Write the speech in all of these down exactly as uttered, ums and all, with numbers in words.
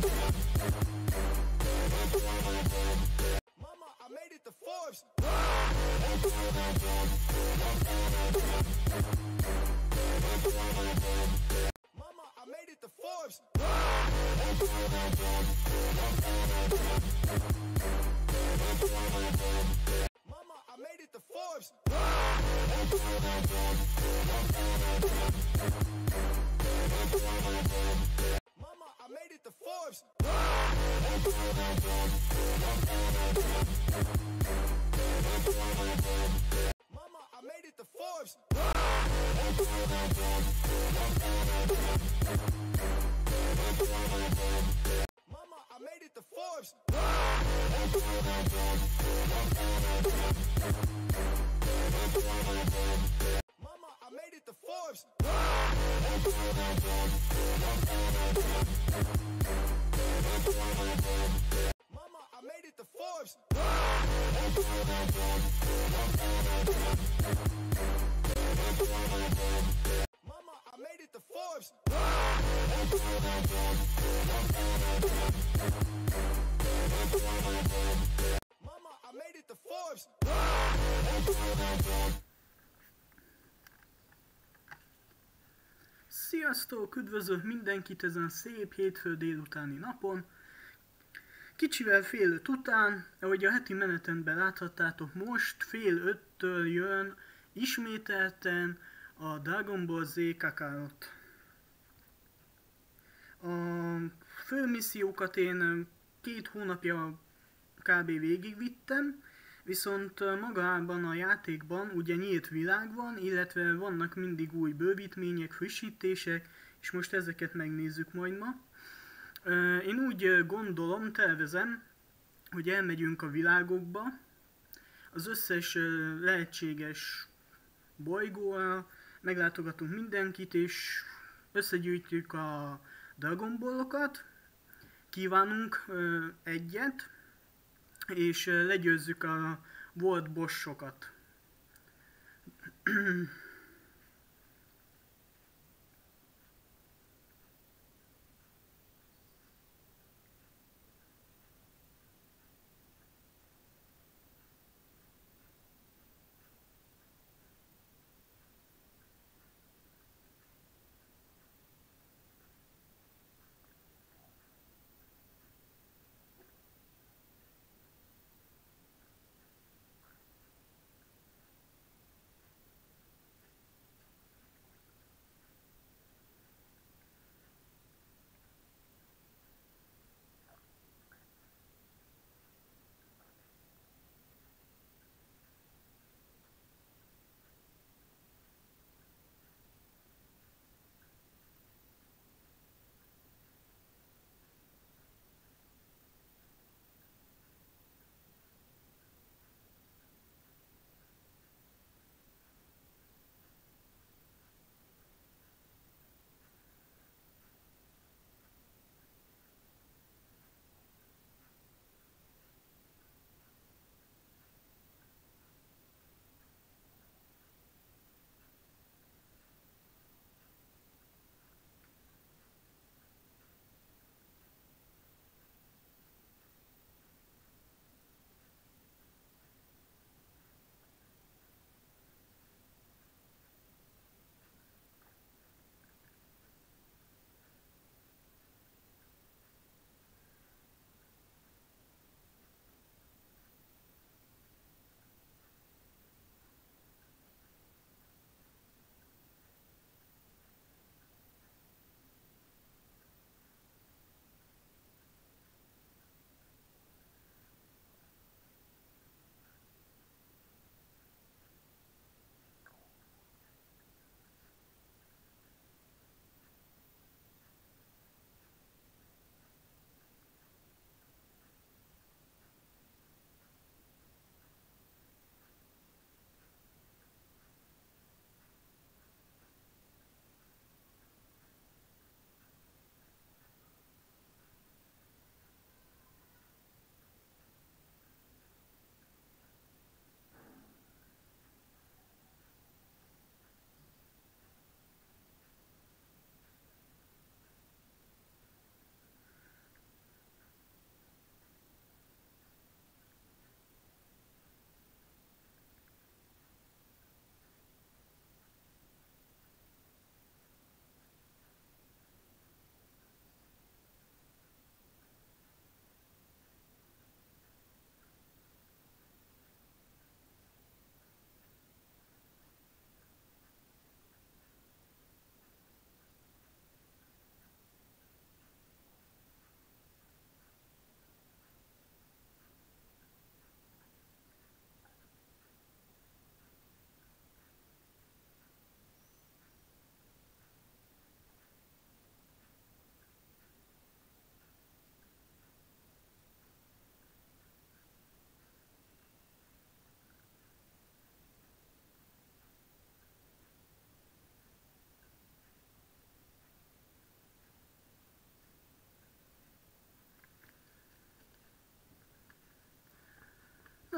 Sziasztok! Üdvözlök mindenkit ezen a szép hétfő délutáni napon. Kicsivel fél öt után, ahogy a heti menetemben láthattátok, most fél öttől jön ismételten a Dragon Ball Z Kakarot. A főmissziókat én két hónapja kb. Végigvittem, viszont magában a játékban ugye nyílt világ van, illetve vannak mindig új bővítmények, frissítések, és most ezeket megnézzük majd ma. Én úgy gondolom, tervezem, hogy elmegyünk a világokba, az összes lehetséges bolygóra, meglátogatunk mindenkit, és összegyűjtjük a Dragon Ballokat, kívánunk egyet, és legyőzzük a World Bossokat.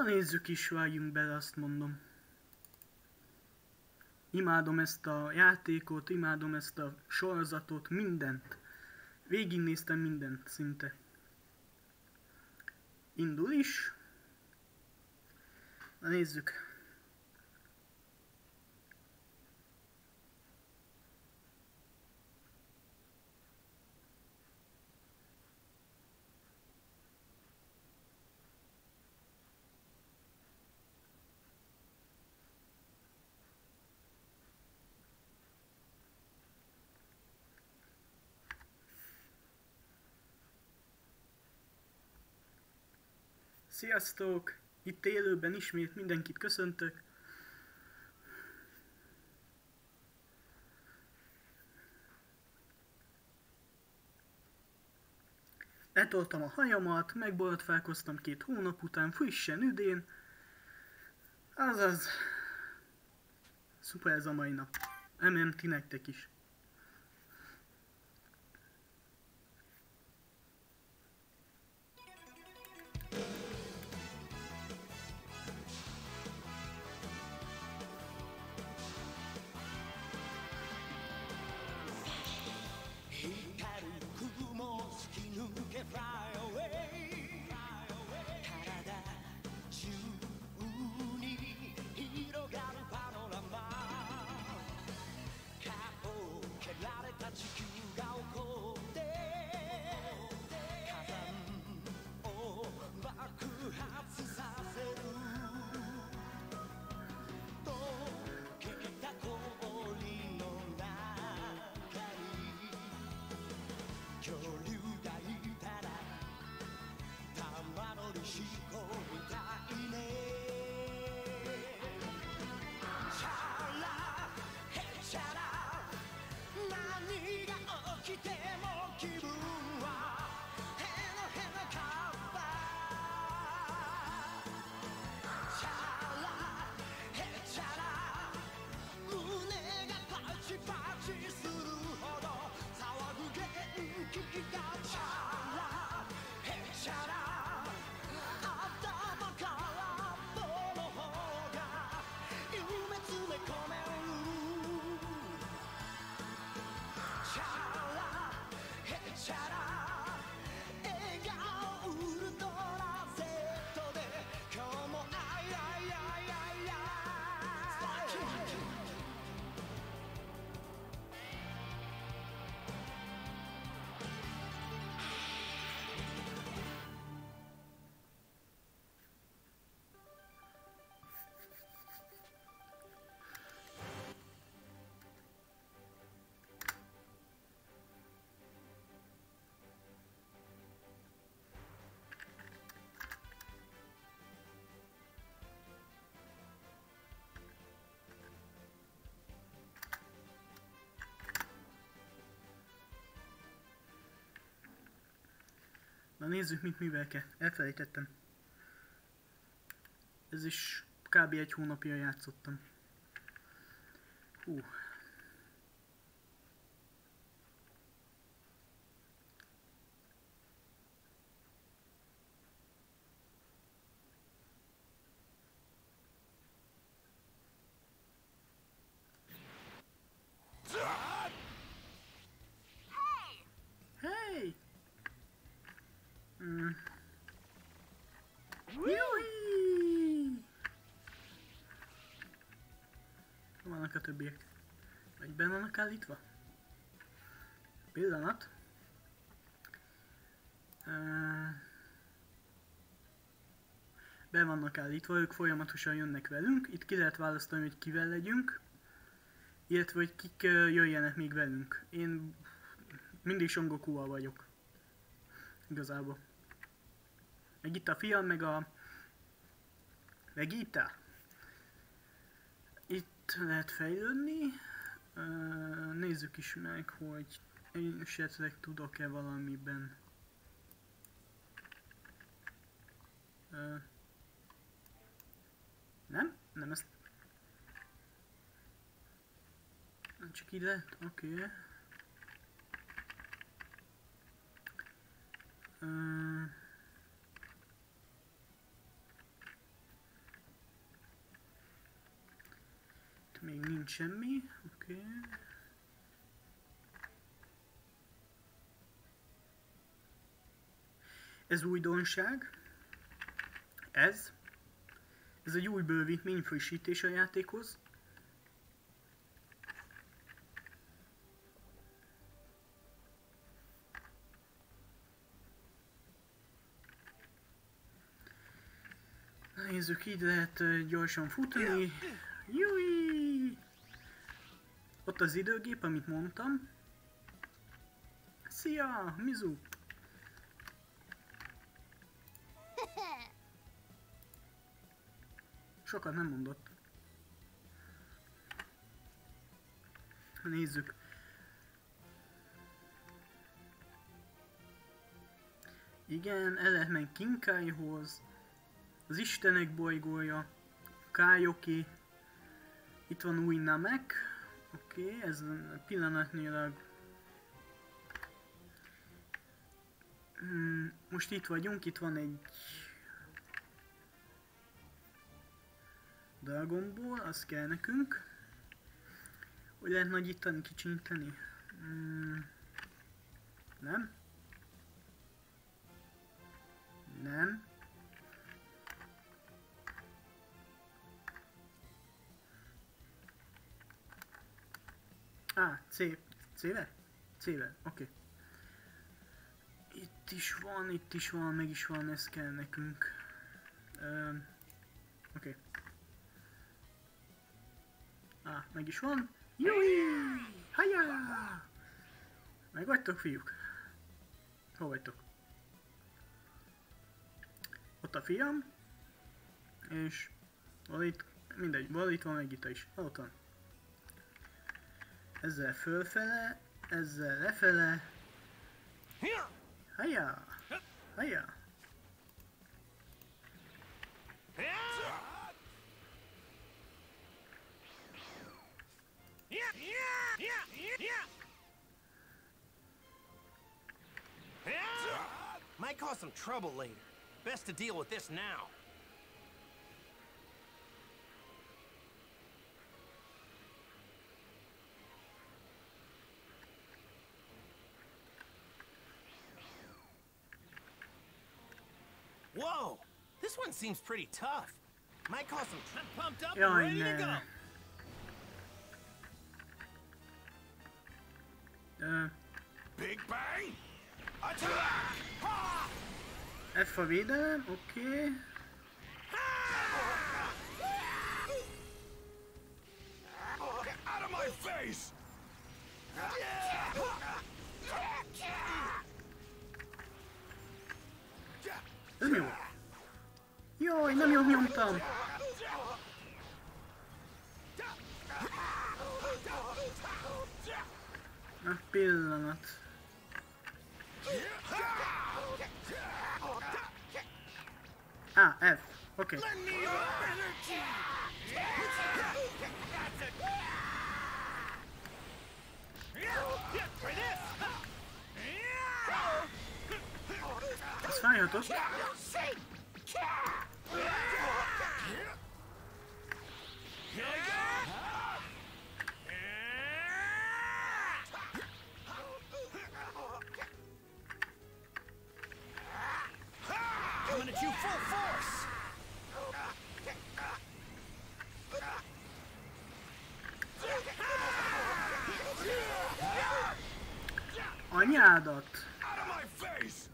Na nézzük is, vágjunk bele, azt mondom. Imádom ezt a játékot, imádom ezt a sorozatot, mindent. Végignéztem mindent szinte. Indul is. Na nézzük. Sziasztok! Itt élőben ismét mindenkit köszöntök. Letoltam a hajamat, megborotválkoztam két hónap után, frissen üdén. Azaz, szuper ez a mai nap. Remélem ti nektek is. Na nézzük, mit művelke. Elfelejtettem. Ez is kb. Egy hónapja játszottam. Hú. Hey! Mm. Júj! Vannak a többiek. Vagy benne vannak állítva? Pillanat. Uh, be vannak állítva, ők folyamatosan jönnek velünk. Itt ki lehet választani, hogy kivel legyünk. Illetve, hogy kik uh, jöjjenek még velünk. Én mindig Son Gokuval vagyok. Igazából. Meg itt a fiam, meg a Vegeta. Itt lehet fejlődni. Uh, nézzük is meg, hogy én esetleg tudok-e valamiben. Uh, nem? Nem ezt. Csak így lehet? Oké. Okay. Uh, még nincs semmi, oké. Okay. Ez újdonság. Ez. Ez egy új bővítmény, frissítés a játékhoz. Nézzük, így lehet gyorsan futni. Júj! Ott az időgép, amit mondtam. Szia, Mizu! Sokat nem mondott. Nézzük. Igen, el lehet menni Kinkájhoz. Az Istenek bolygója. Kaioki. Itt van új Namek. Oké, okay, ez pillanatnyilag... Hmm, most itt vagyunk, itt van egy... Dragon Ball, az kell nekünk. Hogy lehet nagyítani, kicsinteni? Hmm, nem? Nem. Á, C. C-vel? C-vel, oké. Okay. Itt is van, itt is van, meg is van, ez kell nekünk. Um, oké. Okay. Á, meg is van. Júj! Hajjá! Meg vagytok, fiúk? Hol vagytok? Ott a fiam. És... Valit, mindegy, valit van, meg itt is. Ott van. Ezzel fölfele, ezzel lefele. Hajjá! Hajjá! Might cause some trouble later. Best to deal with this now. Whoa! This one seems pretty tough. Might cause some... I'm pumped up and ready to go. Uh, Big bang! Attack! F a védelem, oké. Okay. Get out of my face! Ez mi volt? Jaj, nem jól nyomtam! Na, pillanat. Ah, F. Oké. Okay. Ez fájhatott. Coming at you full force! Anyádat! Out of my face!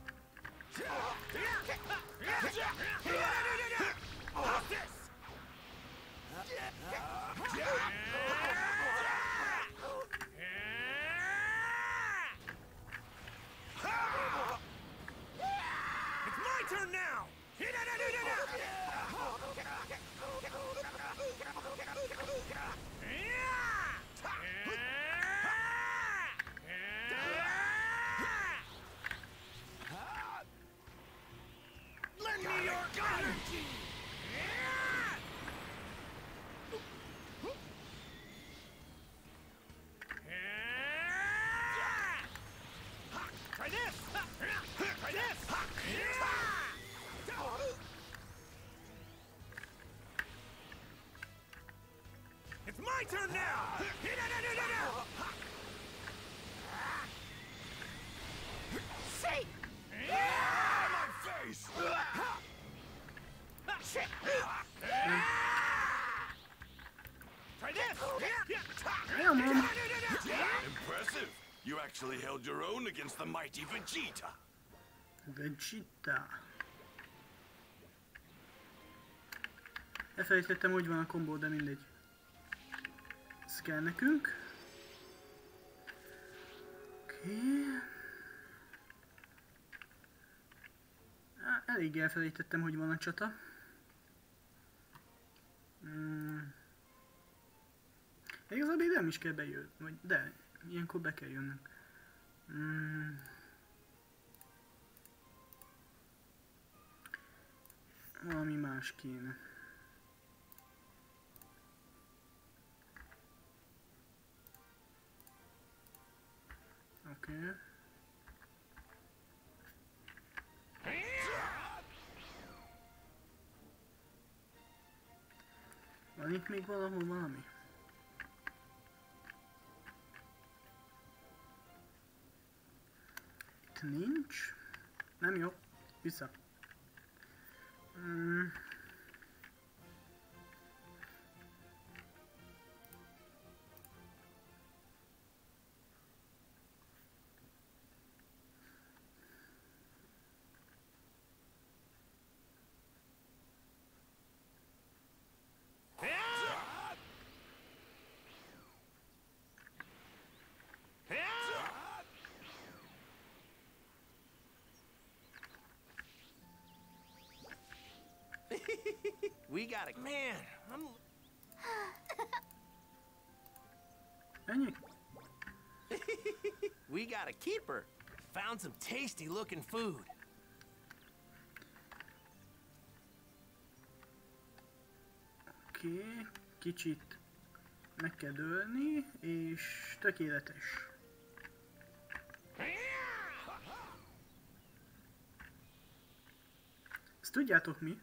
It's my turn now! Lend me your energy! Try this! Try this! It's my my turn now! See? My face! Shit! Try this! Come on. Impressive. You actually held your own against the mighty Vegeta. Vegeta. Elfelejtettem, hogy van a kombó, de mindegy. Ez kell nekünk. Oké. Okay. Elég elfelejtettem, hogy van a csata. Hmm. Igazából nem is kell bejönni, vagy de, ilyenkor be kell jönnünk. Hmm. Valami más kéne. Oké. Okay. Van itt még valahol valami? Itt nincs. Nem jó. Vissza. Mm. We got a man. I'm. Ennyi? We got a keeper. Found some tasty looking food. Oké, okay. Kicsit meg kell dőlni, és tökéletes. Ezt tudjátok mi?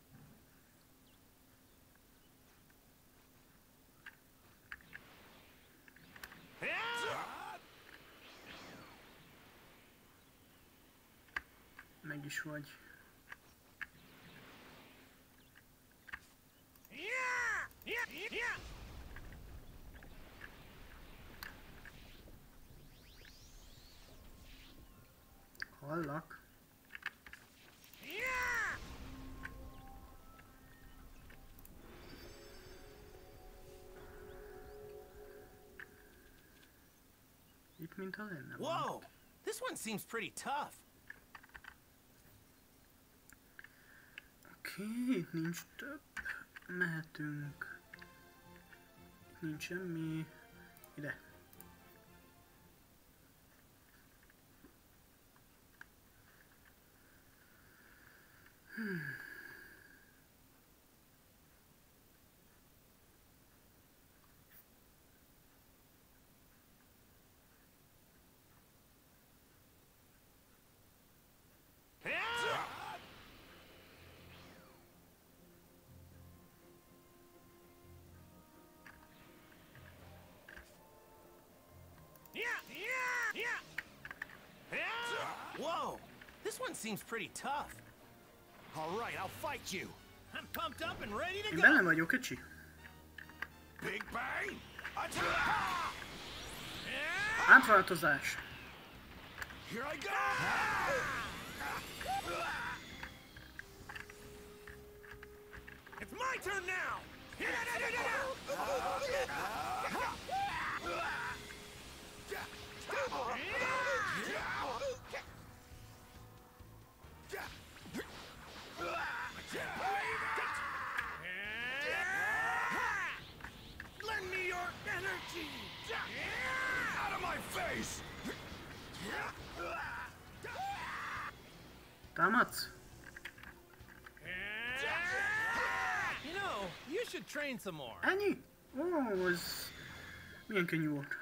Meg is vagy. Hallak. Itt mintha lenne. Whoa! This one seems pretty tough. Oké, okay, itt nincs több. Mehetünk. Itt nincs semmi. Ide. Hmm. Whoa! This one seems pretty tough. All right, I'll fight you. I'm pumped up and ready to Én go. benne vagyok, kicsi. Big Bang! Attack! Átváltozás. Here I go! It's my turn now. Lend me your energy! Out of my face! Támadsz? You know, you should train some more. Ennyi? Ó, ez milyen könnyű volt.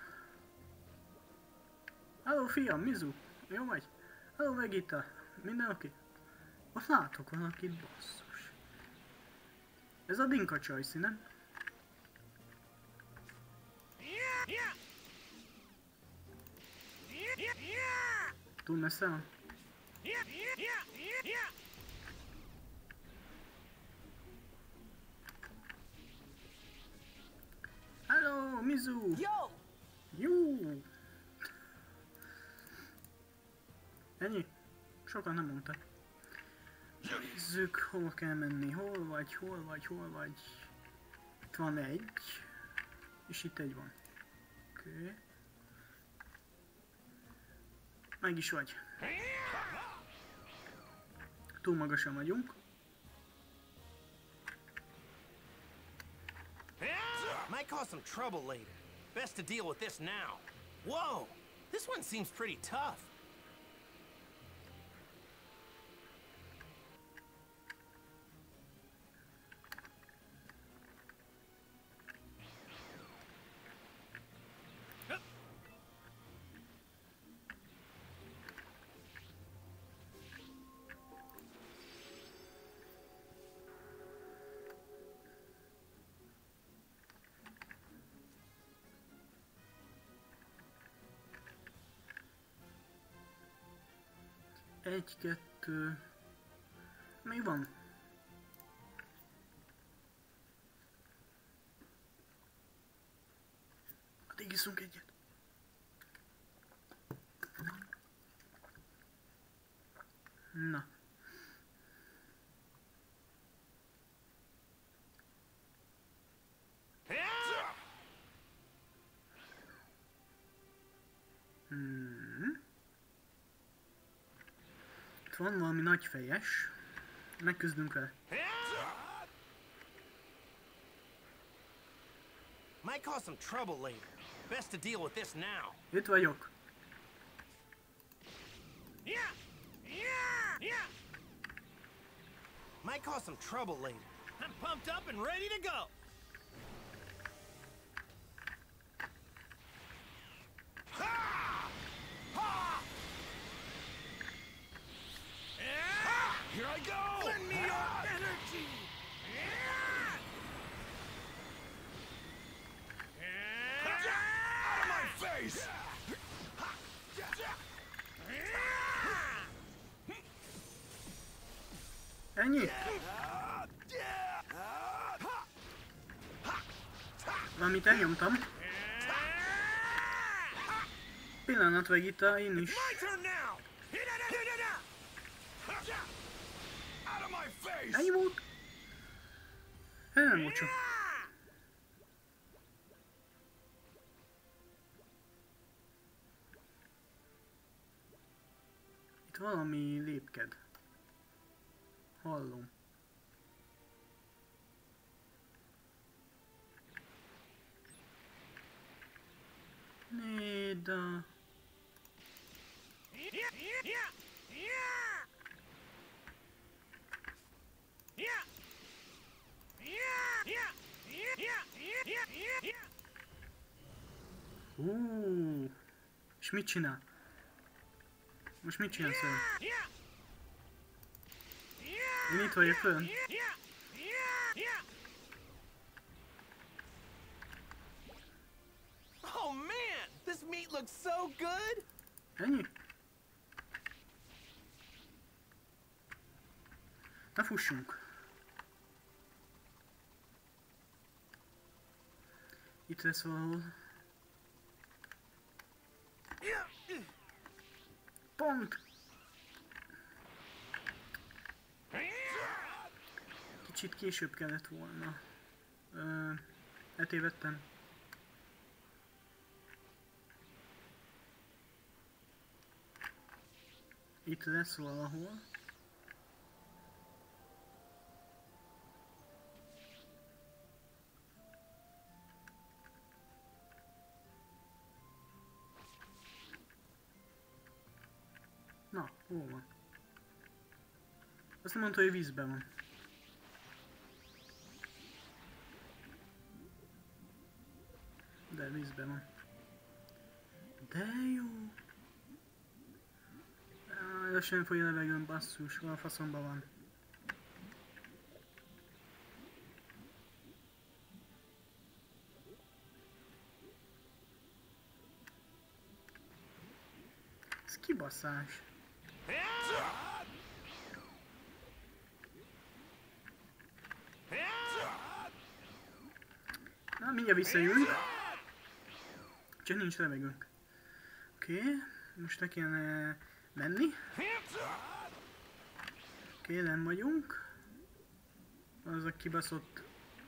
Hello fiam, Mizu, jó vagy? Hello Vegeta, minden oké? Ott látok valakit, basszus. Ez a Dinka Csajci, nem? Túl messze van? Hello, Mizu! Yo! Jó! Ennyi? Sokan nem mondta. Nézzük, hova kell menni. Hol vagy, hol vagy, hol vagy. Itt van egy. És itt egy van. Oké. Okay. Meg is vagy. Túl magasan vagyunk. Might cause some trouble later. Best to deal with this now. Whoa! This one seems pretty tough. Egy, kettő... Mi van? Addig iszunk egyet. Na. Hmm. Itt van valami nagy fejes. Megküzdünk vele. Might cause some trouble later. Best to deal with this now. Itt vagyok. Might cause some trouble later. I'm pumped up and ready to go. Here I go! Lend me your energy. Out of my face! Ennyi? Valamit elnyomtam. Pillanat, Vegeta, én is. My turn now. Out of my face! Ennyi volt? El nem volt csak. Itt valami lépked. Hallom. Néda. Hú. És mit csinál? Most mit csinálsz vele? Én itt vagyok fönn. Oh man, this meat looks so good. Ennyi? Na fussunk. Itt lesz valahol. Pont! Kicsit később kellett volna. Ö, eltévedtem. Itt lesz valahol. Na, hol van? Azt mondta, hogy vízben van. De vízben van. De jó. Lassan folyja a levegőn, basszus, hol a faszomban van. kibaszás. Na, mindjárt visszajövünk. Csak nincs levegőnk. Oké, okay, most ne kellene menni. Oké, okay, nem vagyunk. Az a kibaszott.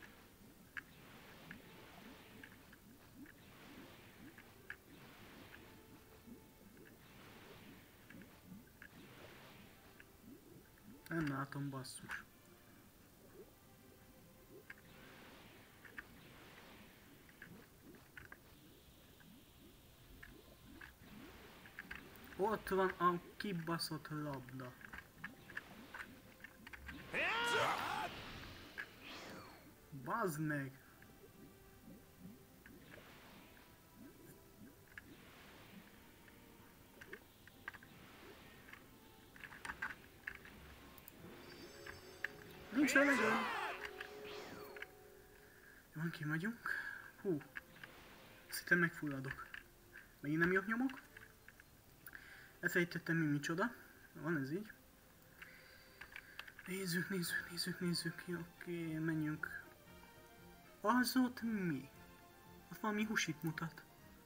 Nem látom, basszus. Ott van a kibaszott labda. Bazd meg! Nincs levegő! Van, ki vagyunk. Hú. Azt hittem megfulladok. Megint nem jobb nyomok. Elfejtettem mi micsoda. Van ez így. Nézzük, nézzük, nézzük, nézzük. Oké, menjünk. Az ott mi? Ott valami husit mutat.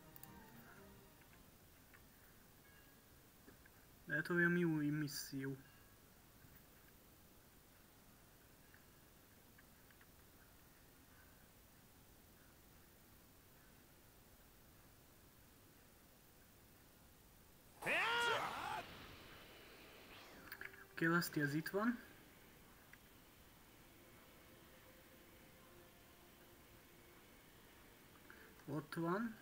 Lehet olyan új misszió. Oké, Laszti az itt van. Ott van.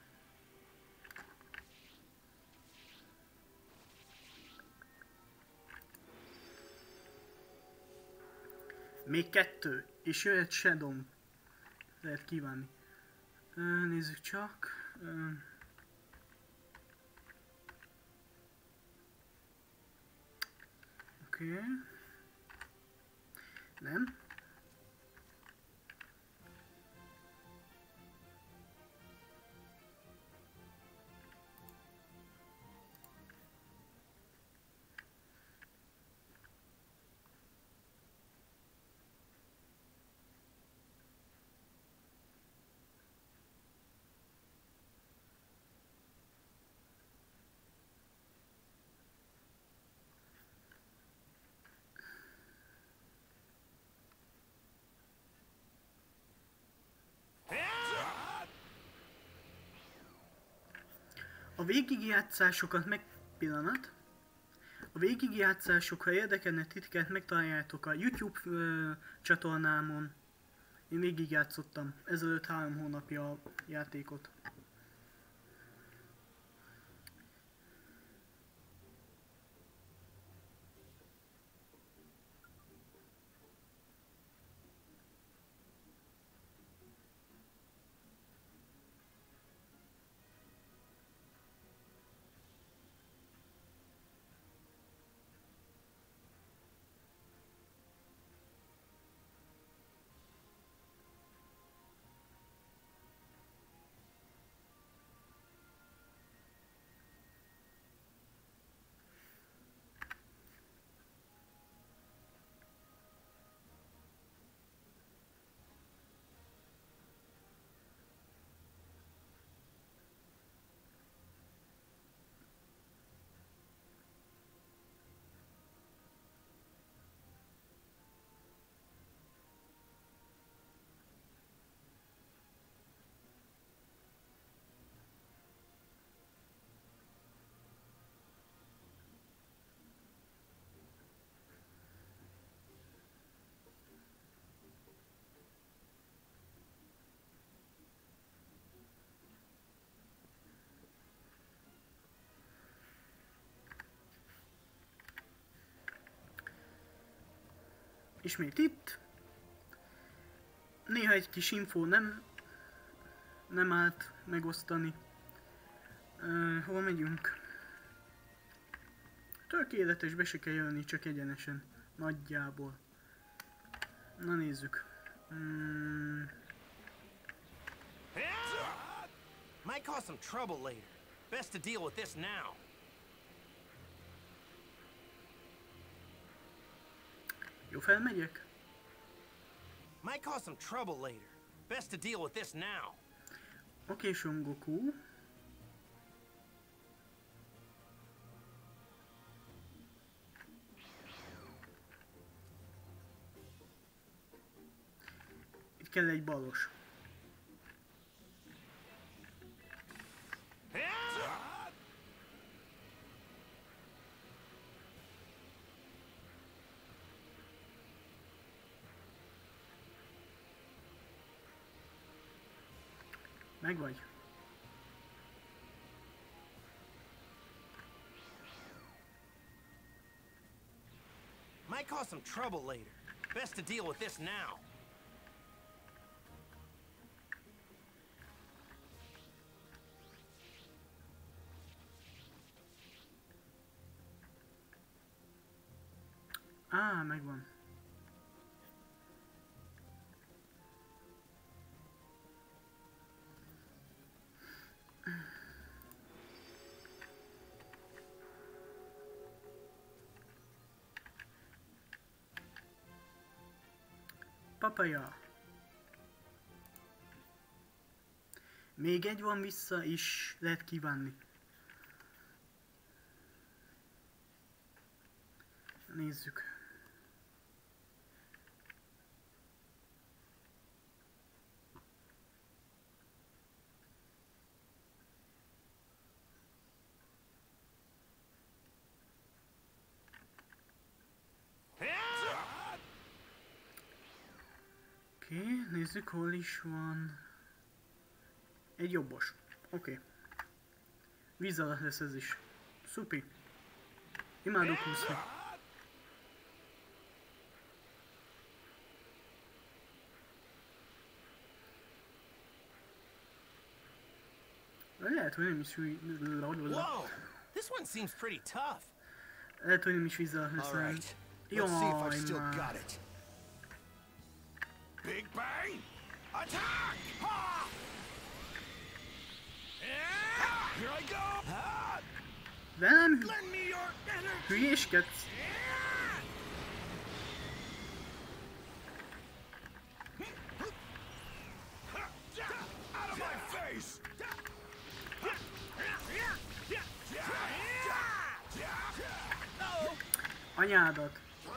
Még kettő, és jöhet Shadow. Lehet kívánni. Ö, nézzük csak. Ö, Oké. Okay. Nem. A végigjátszásokat meg... Pillanat. A végigjátszások, ha érdekelne titket, megtaláljátok a YouTube ö, csatornámon. Én végigjátszottam ezelőtt három hónapja a játékot. Ismét itt. Néha egy kis info nem, nem állt megosztani. Uh, hol megyünk? Tökéletes, be se kell jönni, csak egyenesen. Nagyjából. Na nézzük. Hmm. Might cause some trouble later. Best to deal with this now. Jó, felmegyek? Might cause some trouble later. Best to deal with this now. Oké, okay, Son Goku. Itt kell egy balos. Meg vagy? Might cause some trouble later. Best to deal with this now. Á, megvan. Papaja. Még egy van vissza, és lehet kívánni. Nézzük. Oké, okay, nézzük, hol is van. Egy jobbos. Oké. Okay. Víz alatt lesz ez is. Szupi. Imádok úszni. Lehet, hogy nem is Whoa! This one seems pretty tough. Lehet, hogy nem is víz alatt lesz. Jaj, már. Big Bang! Attack! Ha! Here I go! Velem Lend me your energy! hülyéskedsz. Out of my face! Anyádat.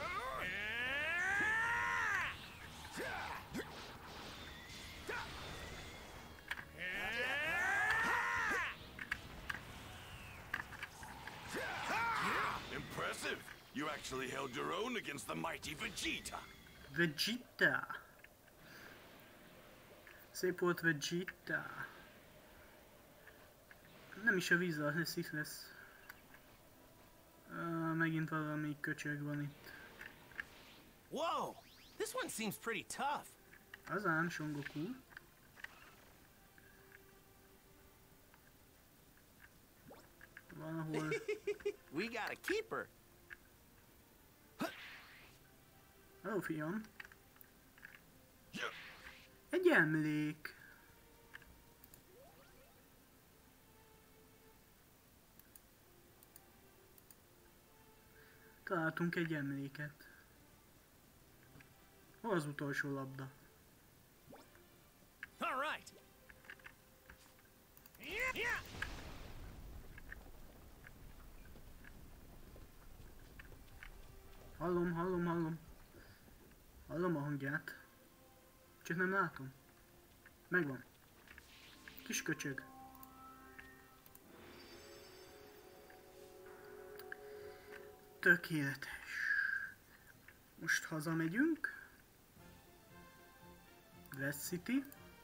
Impressive! You actually held your own against the mighty Vegeta. Vegeta. Szép volt Vegeta. Nem is a víz alatt lesz, itt lesz. Uh, megint valami köcsög van itt. Whoa! This one seems pretty tough. Az ám, Son Goku. Valahol. We got a keeper. Hello, fiam. Egy emlék. Találtunk egy emléket. Hol az utolsó labda? All right. Hallom, hallom, hallom. Hallom a hangját. Csak nem látom. Megvan. Kis köcsög. Tökéletes. Most hazamegyünk. West City.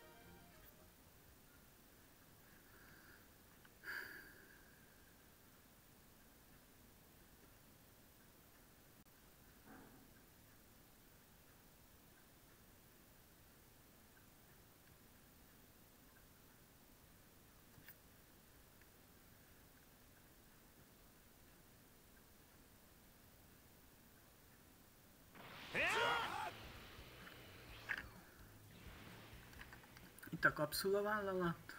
Itt a kapszulavállalat.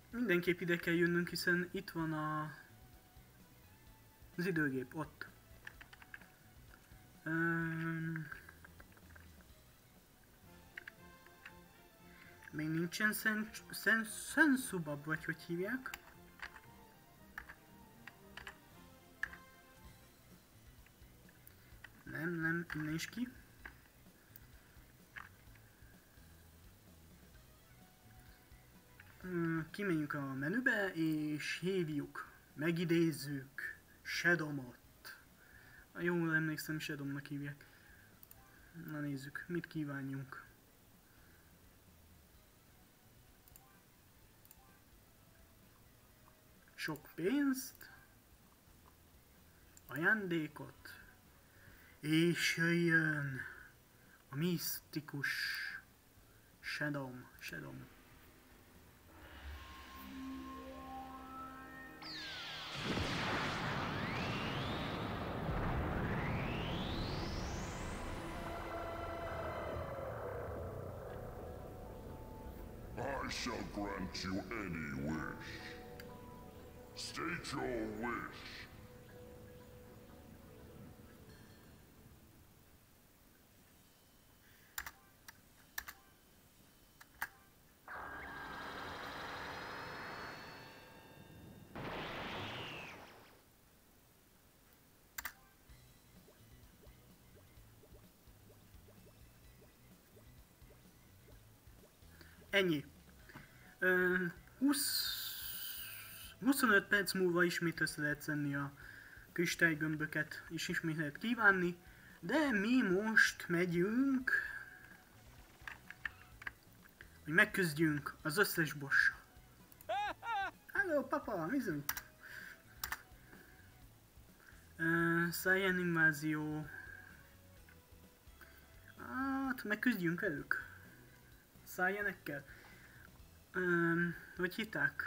Mindenképp ide kell jönnünk, hiszen itt van a... az időgép, ott. Um, még nincsen Sensu-bab, vagy hogy hívják. Nem, nem, innen is ki. Kimegyünk a menübe, és hívjuk, megidézzük Shadomot. Jól emlékszem, Shadomnak hívják. Na nézzük, mit kívánjunk. Sok pénzt, ajándékot, és jöjjön a misztikus Shadow, Shadow. I shall grant you any wish. State your wish. Ennyi. Uh, húsz... huszonöt perc múlva ismét össze lehet szedni a kristálygömböket, és ismét lehet kívánni, de mi most megyünk, hogy megküzdjünk az összes bossa. Hello, papa, mi zúgy? Uh, Saiyan invázió. Hát, megküzdjünk velük. Saiyanekkel. Um, hogy hitták?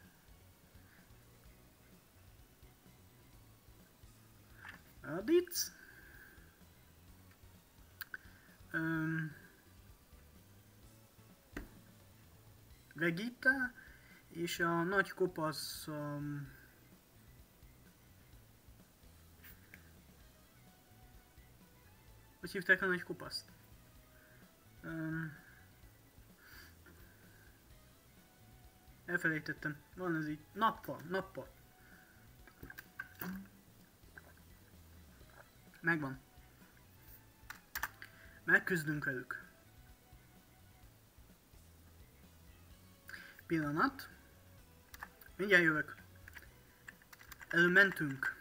Raditz? Um, Vegeta és a nagy kopasz um, hogy hívták a nagy kopaszt? Um, elfelejtettem. Van ez így. Nappal, nappal. Megvan. Megküzdünk velük. Pillanat. Mindjárt jövök. Előbb mentünk.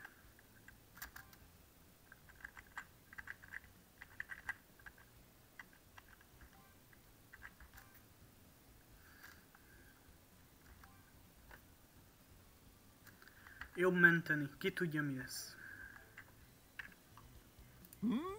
Jobb menteni. Ki tudja, mi lesz. Hmm?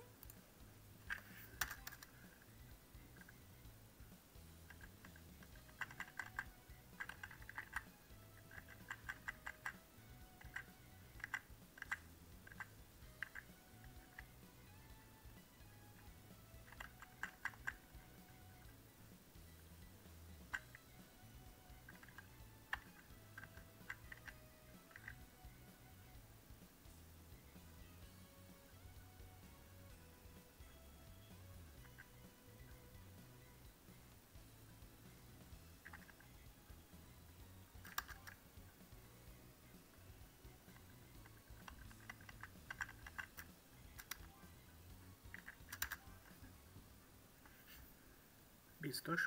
Biztos.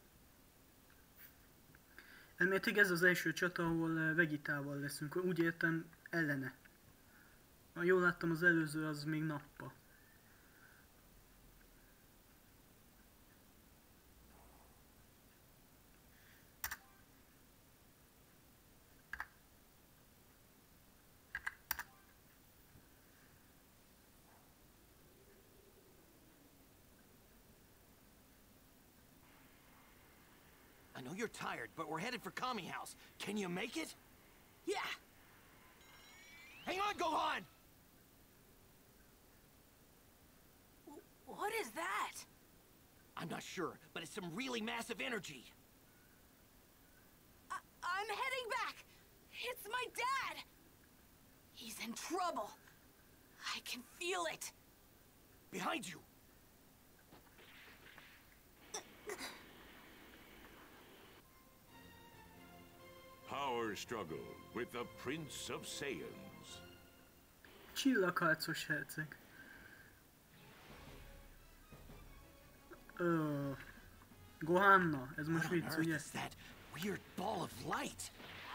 Elméletileg ez az első csata, ahol Vegitával leszünk. Úgy értem, ellene. Ha jól láttam, az előző az még nappa. I know you're tired, but we're headed for Kami House. Can you make it? Yeah! Hang on, Gohan! What is that? I'm not sure, but it's some really massive energy. I, It's my dad! He's in trouble. I can feel it. Behind you! Power struggle with the Prince of Saiyans. Csillagharcos herceg. Ö... Gohanna, ez most What on vicc, earth ugye? is that weird ball of light?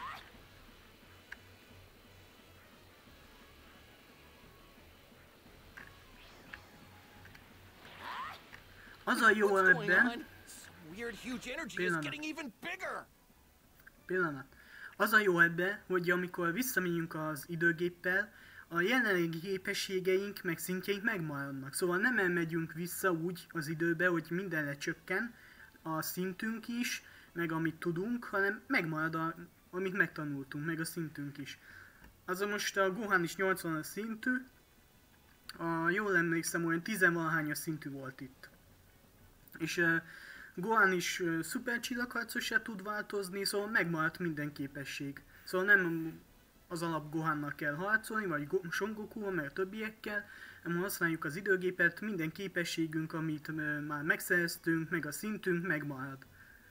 Az a jó What's going ebben, on? Some weird huge energy is Pillanat. getting even bigger. pillanat. Az a jó ebben, hogy amikor visszamegyünk az időgéppel, a jelenlegi képességeink meg szintjeink megmaradnak. Szóval nem elmegyünk vissza úgy az időbe, hogy minden lecsökken, a szintünk is, meg amit tudunk, hanem megmarad, a, amit megtanultunk, meg a szintünk is. Az most a Gohan is nyolcvanas szintű, a, jól emlékszem, olyan tizenvalahányas szintű volt itt. És uh, Gohan is uh, szuper csillagharcosra tud változni, szóval megmaradt minden képesség. Szóval nem az alap Gohannak kell harcolni, vagy Go- Son Goku-val, meg a többiekkel, hanem használjuk az időgépet, minden képességünk, amit uh, már megszereztünk, meg a szintünk megmarad.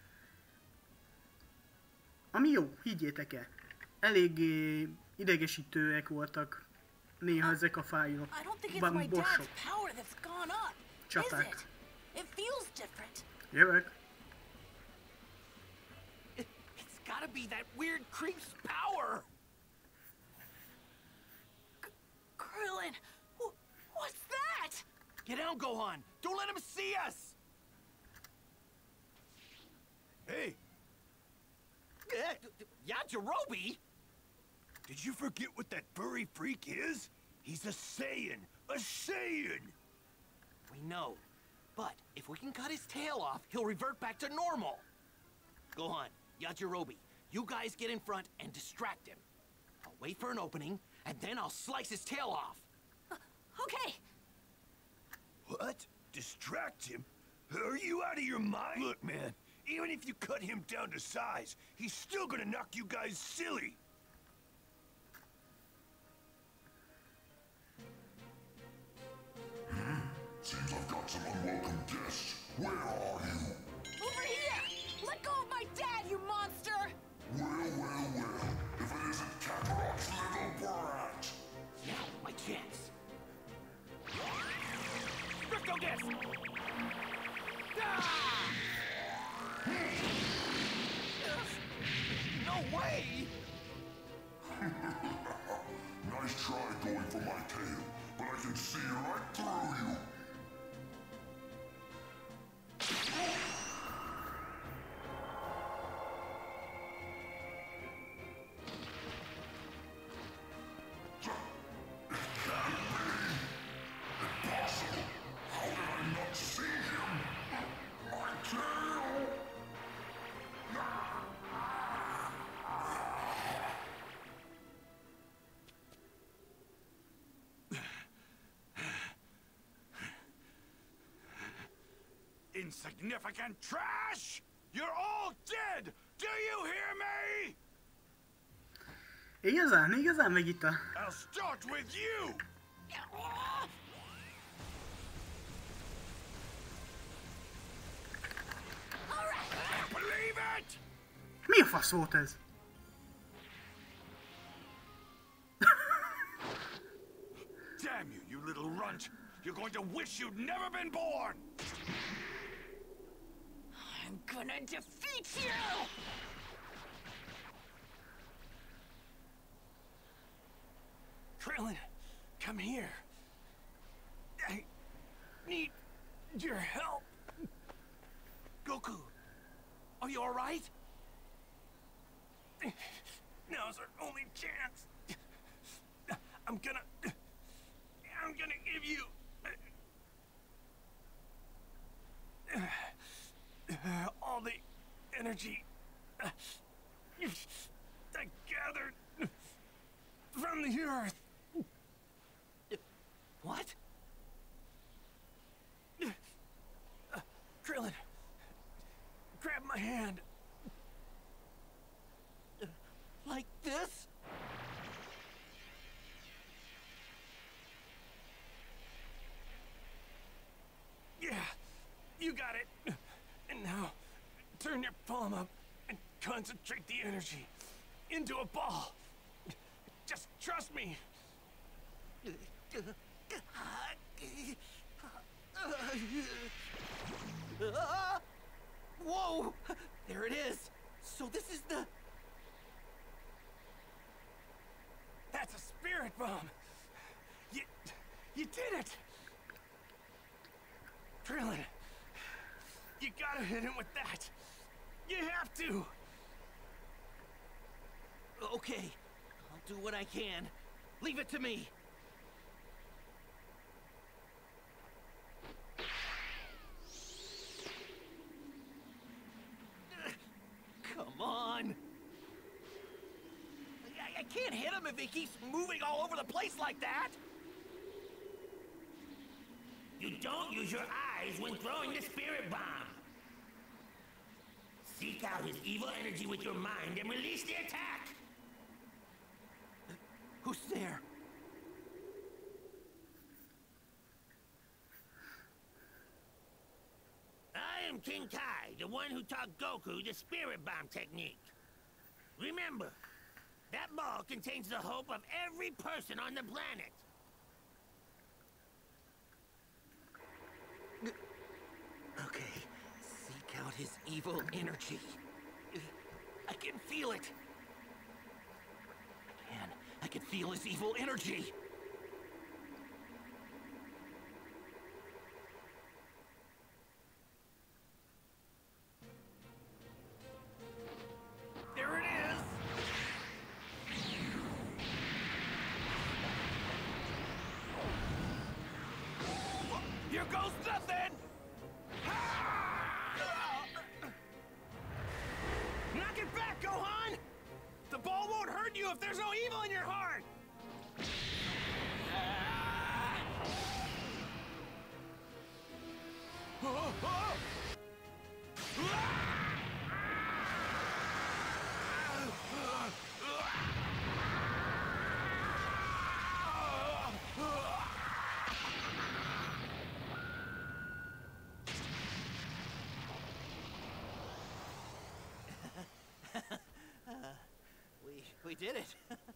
Ami jó, higgyétek el. Eléggé idegesítőek voltak néha ezek a fájlok. I don't think it's Ban- my dad's bossok. power that's gone up. Is Csaták. it? It feels different. Jövök. It, it's gotta be that weird creep's power. Krillin, wh- what's that? Get down, Gohan. Don't let him see us. Hey, Eh, Yajirobe? did you forget what that furry freak is? He's a Saiyan. A Saiyan! We know. But if we can cut his tail off, he'll revert back to normal. Gohan, Yajirobe, you guys get in front and distract him. I'll wait for an opening, and then I'll slice his tail off. Okay. What? Distract him? Are you out of your mind? Look, man, even if you cut him down to size, he's still gonna knock you guys silly. Seems I've got some unwelcome guests. Where are you? Over here! Let go of my dad, you monster! Well, well, well. If it isn't Kakarot's little brat. Now, my chance. Crypto Disc! Ah! No way! Nice try going for my tail, but I can see right through you. Impossible! How did I not see him? My tail! Insignificant trash! You're all dead! Do you hear me? Igazán, igazán megita. I'll start with you! I believe it! Mi a fasz volt ez? Damn you, you little runt! You're going to wish you'd never been born! I'm gonna defeat you! Krillin, come here. I need your help. Goku, are you all right? Now's our only chance. I'm gonna... I'm gonna give you... all the energy I gathered from the earth. What? Uh, Krillin, grab my hand. Uh, like this? concentrate the energy into a ball. Just trust me. Whoa! There it is. So this is the... That's a spirit bomb. You, you did it. Krillin, you gotta hit him with that. You have to. Okay, I'll do what I can. Leave it to me. Come on. I, I can't hit him if he keeps moving all over the place like that. You don't use your eyes when throwing the spirit bomb. Seek out his evil energy with your mind and release the attack. Who's there? I am King Kai, the one who taught Goku the spirit bomb technique. Remember, that ball contains the hope of every person on the planet. Okay, seek out his evil energy. I can feel it. I can. I can feel his evil energy. There it is. Here goes nothing. Knock it back, Gohan! The ball won't hurt you if there's no evil in your heart! We we did it.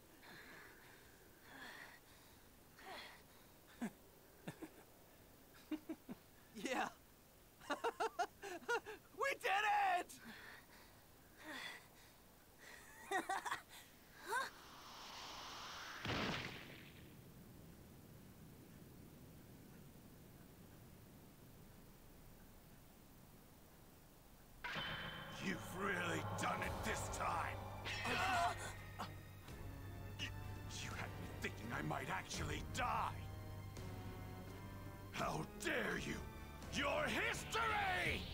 Yeah. We did it! You've really done it this time. You, you had me thinking I might actually die. How dare you! Your history!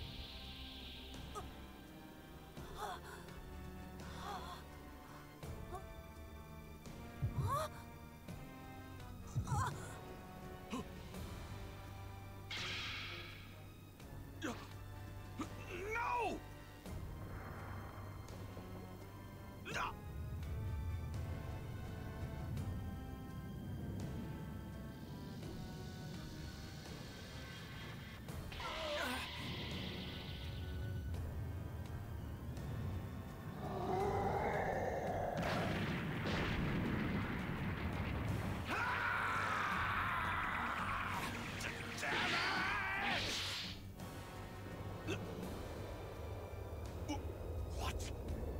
No! No! What?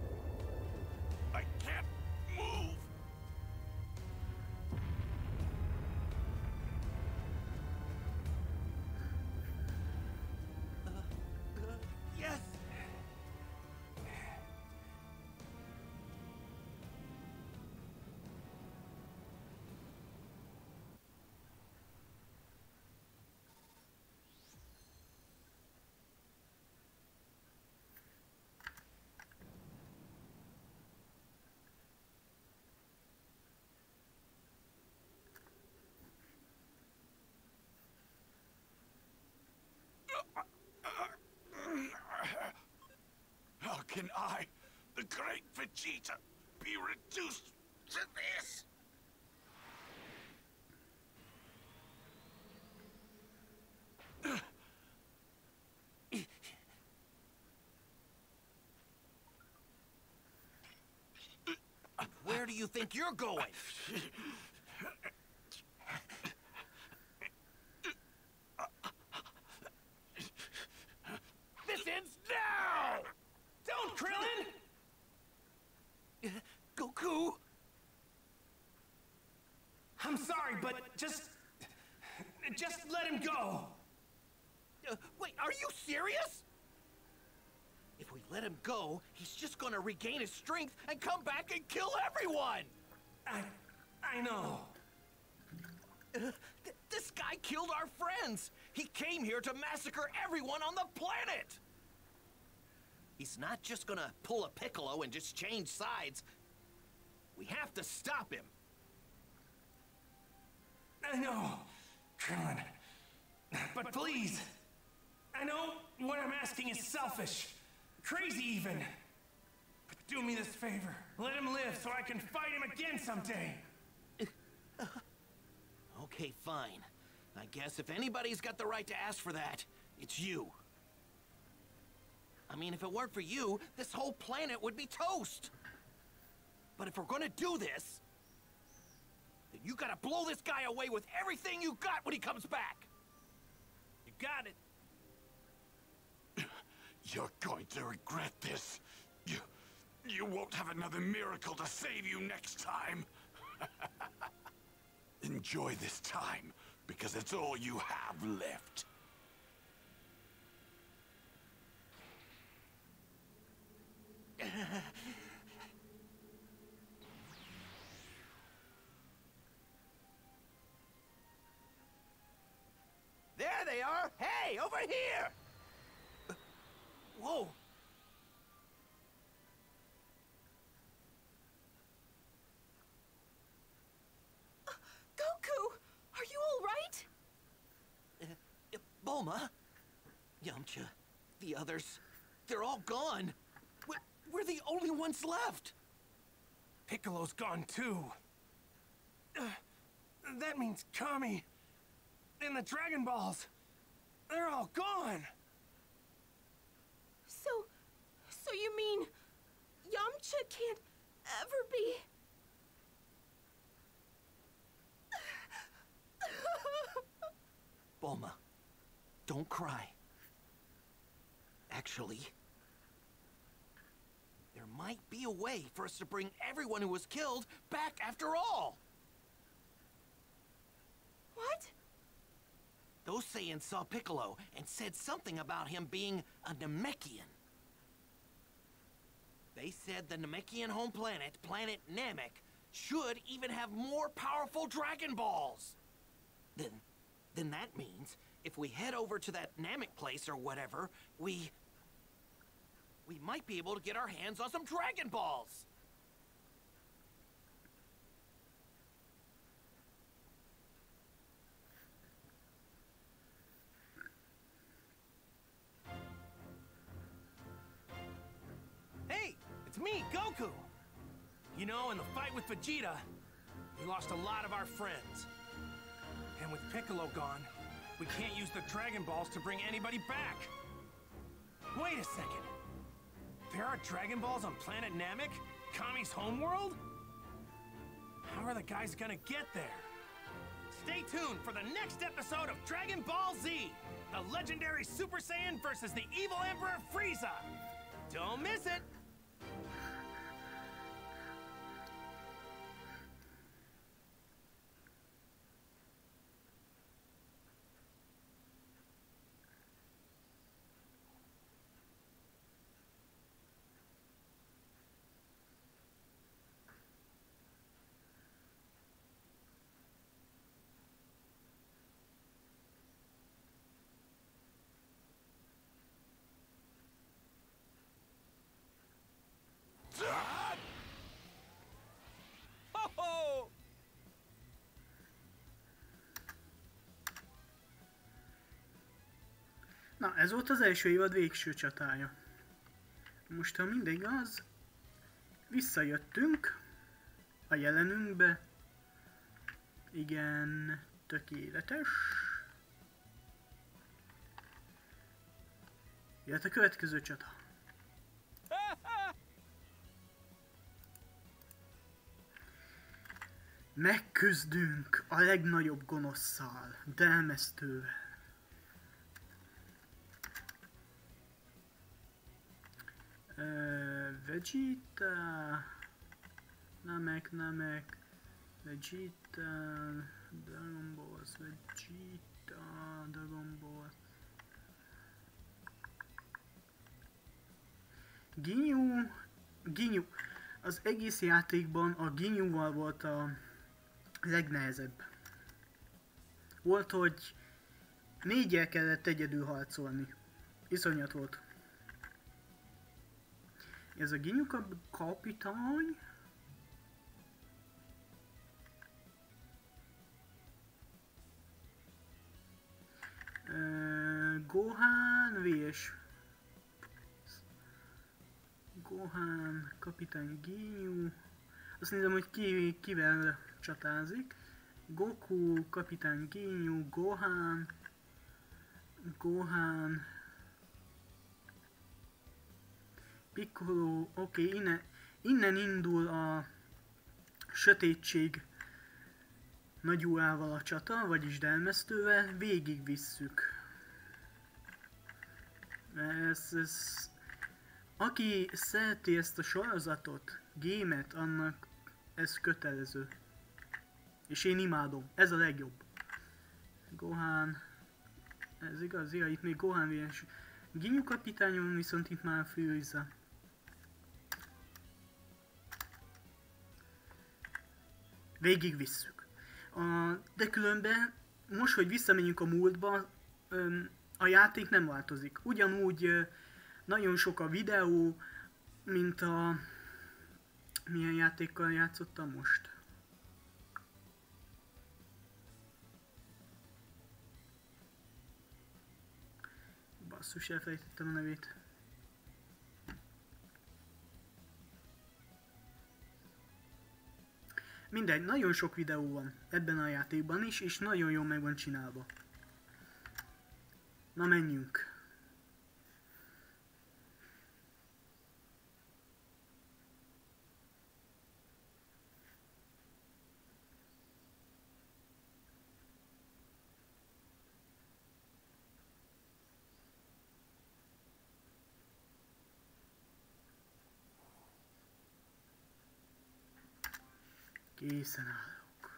I can't move. Yes. How can I, the great Vegeta, be reduced to this? do you think you're going? This ends now! Don't, Krillin! Goku? I'm sorry, but just... Just let him go! Uh, wait, are you serious? If we let him go, he's just gonna regain his strength and come back and kill everyone! I... I know. Uh, th this guy killed our friends! He came here to massacre everyone on the planet! He's not just gonna pull a Piccolo and just change sides. We have to stop him. I know, Krillin. But please, I know what I'm asking is selfish, crazy even. But do me this favor. Let him live so I can fight him again someday. Okay, fine. I guess if anybody's got the right to ask for that, it's you. I mean, if it weren't for you, this whole planet would be toast. But if we're gonna do this, then you gotta blow this guy away with everything you got when he comes back. You got it. You're going to regret this. You... you won't have another miracle to save you next time. Enjoy this time, because it's all you have left. There they are! Hey, over here! Uh, whoa! Goku! Are you all right? Uh, uh, Bulma? Yamcha? The others? They're all gone! We're, we're the only ones left! Piccolo's gone too. Uh, that means Kami and the Dragon Balls. They're all gone. So... so you mean... Yamcha can't ever be... Bulma, don't cry. Actually, there might be a way for us to bring everyone who was killed back after all. What? Those Saiyans saw Piccolo and said something about him being a Namekian. They said the Namekian home planet, planet Namek, should even have more powerful Dragon Balls. Then, then that means if we head over to that Namek place or whatever, we... we might be able to get our hands on some Dragon Balls. Hey, it's me, Goku! You know, in the fight with Vegeta, we lost a lot of our friends. And with Piccolo gone, we can't use the Dragon Balls to bring anybody back. Wait a second. There are Dragon Balls on planet Namek? Kami's homeworld? How are the guys gonna get there? Stay tuned for the next episode of Dragon Ball Z! The legendary Super Saiyan versus the evil Emperor Frieza! Don't miss it! Ho-ho! Na, ez volt az első évad végső csatája. Most, ha minden igaz, visszajöttünk a jelenünkbe. Igen, tökéletes. Jöhet a következő csata. Megküzdünk a legnagyobb gonoszszal, Delmesztővel. Uh, Vegeta, Namek, Namek, Vegeta, Dragon Balls, Vegeta, Dragon Ball. Ginyu, Ginyu. Az egész játékban a Ginyuval volt a legnehezebb. Volt, hogy négyel kellett egyedül harcolni. Iszonyat volt. Ez a Ginyu kap kapitány. Uh, Gohan vs. Gohan, kapitány Ginyu. Azt nézem, hogy ki, kivel csatázik. Goku, kapitány Ginyu, Gohan. Gohan. Piccolo, oké, okay, innen, innen indul a sötétség nagyúával a csata, vagyis Delmesztővel, végig visszük. Ez, ez, aki szereti ezt a sorozatot, gémet, annak ez kötelező. És én imádom, ez a legjobb. Gohan, ez igaz, ja, itt még Gohan vs. Ginyu kapitányon, viszont itt már Frieza. Végig visszük. A, de különben, most, hogy visszamegyünk a múltba, öm, a játék nem változik. Ugyanúgy ö, nagyon sok a videó, mint a... Milyen játékkal játszottam most? Basszus, elfelejtettem a nevét. Mindegy, nagyon sok videó van ebben a játékban is, és nagyon jól meg van csinálva. Na menjünk. Készen állok.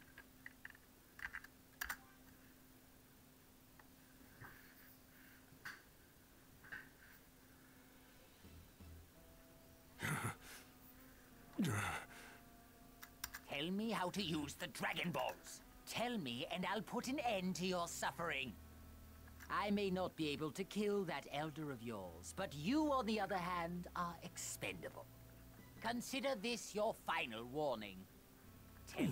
Tell me how to use the Dragon Balls. Tell me and I'll put an end to your suffering. I may not be able to kill that elder of yours, but you, on the other hand, are expendable. Consider this your final warning. Tell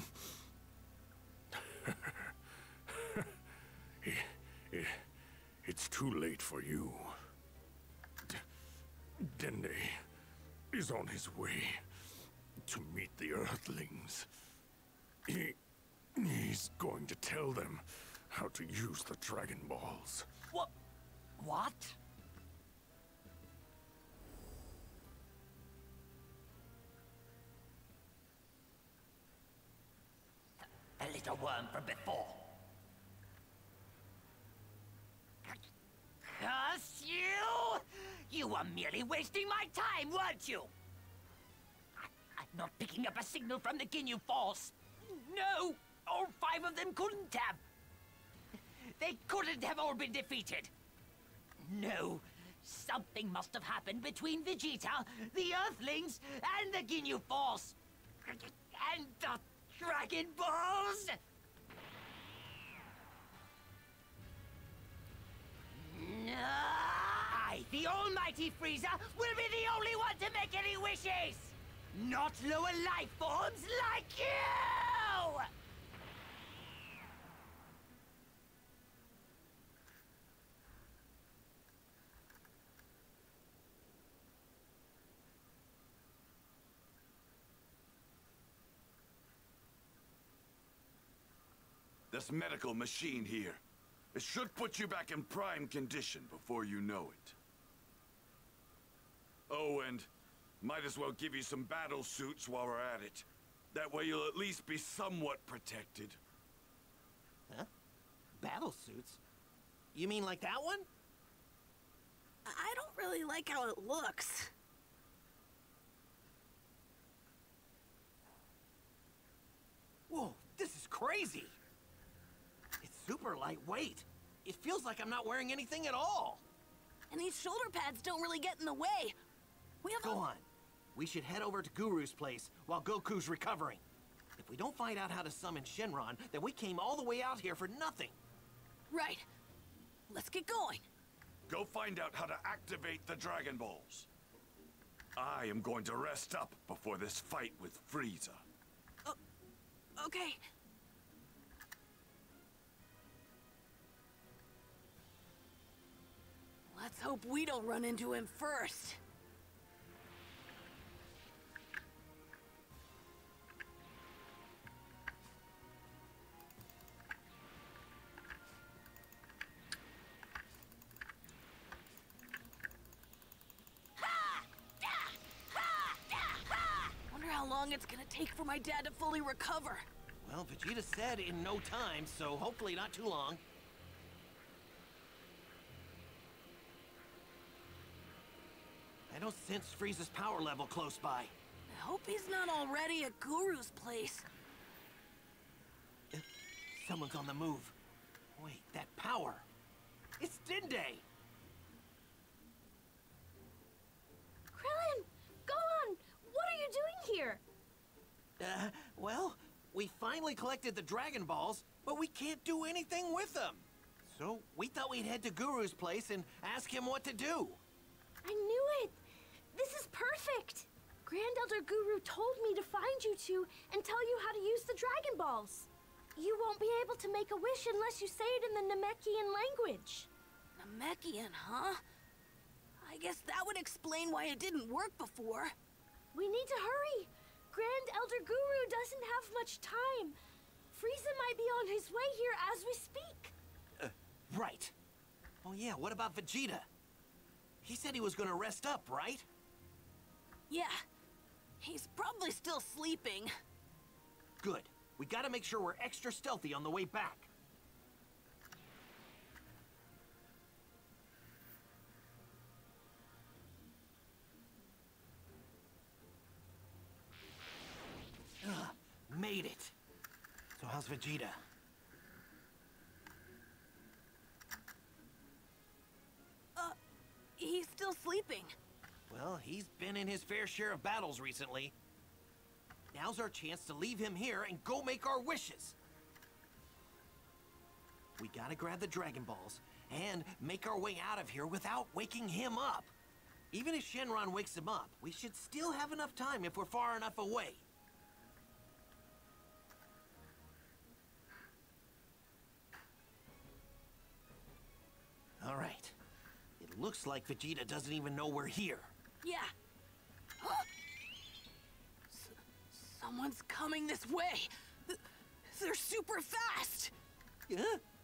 It's too late for you. D Dende is on his way to meet the Earthlings. He... he's going to tell them how to use the Dragon Balls. What? What? The little worm from before. Curse you! You were merely wasting my time, weren't you? I I'm not picking up a signal from the Ginyu Force. No! All five of them couldn't have. They couldn't have all been defeated. No. Something must have happened between Vegeta, the Earthlings, and the Ginyu Force. And the Dragon Balls! I, the almighty Frieza, will be the only one to make any wishes! Not lower life forms like you! This medical machine here, it should put you back in prime condition before you know it. Oh, and might as well give you some battle suits while we're at it. That way you'll at least be somewhat protected. Huh? Battle suits? You mean like that one? I don't really like how it looks. Whoa, this is crazy. It's super lightweight. It feels like I'm not wearing anything at all. And these shoulder pads don't really get in the way. We have Go a... on. We should head over to Guru's place while Goku's recovering. If we don't find out how to summon Shenron, then we came all the way out here for nothing. Right. Let's get going. Go find out how to activate the Dragon Balls. I am going to rest up before this fight with Frieza. Oh, okay. Let's hope we don't run into him first. Wonder how long it's gonna take for my dad to fully recover. Well, Vegeta said in no time, so hopefully not too long. I don't sense Frieza's power level close by. I hope he's not already at Guru's place. Uh, Someone's on the move. Wait, that power. It's Dende! Krillin! Gohan! What are you doing here? Uh, well, we finally collected the Dragon Balls, but we can't do anything with them. So, we thought we'd head to Guru's place and ask him what to do. I knew it! This is perfect! Grand Elder Guru told me to find you two and tell you how to use the Dragon Balls. You won't be able to make a wish unless you say it in the Namekian language. Namekian, huh? I guess that would explain why it didn't work before. We need to hurry. Grand Elder Guru doesn't have much time. Frieza might be on his way here as we speak. Uh, right. Oh yeah, what about Vegeta? He said he was gonna rest up, right? Yeah. He's probably still sleeping. Good. We gotta make sure we're extra stealthy on the way back. Ugh, made it. So how's Vegeta? Uh, he's still sleeping. Well, he's been in his fair share of battles recently. Now's our chance to leave him here and go make our wishes. We gotta grab the Dragon Balls and make our way out of here without waking him up. Even if Shenron wakes him up, we should still have enough time if we're far enough away. All right. It looks like Vegeta doesn't even know we're here. Yeah. Huh? S someone's coming this way. Th they're super fast. Yeah?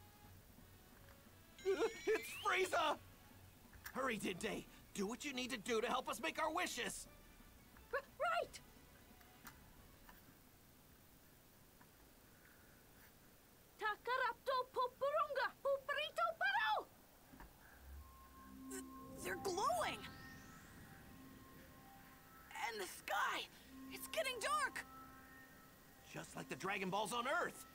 It's Frieza! Hurry, Dende. Do what you need to do to help us make our wishes. R right! Takarapto Popurunga Puperito Paro! Th they're glowing. And the sky, it's getting dark. Just like the Dragon Balls on Earth.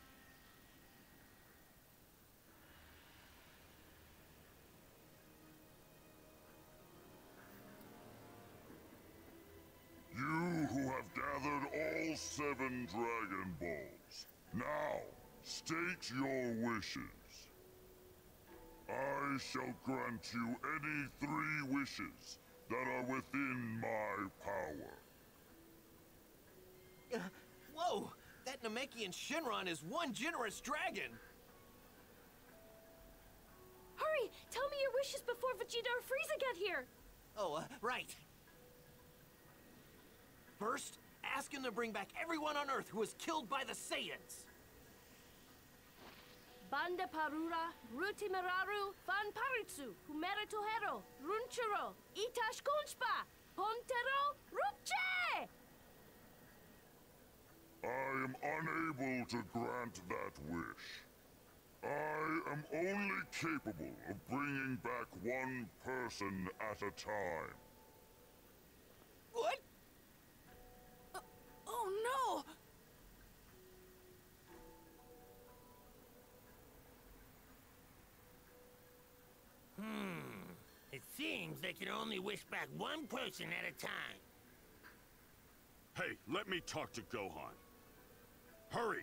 You who have gathered all seven Dragon Balls, now state your wishes. I shall grant you any three wishes that are within my power. Uh, whoa! That Namekian Shenron is one generous dragon! Hurry! Tell me your wishes before Vegeta or Frieza get here! Oh, uh, right. First, ask him to bring back everyone on Earth who was killed by the Saiyans. Banda Parura, Rutimeraru, Van Paritsu, Humeritohero, Runchuro, Itash Kunchpa, Pontero, Rupche! am unable to grant that wish. I am only capable of bringing back one person at a time. What? Uh, oh no! Hmm. It seems they can only wish back one person at a time. Hey, let me talk to Gohan. Hurry!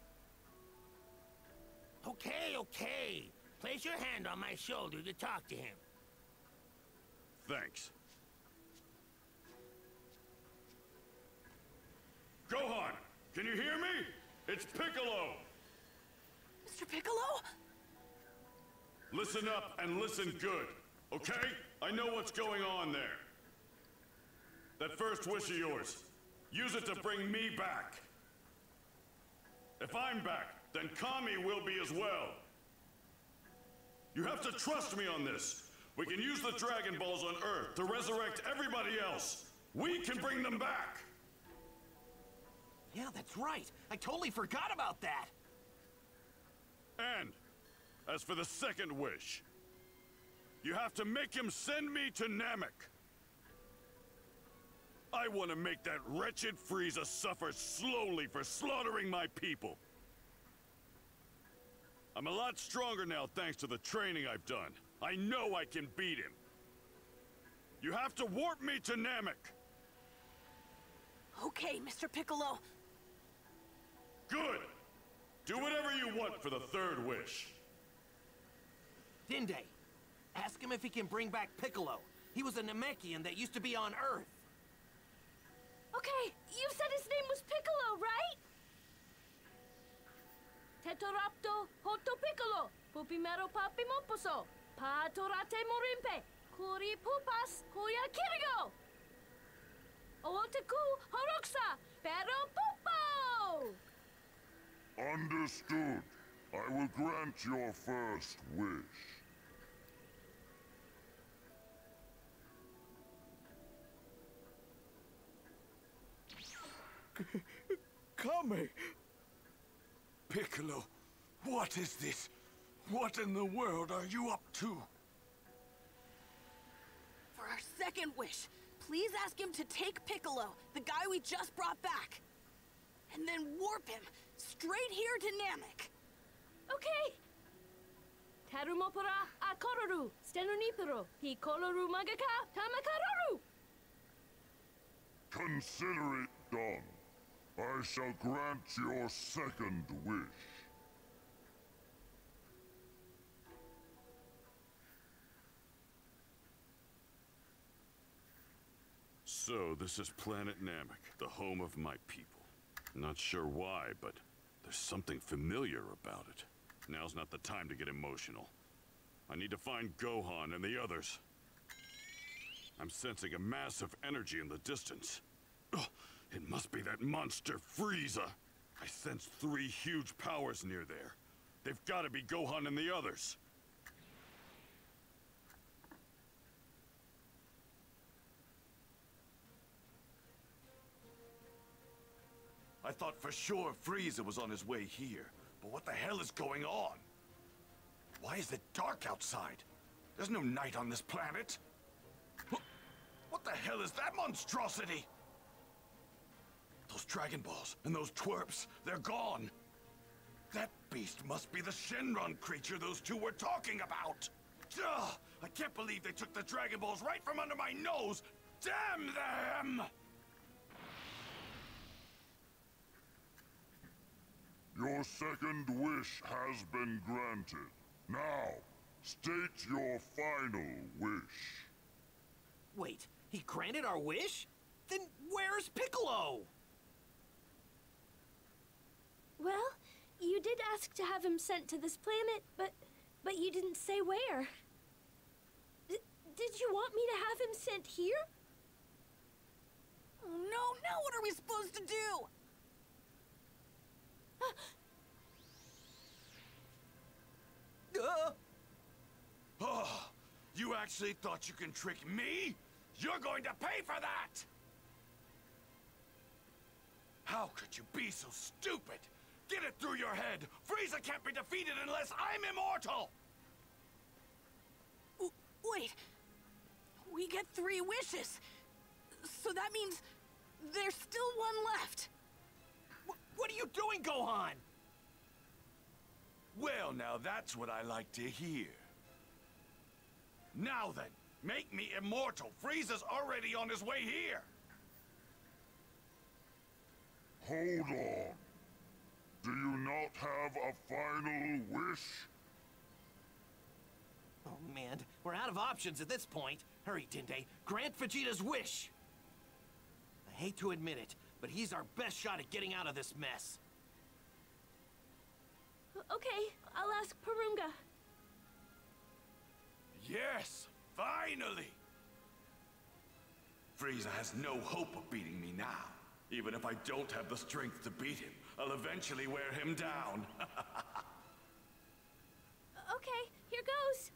Okay, okay. Place your hand on my shoulder to talk to him. Thanks. Gohan, can you hear me? It's Piccolo! Mister Piccolo? Listen up and listen good, okay? I know what's going on there. That first wish of yours, use it to bring me back. If I'm back, then Kami will be as well. You have to trust me on this. We can use the Dragon Balls on Earth to resurrect everybody else. We can bring them back. Yeah, that's right. I totally forgot about that. And as for the second wish, you have to make him send me to Namek. I want to make that wretched Frieza suffer slowly for slaughtering my people. I'm a lot stronger now thanks to the training I've done. I know I can beat him. You have to warp me to Namek. Okay, Mister Piccolo. Good. Do whatever you want for the third wish. Dende, ask him if he can bring back Piccolo. He was a Namekian that used to be on Earth. Okay, you said his name was Piccolo, right? Tetorapto Hoto Piccolo, Pupimero Papimoposo, Patorate Morimpe, Kuri Pupas, Kuya Kirigo! Ooteku Horoxa, Pero Pupo! Understood. I will grant your first wish. Kami! Piccolo, what is this? What in the world are you up to? For our second wish, please ask him to take Piccolo, the guy we just brought back, and then warp him straight here to Namek. Okay. Tarumopora Akororu, Stenonipero, Hikoloru Magaka, Tamakaroru! Consider it done. I shall grant your second wish. So, this is Planet Namek, the home of my people. Not sure why, but there's something familiar about it. Now's not the time to get emotional. I need to find Gohan and the others. I'm sensing a massive energy in the distance. Ugh, it must be that monster Frieza. I sense three huge powers near there. They've got to be Gohan and the others. I thought for sure Frieza was on his way here. But what the hell is going on? Why is it dark outside? There's no night on this planet. What the hell is that monstrosity? Those Dragon Balls and those twerps, they're gone. That beast must be the Shenron creature those two were talking about. Duh! I can't believe they took the Dragon Balls right from under my nose. Damn them! Your second wish has been granted. Now, state your final wish. Wait, he granted our wish? Then where's Piccolo? Well, you did ask to have him sent to this planet, but but you didn't say where. D did you want me to have him sent here? Oh no, now what are we supposed to do? Uh. Oh, you actually thought you can trick me? You're going to pay for that! How could you be so stupid? Get it through your head! Frieza can't be defeated unless I'm immortal! W wait. We get three wishes. So that means there's still one left. Wh what are you doing, Gohan? Well, now that's what I like to hear. Now then, make me immortal. Frieza's already on his way here. Hold on. Do you not have a final wish? Oh man, we're out of options at this point. Hurry, Dende. Grant Vegeta's wish. I hate to admit it, but he's our best shot at getting out of this mess. Okay, I'll ask Purunga. Yes, finally! Frieza has no hope of beating me now. Even if I don't have the strength to beat him, I'll eventually wear him down. Okay, here goes.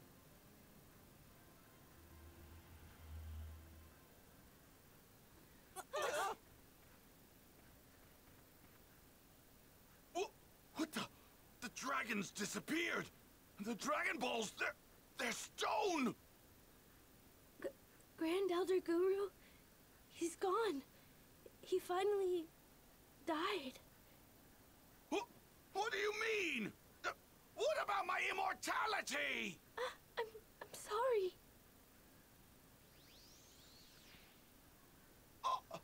What, what the? The dragons disappeared! The Dragon Balls, they're, they're stone! G Grand Elder Guru, he's gone. He finally died. What, what do you mean? Uh, what about my immortality? Uh, I'm, I'm sorry. Oh.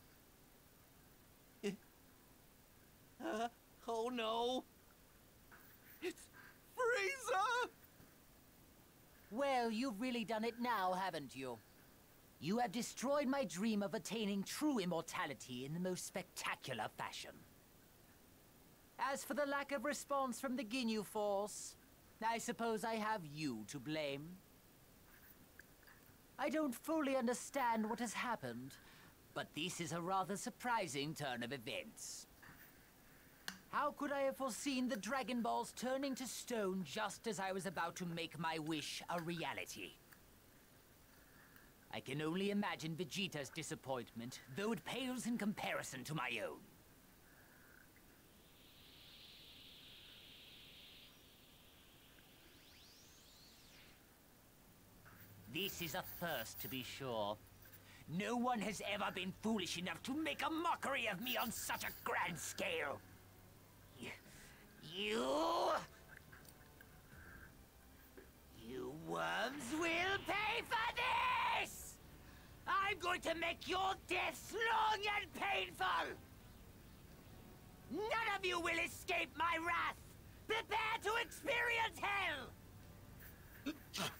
Uh, oh no. It's Frieza! Well, you've really done it now, haven't you? You have destroyed my dream of attaining true immortality in the most spectacular fashion. As for the lack of response from the Ginyu Force, I suppose I have you to blame. I don't fully understand what has happened, but this is a rather surprising turn of events. How could I have foreseen the Dragon Balls turning to stone just as I was about to make my wish a reality? I can only imagine Vegeta's disappointment, though it pales in comparison to my own. This is a first, to be sure. No one has ever been foolish enough to make a mockery of me on such a grand scale. You... You... You worms will pay for this! I'm going to make your deaths long and painful! None of you will escape my wrath! Prepare to experience hell!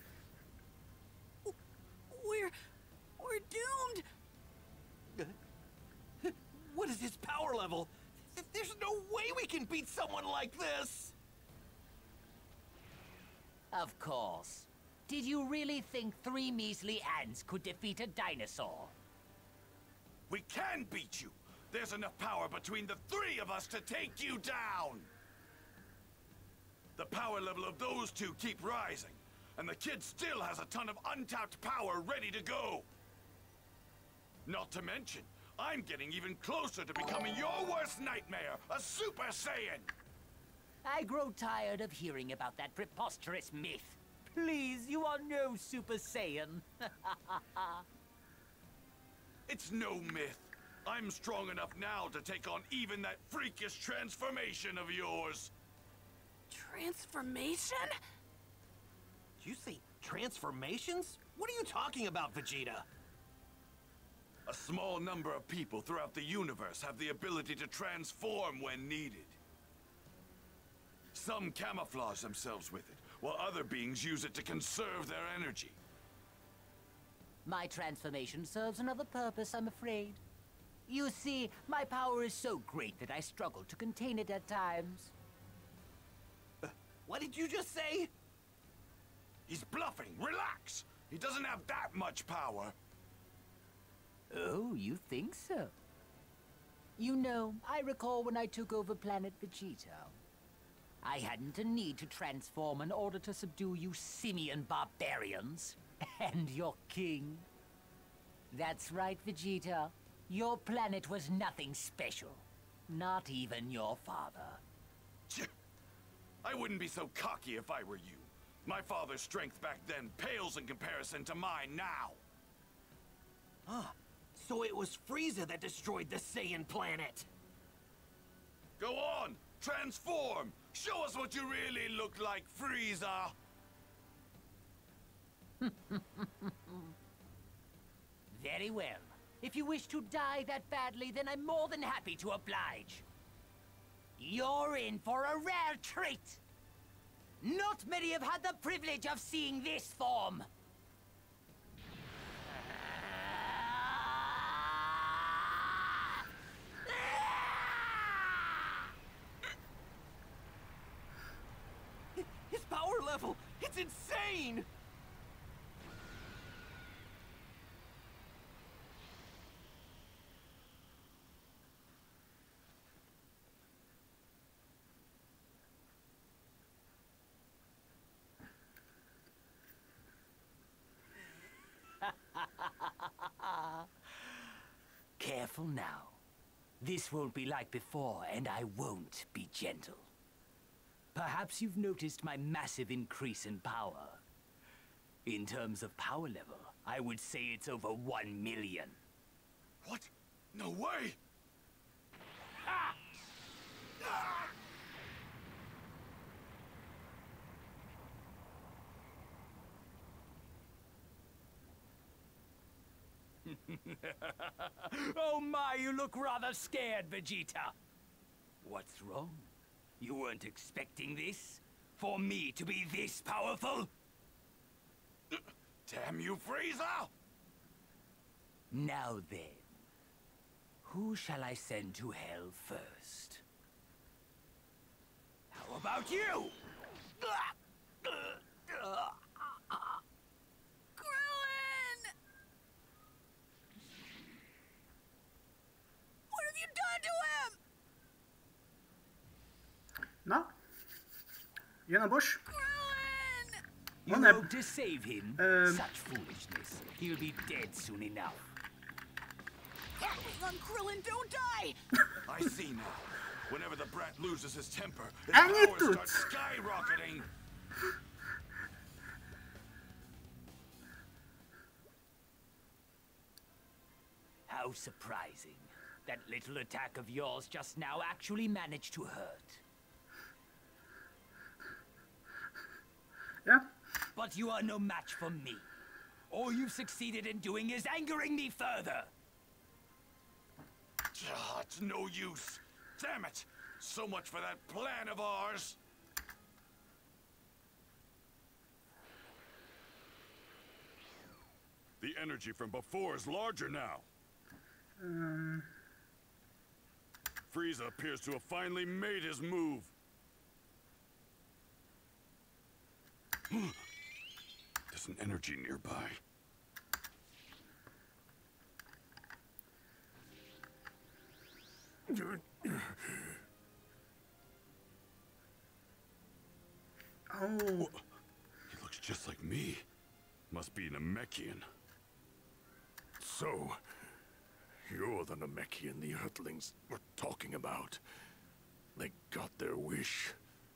We're... we're doomed! What is his power level? There's no way we can beat someone like this! Of course. Did you really think three measly ants could defeat a dinosaur? We can beat you! There's enough power between the three of us to take you down! The power level of those two keep rising, and the kid still has a ton of untapped power ready to go! Not to mention, I'm getting even closer to becoming your worst nightmare, a Super Saiyan! I grow tired of hearing about that preposterous myth. Please, you are no Super Saiyan. It's no myth. I'm strong enough now to take on even that freakish transformation of yours. Transformation? Did you say transformations? What are you talking about, Vegeta? A small number of people throughout the universe have the ability to transform when needed. Some camouflage themselves with it, while other beings use it to conserve their energy. My transformation serves another purpose, I'm afraid. You see, my power is so great that I struggle to contain it at times. Uh, what did you just say? He's bluffing. Relax. He doesn't have that much power. Oh, you think so? You know, I recall when I took over planet Vegeta. I hadn't a need to transform in order to subdue you simian barbarians. And your king. That's right, Vegeta. Your planet was nothing special. Not even your father. I wouldn't be so cocky if I were you. My father's strength back then pales in comparison to mine now. Huh. So it was Frieza that destroyed the Saiyan planet. Go on! Transform! Show us what you really look like, Frieza! Very well. If you wish to die that badly, then I'm more than happy to oblige. You're in for a rare treat. Not many have had the privilege of seeing this form. His power level, it's insane! Careful now. This won't be like before, and I won't be gentle. Perhaps you've noticed my massive increase in power. In terms of power level, I would say it's over one million. What? No way! Ha! Ah! Oh my, you look rather scared, Vegeta. What's wrong? You weren't expecting this? For me to be this powerful? Damn you, Frieza! Now then, who shall I send to hell first? How about you? Krillin! What have you done to him? Na? Jön a Bosch? Krillin! You Well, hope to save him? Um, Such foolishness. He'll be dead soon enough. Young Krillin, don't die! I see now. Whenever the brat loses his temper, his Ennyi powers tudsz? start skyrocketing. How surprising. That little attack of yours just now actually managed to hurt. Ja? But you are no match for me. All you've succeeded in doing is angering me further. Ah, it's no use. Damn it! So much for that plan of ours. The energy from before is larger now. Um, Frieza appears to have finally made his move. There's an energy nearby. oh. He looks just like me. Must be Namekian. So, you're the Namekian the Earthlings were talking about. They got their wish.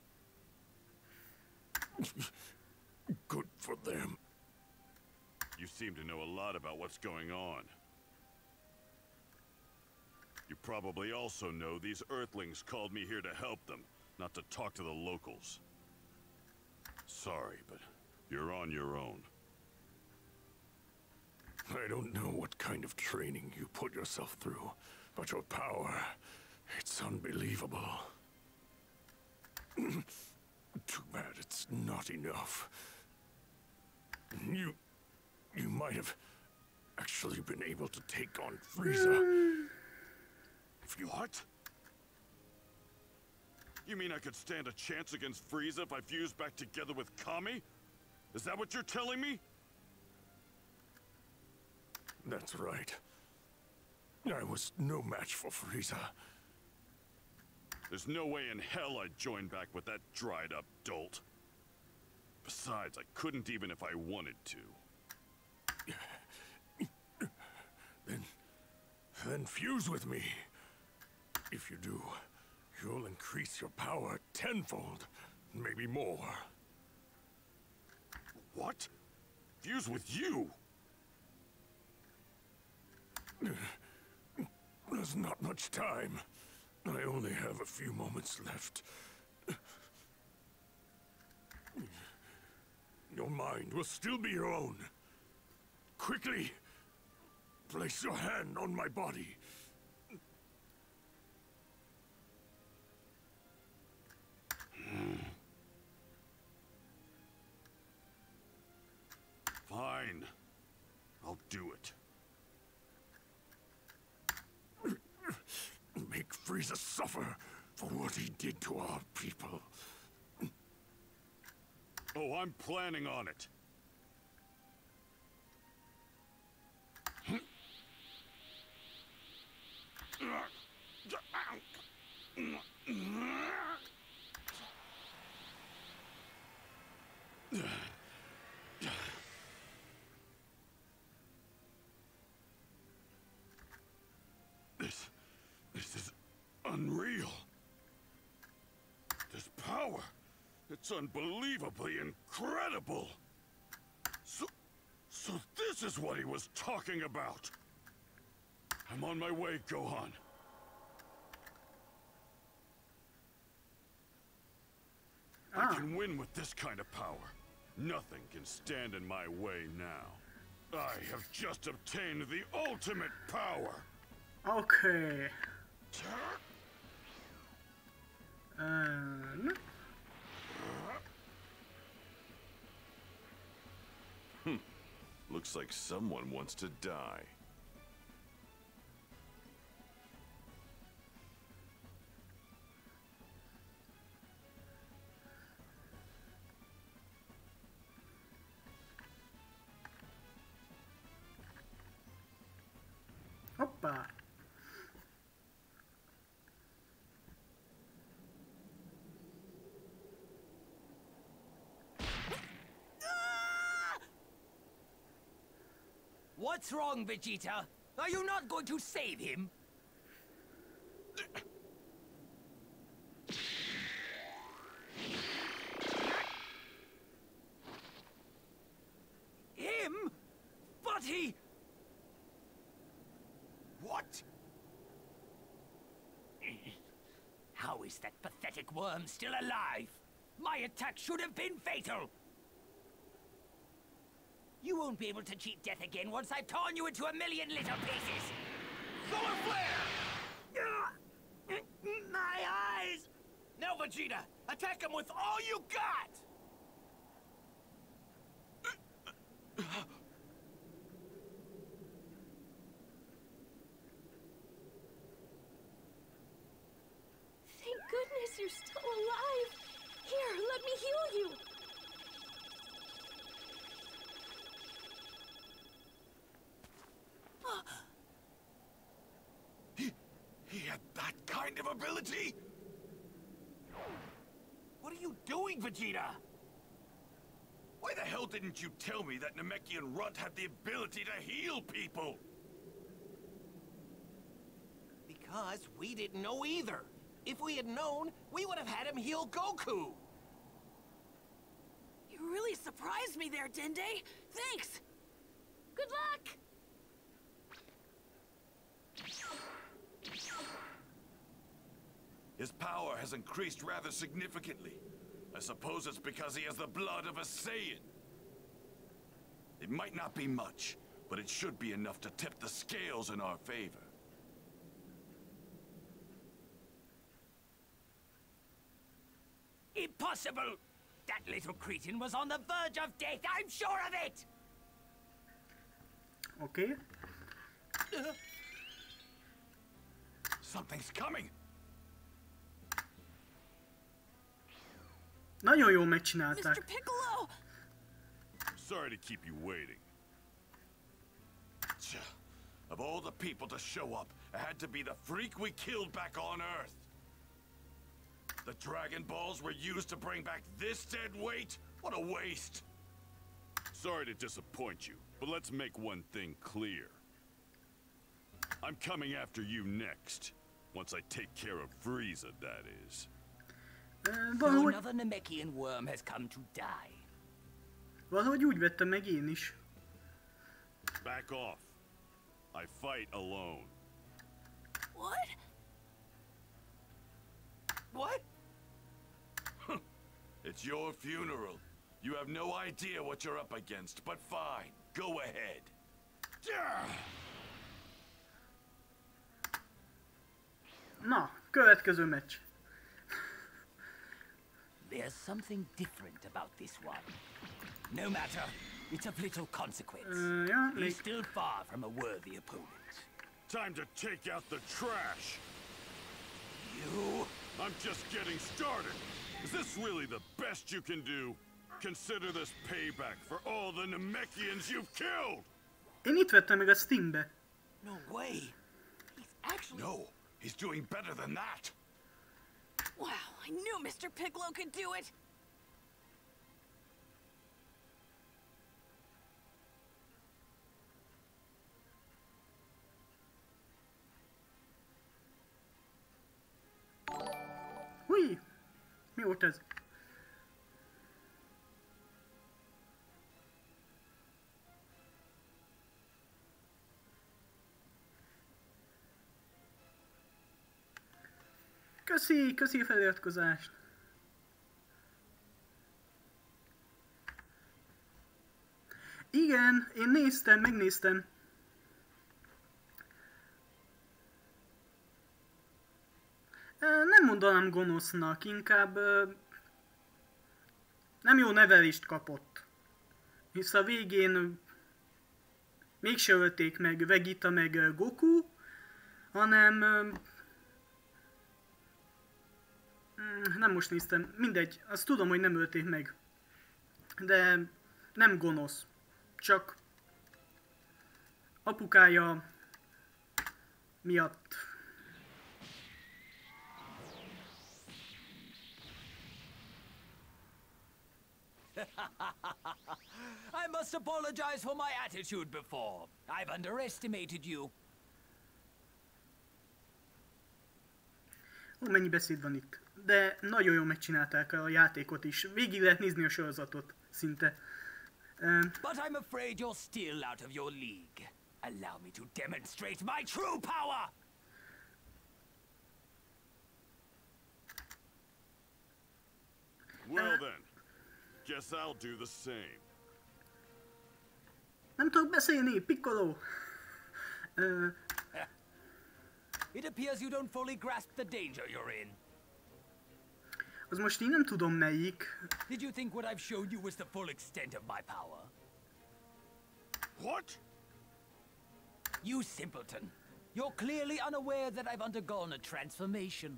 Good for them. You seem to know a lot about what's going on. You probably also know these Earthlings called me here to help them, not to talk to the locals. Sorry, but you're on your own. I don't know what kind of training you put yourself through, but your power, it's unbelievable. Too bad it's not enough. You... you might have actually been able to take on Frieza. If you... What? You mean I could stand a chance against Frieza if I fused back together with Kami? Is that what you're telling me? That's right. I was no match for Frieza. There's no way in hell I'd join back with that dried-up dolt. Besides, I couldn't even if I wanted to. Then... then fuse with me. If you do, You'll increase your power tenfold, maybe more. What? Fuse with you? There's not much time. I only have a few moments left. Your mind will still be your own. Quickly, place your hand on my body. Fine. I'll do it. Make Frieza suffer for what he did to our people. Oh, I'm planning on it. This... this is unreal. This power, it's unbelievably incredible. So... so this is what he was talking about. I'm on my way, Gohan. Ah. I can win with this kind of power. Nothing can stand in my way now. I have just obtained the ultimate power. Okay. Um. Hmm. Looks like someone wants to die. Hoppa. What's wrong, Vegeta? Are you not going to save him? Him? But he... What? How is that pathetic worm still alive? My attack should have been fatal! You won't be able to cheat death again once I've torn you into a million little pieces! Solar flare! My eyes! Now, Vegeta, attack him with all you got! Thank goodness you're still alive. Here, let me heal you. He, he had that kind of ability? What are you doing, Vegeta? Why the hell didn't you tell me that Namekian Runt had the ability to heal people? Because we didn't know either. If we had known, we would have had him heal Goku. You really surprised me there, Dende. Thanks. Good luck. His power has increased rather significantly. I suppose it's because he has the blood of a Saiyan. It might not be much, but it should be enough to tip the scales in our favor. Impossible! That little cretin was on the verge of death, I'm sure of it! Okay. Something's coming! Nagyon jól megcsinálták. Mister Piccolo! Sorry to keep you waiting. Of all the people to show up, it had to be the freak we killed back on Earth. The Dragon Balls were used to bring back this dead weight? What a waste! Sorry to disappoint you, but let's make one thing clear. I'm coming after you next. Once I take care of Frieza, that is. Ö, So valahogy, another Namekian worm has come to die. valahogy úgy vettem meg én is. Back off. I fight alone. What? What? It's your funeral. You have no idea what you're up against, but fine. Go ahead. Na, következő meccs. There's something different about this one. No matter, it's of little consequence. Ö, ja, He's még... still far from a worthy opponent. Time to take out the trash. You? I'm just getting started. Is this really the best you can do? Consider this payback for all the Namekians you've killed! Én itt vettem meg a Steambe. No way. He's actually... No, he's doing better than that. Wow, I knew Mister Piccolo could do it! Húj! Mi volt ez? Köszi, köszi a feliratkozást! Igen, én néztem, megnéztem. Ö, Nem mondanám gonosznak, inkább ö, nem jó nevelést kapott. Hisz a végén ö, mégse ölték meg Vegeta meg ö, Goku, hanem ö, mm, nem most néztem, mindegy, azt tudom, hogy nem ölték meg. De nem gonosz, csak apukája miatt. I must apologize for my attitude before. I've underestimated you. Ó, mennyi beszéd van itt. De nagyon jól megcsinálták a játékot is. Végig lehet nézni a sorozatot, szinte. Ö, But I'm afraid you're still out of your league. Allow me to demonstrate my true power! Well then, guess I'll do the same. Nem tudok beszélni, Piccolo! Ö, It appears you don't fully grasp the danger you're in. az most én nem tudom melyik. Did you think what I've shown you was the full extent of my power? What? You simpleton. You're clearly unaware that I've undergone a transformation.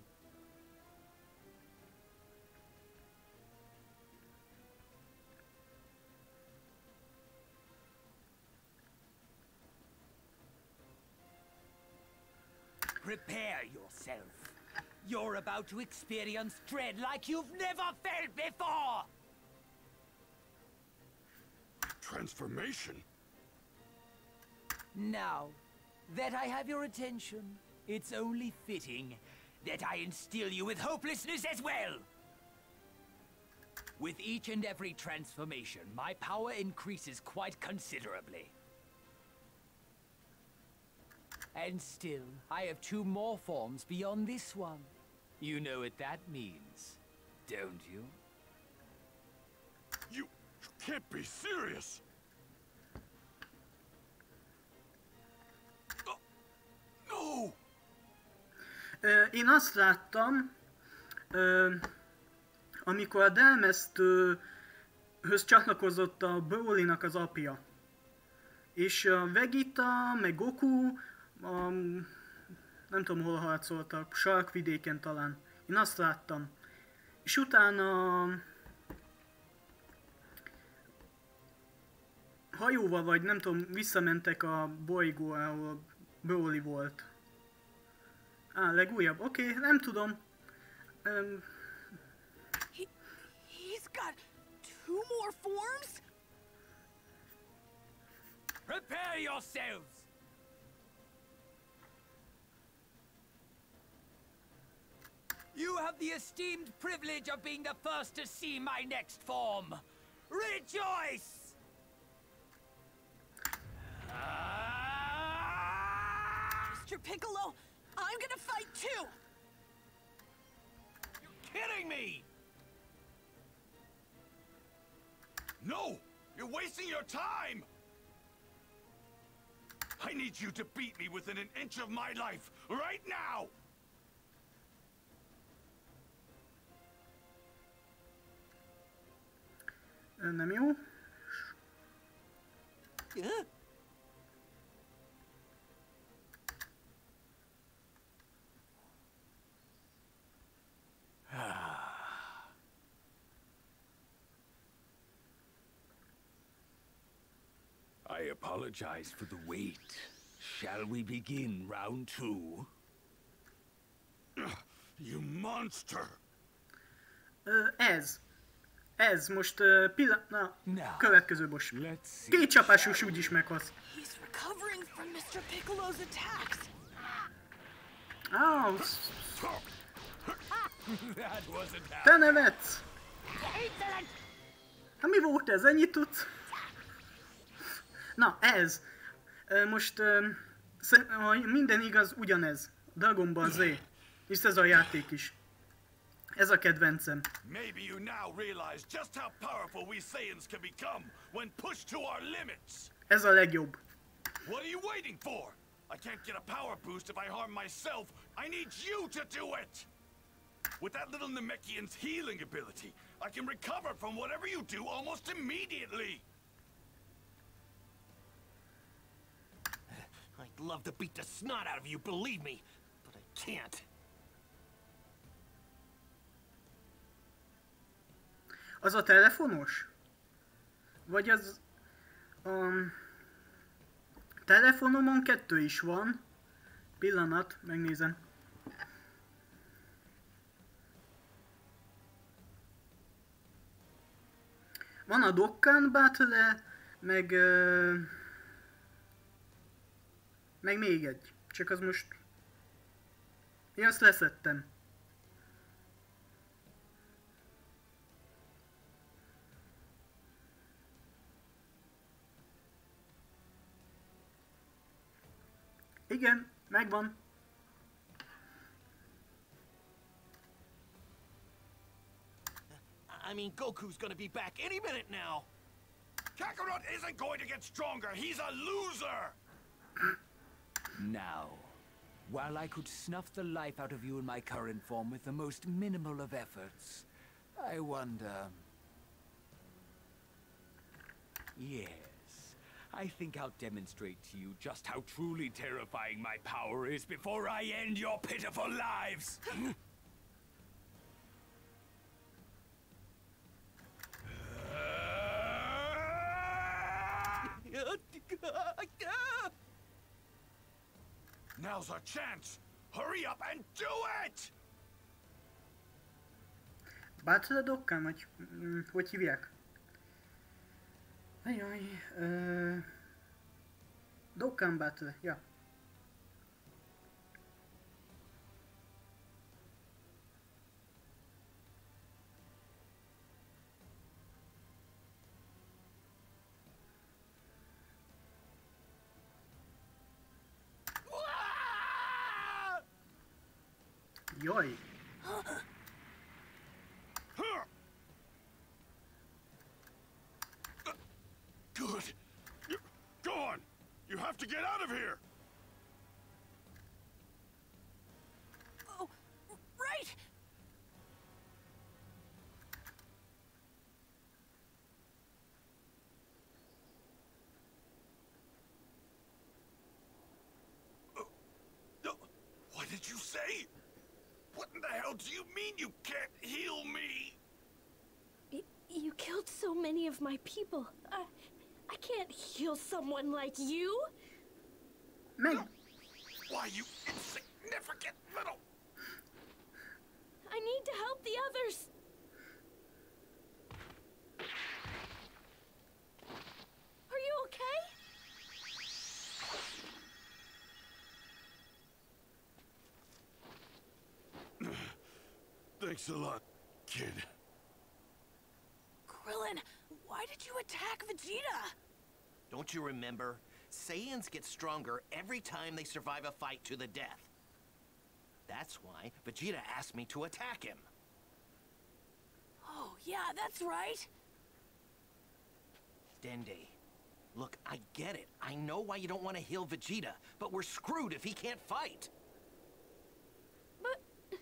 Prepare yourself. You're about to experience dread like you've never felt before! Transformation? Now that I have your attention, it's only fitting that I instill you with hopelessness as well. With each and every transformation, my power increases quite considerably. And still, I have two more forms beyond this one. You know what that means, don't you? You, you can't be serious! Oh, no! Ö, én azt láttam, ö, amikor a Delmesztőhöz csatlakozott a Broly-nak az apja. És a Vegeta, meg Goku, a, nem tudom hol harcoltak, sarkvidéken talán. Én azt láttam. És utána hajóval vagy nem tudom, visszamentek a bolygóra, ahol Broly volt. Á, legújabb. Oké, okay, nem tudom. Um, He, he's got two more forms? Prepare yourselves! have the esteemed privilege of being the first to see my next form. Rejoice! Mister Piccolo, I'm gonna fight too! You're kidding me! No! You're wasting your time! I need you to beat me within an inch of my life, right now! Ö, nem jó. Yeah? I apologize for the wait. Shall we begin round two? You monster! Ö, ez. Ez most uh, pillanat... Na, Now, következő boss. let's see. Két csapású úgy is meghalsz. He's recovering from Mister Piccolo's attacks. Áh, That wasn't how. te nevetsz! Hát mi volt ez? Ennyit tudsz? Na, ez. Ö, Most, ö, szer- ha minden igaz, ugyanez. Dragon Ball Z. És ez a játék is. Ez a kedvencem. Maybe you now realize just how powerful we Saiyans can become when pushed to our limits. Ez a legjobb. What are you waiting for? I can't get a power boost if I harm myself. I need you to do it! With that little Namekian's healing ability, I can recover from whatever you do almost immediately. I'd love to beat the snot out of you, believe me, but I can't. Az a telefonos? Vagy az... Um, telefonomon kettő is van. Pillanat, megnézem. Van a Dokkan Battle, meg... Uh, meg még egy. Csak az most... Én azt leszettem. Igen, megvan. I mean, Goku's gonna be back any minute now. Kakarot isn't going to get stronger. He's a loser. Now, while I could snuff the life out of you in my current form with the most minimal of efforts, I wonder... Yes, I think I'll demonstrate to you just how truly terrifying my power is before I end your pitiful lives! Now's our chance. Hurry up and do it! Battle Dokkan, vagy mm, hogy hívják? Ajaj, uh, Dokkan Battle, ja. Jaj. Good. You, go on. You have to get out of here. Oh, right! No. What did you say? What in the hell do you mean you can't heal me? Y- you killed so many of my people. I, I can't heal someone like you. Meg... Why, you insignificant little... I need to help the others. Are you okay? Thanks a lot, kid. Krillin, why did you attack Vegeta? Don't you remember? Saiyans get stronger every time they survive a fight to the death. That's why Vegeta asked me to attack him. Oh, yeah, that's right. Dende, look, I get it. I know why you don't want to heal Vegeta, but we're screwed if he can't fight. But...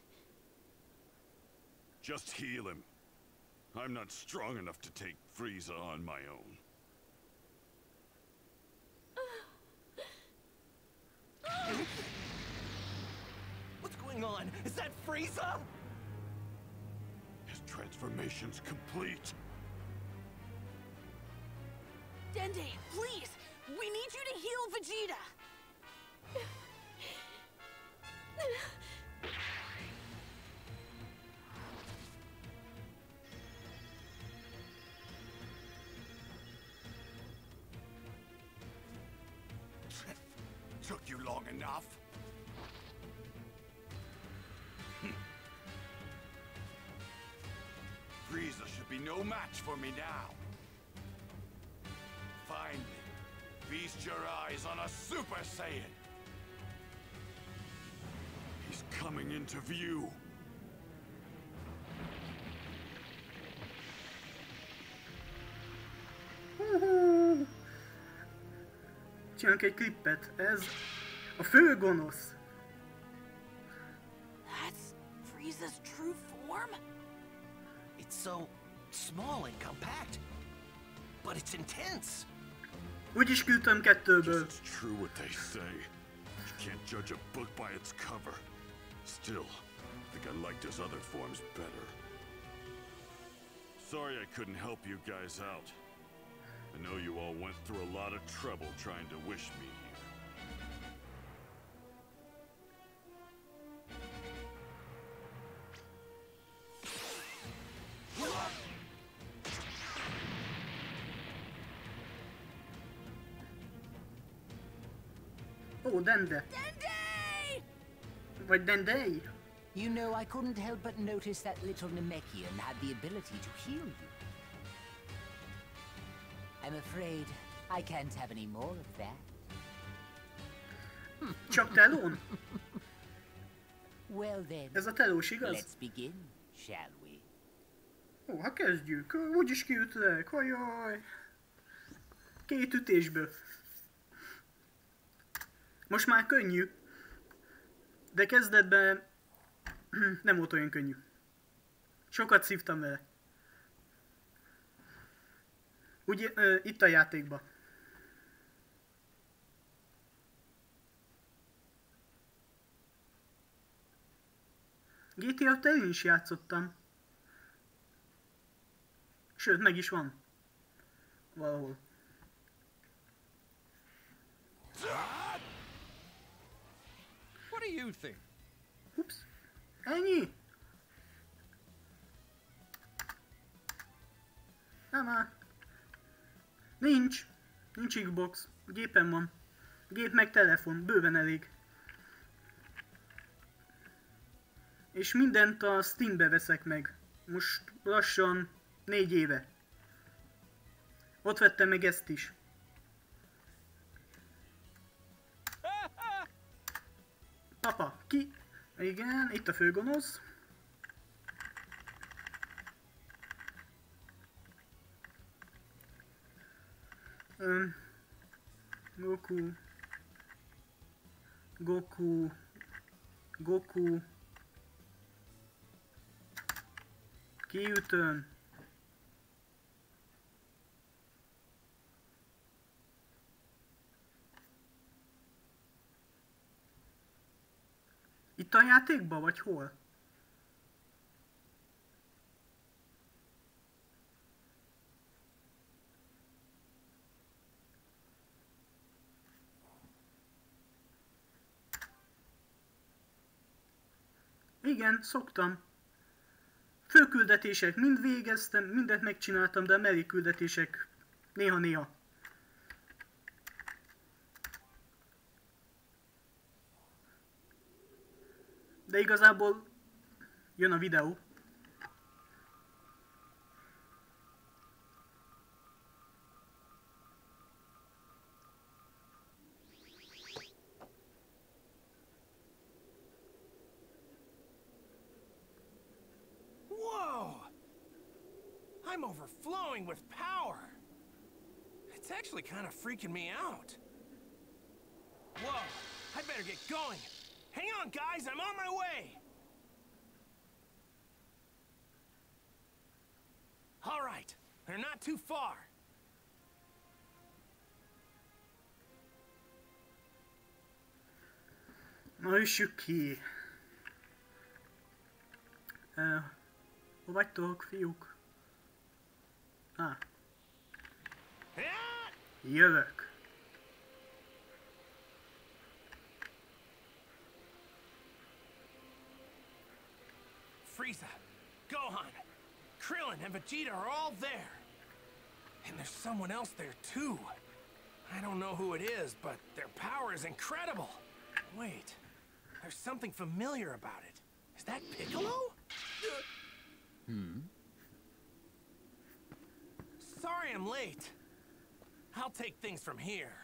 Just heal him. I'm not strong enough to take Frieza on my own. What's going on? Is that Frieza? His transformation's complete. Dende, please! We need you to heal Vegeta! Took you long enough? Frieza should be no match for me now. Finally, feast your eyes on a Super Saiyan. He's coming into view. Csinálunk egy klippet. Ez a fő gonosz. That's Frieza's true form? It's so small and compact, but it's intense. Úgy is küldtem kettőből. It's true what they say. You can't judge a book by its cover. Still, I think I liked his other forms better. Sorry I couldn't help you guys out. I know you all went through a lot of trouble trying to wish me here. Ó, Dende. Dende! Vagy Dendei. You know, I couldn't help but notice that little Namekian had the ability to heal you. I'm afraid I can't have any more of that. Csak telón? Well then, Ez a telós, igaz? let's begin, shall we? Ó, hát kezdjük. Úgyis kiütlek. Hajaj. Két ütésből. Most már könnyű. De kezdetben nem volt olyan könnyű. Sokat szívtam vele. Ugye, ö, itt a játékban. gé té öttel én is játszottam. Sőt, meg is van. Valahol. What do you think? Ups. Ennyi? Nem már. Nincs. Nincs Xbox. Gépen van. Gép meg telefon. Bőven elég. És mindent a Steambe veszek meg. Most lassan négy éve. Ott vettem meg ezt is. Papa, ki? Igen, itt a főgonosz. Um, Goku. Goku. Goku. Kiütöm. Itt a játékban, vagy hol? Igen, szoktam. Főküldetések mind végeztem, mindent megcsináltam, de a mellékküldetések néha-néha. De igazából jön a videó. I'm overflowing with power. It's actually kind of freaking me out. Whoa, I better get going. Hang on, guys, I'm on my way. All right, they're not too far. Na üssük ki. Uh, hol vagytok, fiúk? Ah. Jövök. Frieza, Gohan, Krillin, and Vegeta are all there. And there's someone else there, too. I don't know who it is, but their power is incredible. Wait, there's something familiar about it. Is that Piccolo? Hmm? Sorry I'm late. I'll take things from here.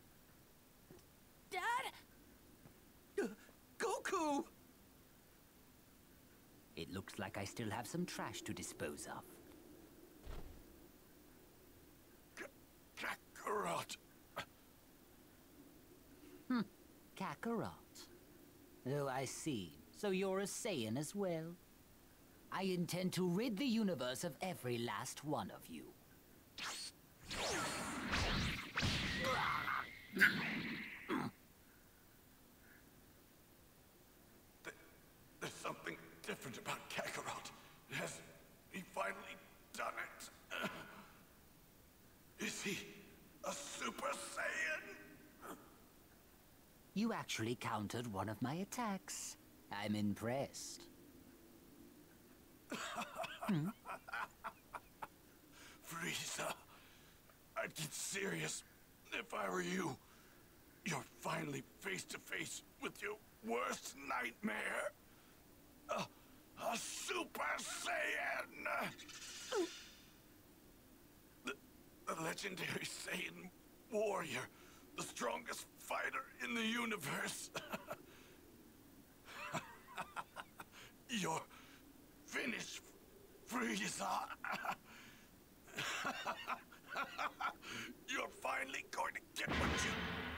Dad? Uh, Goku! It looks like I still have some trash to dispose of. Kakarot. Hmm, Kakarot. Oh, I see. So you're a Saiyan as well? I intend to rid the universe of every last one of you. There's something different about Kakarot. Has he finally done it? Is he a Super Saiyan? You actually countered one of my attacks. I'm impressed. hmm? Frieza, I'd get serious if I were you. You're finally face to face with your worst nightmare. A, a Super Saiyan! The, the legendary Saiyan warrior, the strongest fighter in the universe. You're finished, Frieza. You're finally going to get what you...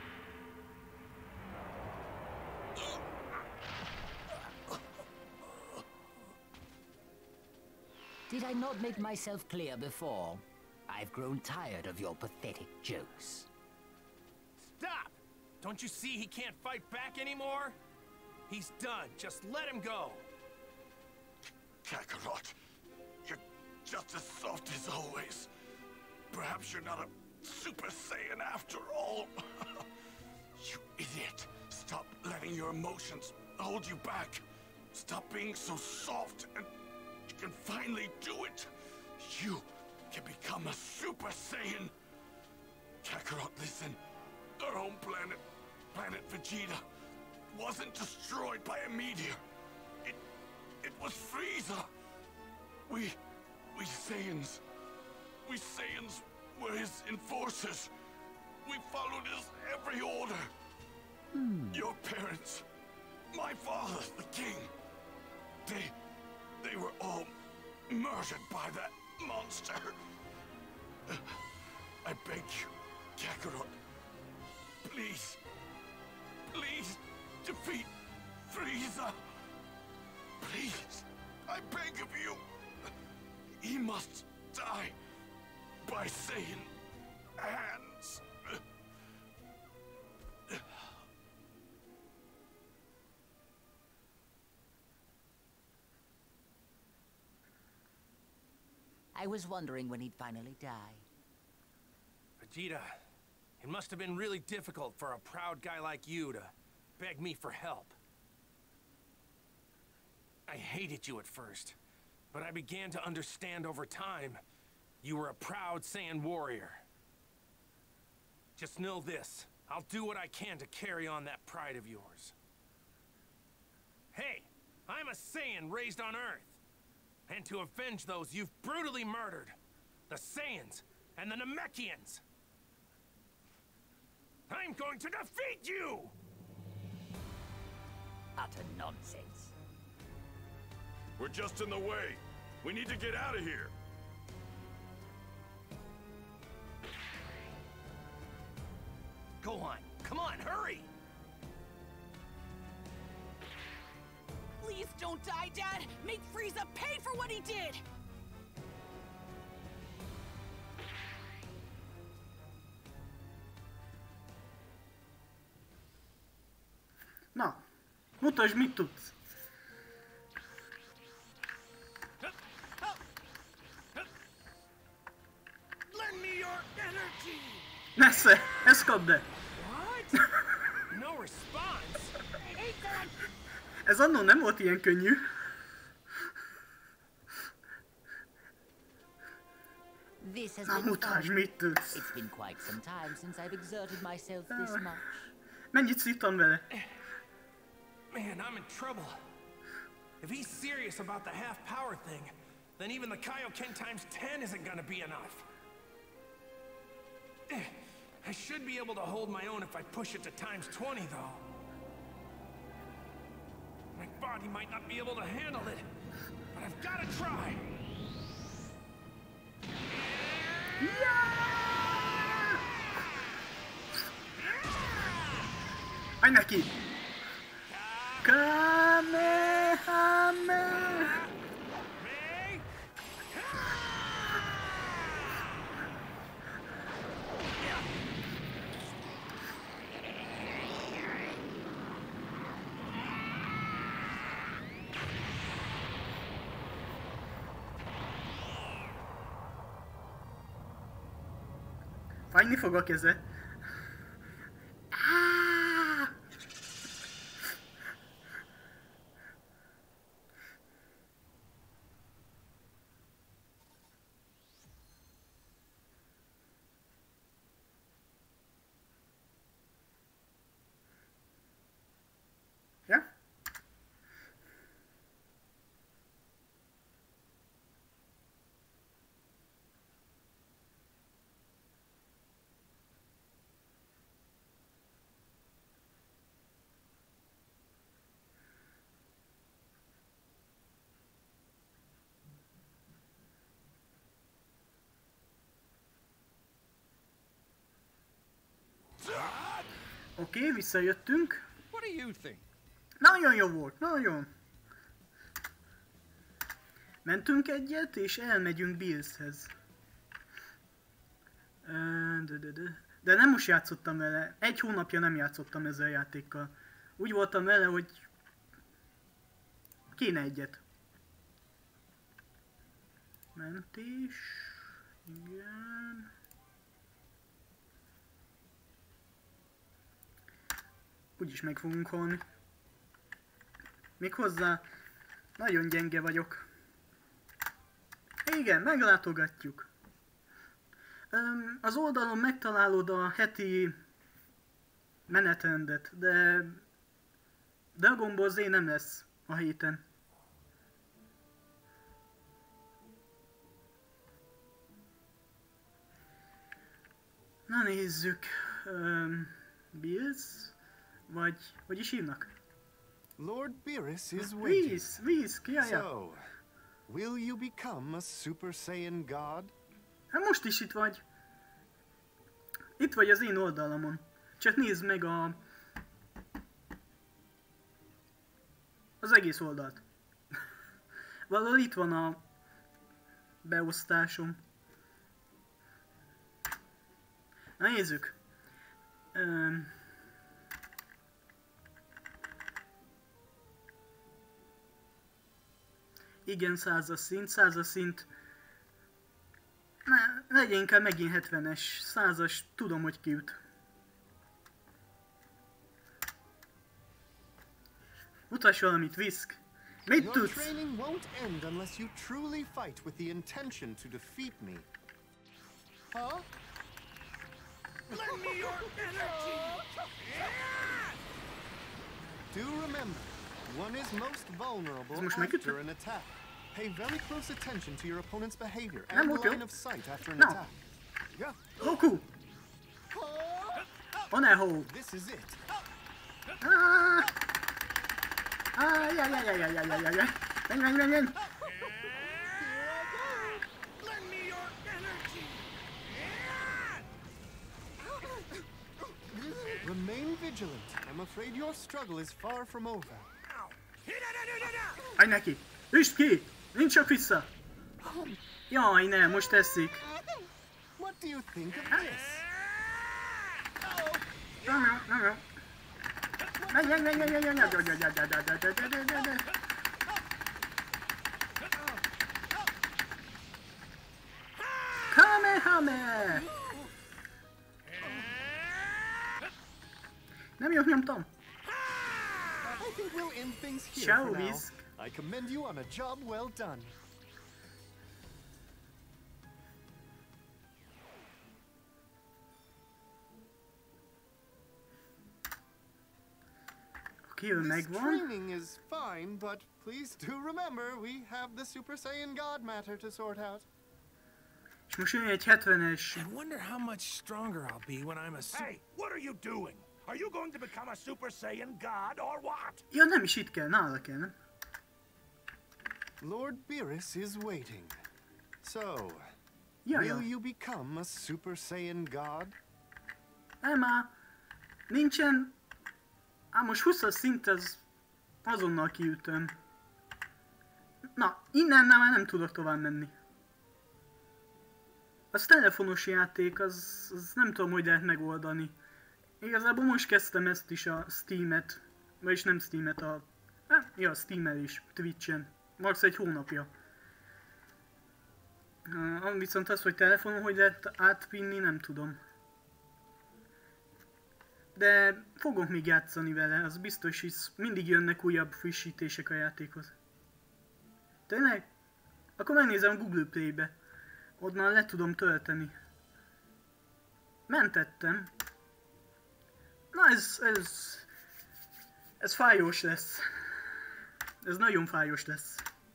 Did I not make myself clear before? I've grown tired of your pathetic jokes. Stop! Don't you see he can't fight back anymore? He's done. Just let him go. Kakarot, you're just as soft as always. Perhaps you're not a Super Saiyan after all. You idiot. Stop letting your emotions hold you back. Stop being so soft and you can finally do it. You can become a Super Saiyan. Kakarot, listen. Our home planet, planet Vegeta, wasn't destroyed by a meteor. It, it was Frieza. We, we Saiyans, we Saiyans were his enforcers. We followed his every order. Hmm. Your parents, my father, the king, they, they were all murdered by that monster. I beg you, Kakarot, please, please defeat Frieza. Please, I beg of you. He must die by Saiyan hands. I was wondering when he'd finally die. Vegeta, it must have been really difficult for a proud guy like you to beg me for help. I hated you at first, but I began to understand over time you were a proud Saiyan warrior. Just know this, I'll do what I can to carry on that pride of yours. Hey, I'm a Saiyan raised on Earth, and to avenge those you've brutally murdered, the Saiyans and the Namekians. I'm going to defeat you! Utter nonsense. We're just in the way. We need to get out of here. Gohan, come on, hurry! Please don't die, Dad! Make Frieza pay for what he did! Na, mutasd, mit tudsz. Lend me your energy! Nesze, ezt kapd el. What? No response? Ez annól nem volt ilyen könnyű. This has Na, been mutasd, fun. mit tudsz. It's been quite some time since I've exerted myself this much. Mennyit szívtam vele? Man, I'm in trouble. If he's serious about the half power thing, then even the Kaioken times ten isn't gonna be enough. I should be able to hold my own if I push it to times twenty, though. My body might not be able to handle it, but I've gotta try. Állj neki! Kamehameha! Fájni fog a keze. Ja? Oké, okay, visszajöttünk. What do you think? Nagyon jó volt, nagyon. Mentünk egyet, és elmegyünk Billshez. De, de, de. de nem most játszottam vele. Egy hónapja nem játszottam ezzel a játékkal. Úgy voltam vele, hogy kéne egyet. Mentés. Igen. Úgyis meg fogunk halni. Méghozzá nagyon gyenge vagyok. Igen, meglátogatjuk. Öm, az oldalon megtalálod a heti menetrendet, de Dragon Ball Z nem lesz a héten. Na nézzük. Öm, Bills? Vagy, hogy is hívnak? Lord Beerus is waiting. Whis, Whis, ki a já? So, will you become a Super Saiyan God? Hát most is itt vagy. Itt vagy az én oldalamon. Csak nézd meg a... az egész oldalt. Valahol itt van a beosztásom. Na nézzük. Um, igen, százas szint, százas szint. Ne, legyen inkább megint hetvenes, százas, tudom, hogy kiüt. Mutass valamit, Whisk. Mit Your tudsz? training won't end unless you truly fight with the intention to defeat me. Huh? Lend me your energy! Do remember, one is most vulnerable Ez most megütve? after an attack. Pay very close attention to your opponent's behavior Nem and volt the jó. line of sight after an Na. attack. Yeah, Goku! Oneho! this is it. Ah! Ah, ja, ja, ja, ja, ja, ja, ja, ja. Menj, menj, menj, menj! Lend me your energy! Remain vigilant. I'm afraid your struggle is far from over. Állj neki! Üsd ki! Nincs csak vissza! Jaj, ne, most teszik. What do you think of this? Nem jó, nem jó. Menj, menj, menj, menj, menj, menj, menj, menj, menj, menj. Kamehame! Nem jót nyomtam. I think we'll end things here Ciao, for now. Whisk. I commend you on a job well done. Kill This megvan. training is fine, but please do remember we have the Super Saiyan God matter to sort out. És most jön egy hetvenes. I wonder how much stronger I'll be when I'm a su- Hey, what are you doing? Are you going to become a Super Saiyan God or what? Ja, nem is itt kell, nála kell, nem? Lord Beerus is waiting. So, Ja, will ja. you become a Super Saiyan God? Nem áll. Nincsen. Á, most huszas szint, az azonnal kiütöm. Na, innen már nem tudok tovább menni. Az telefonos játék, az, az nem tudom, hogy lehet megoldani. Igazából most kezdtem ezt is a Steam-et. Vagyis nem Steam-et, a... Eh, ja, Steam-el is, Twitch-en. Max egy hónapja. Uh, viszont az, hogy telefonon hogy lehet átvinni, nem tudom. De fogok még játszani vele, az biztos is. Mindig jönnek újabb frissítések a játékhoz. Tényleg? Akkor megnézem Google Play-be. Onnan le tudom tölteni. Mentettem. Na ez, ez... Ez fájós lesz. Ez nagyon fájós lesz.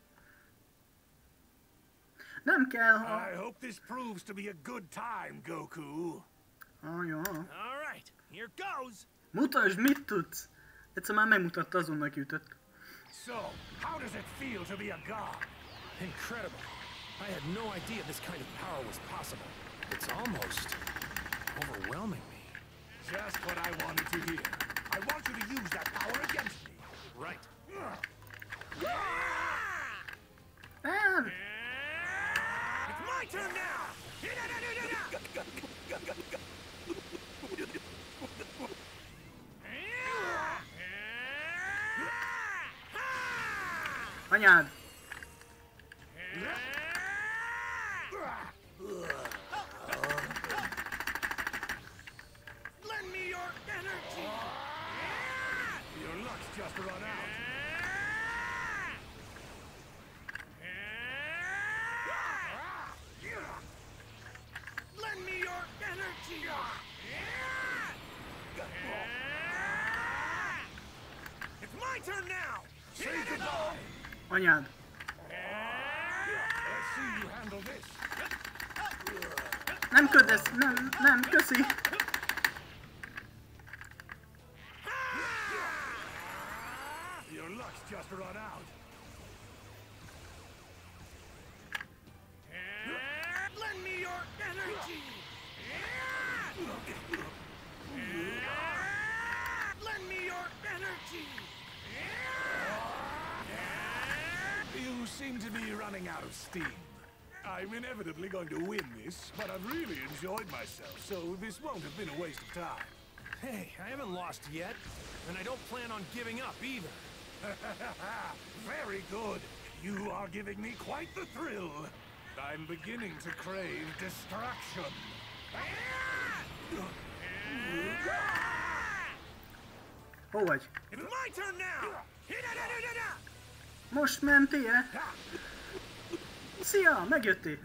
Nem kell, ha... I hope this proves to be a good time, Goku. Ah, ja. All right, here goes. Mutasd, mit tudsz! Egyszer már megmutatta, azonnal kiütött. So, how does it feel to be a god? Incredible. I had no idea this kind of power was possible. It's almost overwhelming me. Just what I wanted to hear. I want you to use that power against me. Right. Nem! It's my turn now! Anyád! Lend me your energy! Your luck's just run out. Lend me your energy! It's my turn now! Say goodbye! Anyád! Let's see you handle this. Nem ködesz! Nem, nem, köszi! Your luck's just run out. Lend me your energy! Lend me your energy! You seem to be running out of steam. I'm inevitably going to win this, but I've really enjoyed myself, so this won't have been a waste of time. Hey, I haven't lost yet, and I don't plan on giving up either. Very good. You are giving me quite the thrill. I'm beginning to crave destruction. Hol vagy? It's my turn now! Most mentél? Szia! Megjöttél!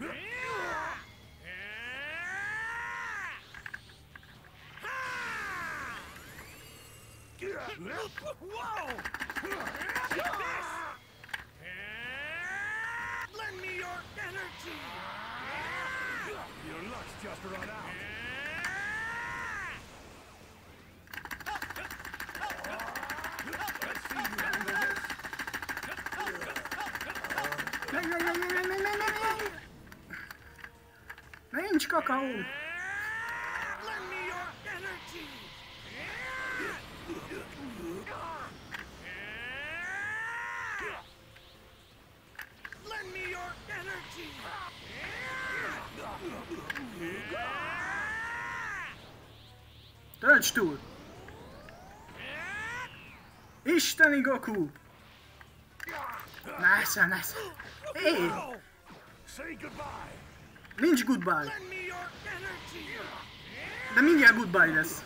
Whoa! Take this! Lend me your energy! Your luck's just run out. Let's see you handle this. Menj, menj, menj, menj, menj, menj, menj, menj! Nincs kakaó! Lend me your energy! Töltsd túl! Isteni Goku! Nice, nice. Hey! Nincs goodbye. De mindjárt goodbye lesz.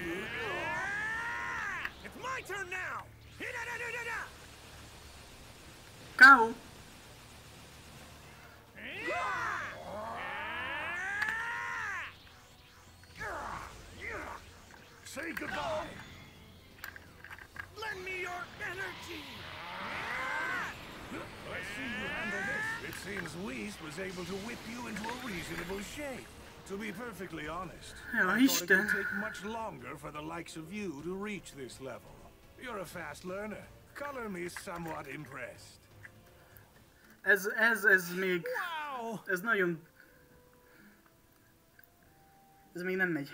ká ó. Say goodbye. Lend me your energy. Let's see you handle this. It seems Whis was able to whip you into a reasonable shape. To be perfectly honest, Ja, I thought it Isten. would take much longer for the likes of you to reach this level. You're a fast learner. Color me somewhat impressed. Ez, ez, ez még... Wow! Ez nagyon... Ez még nem megy.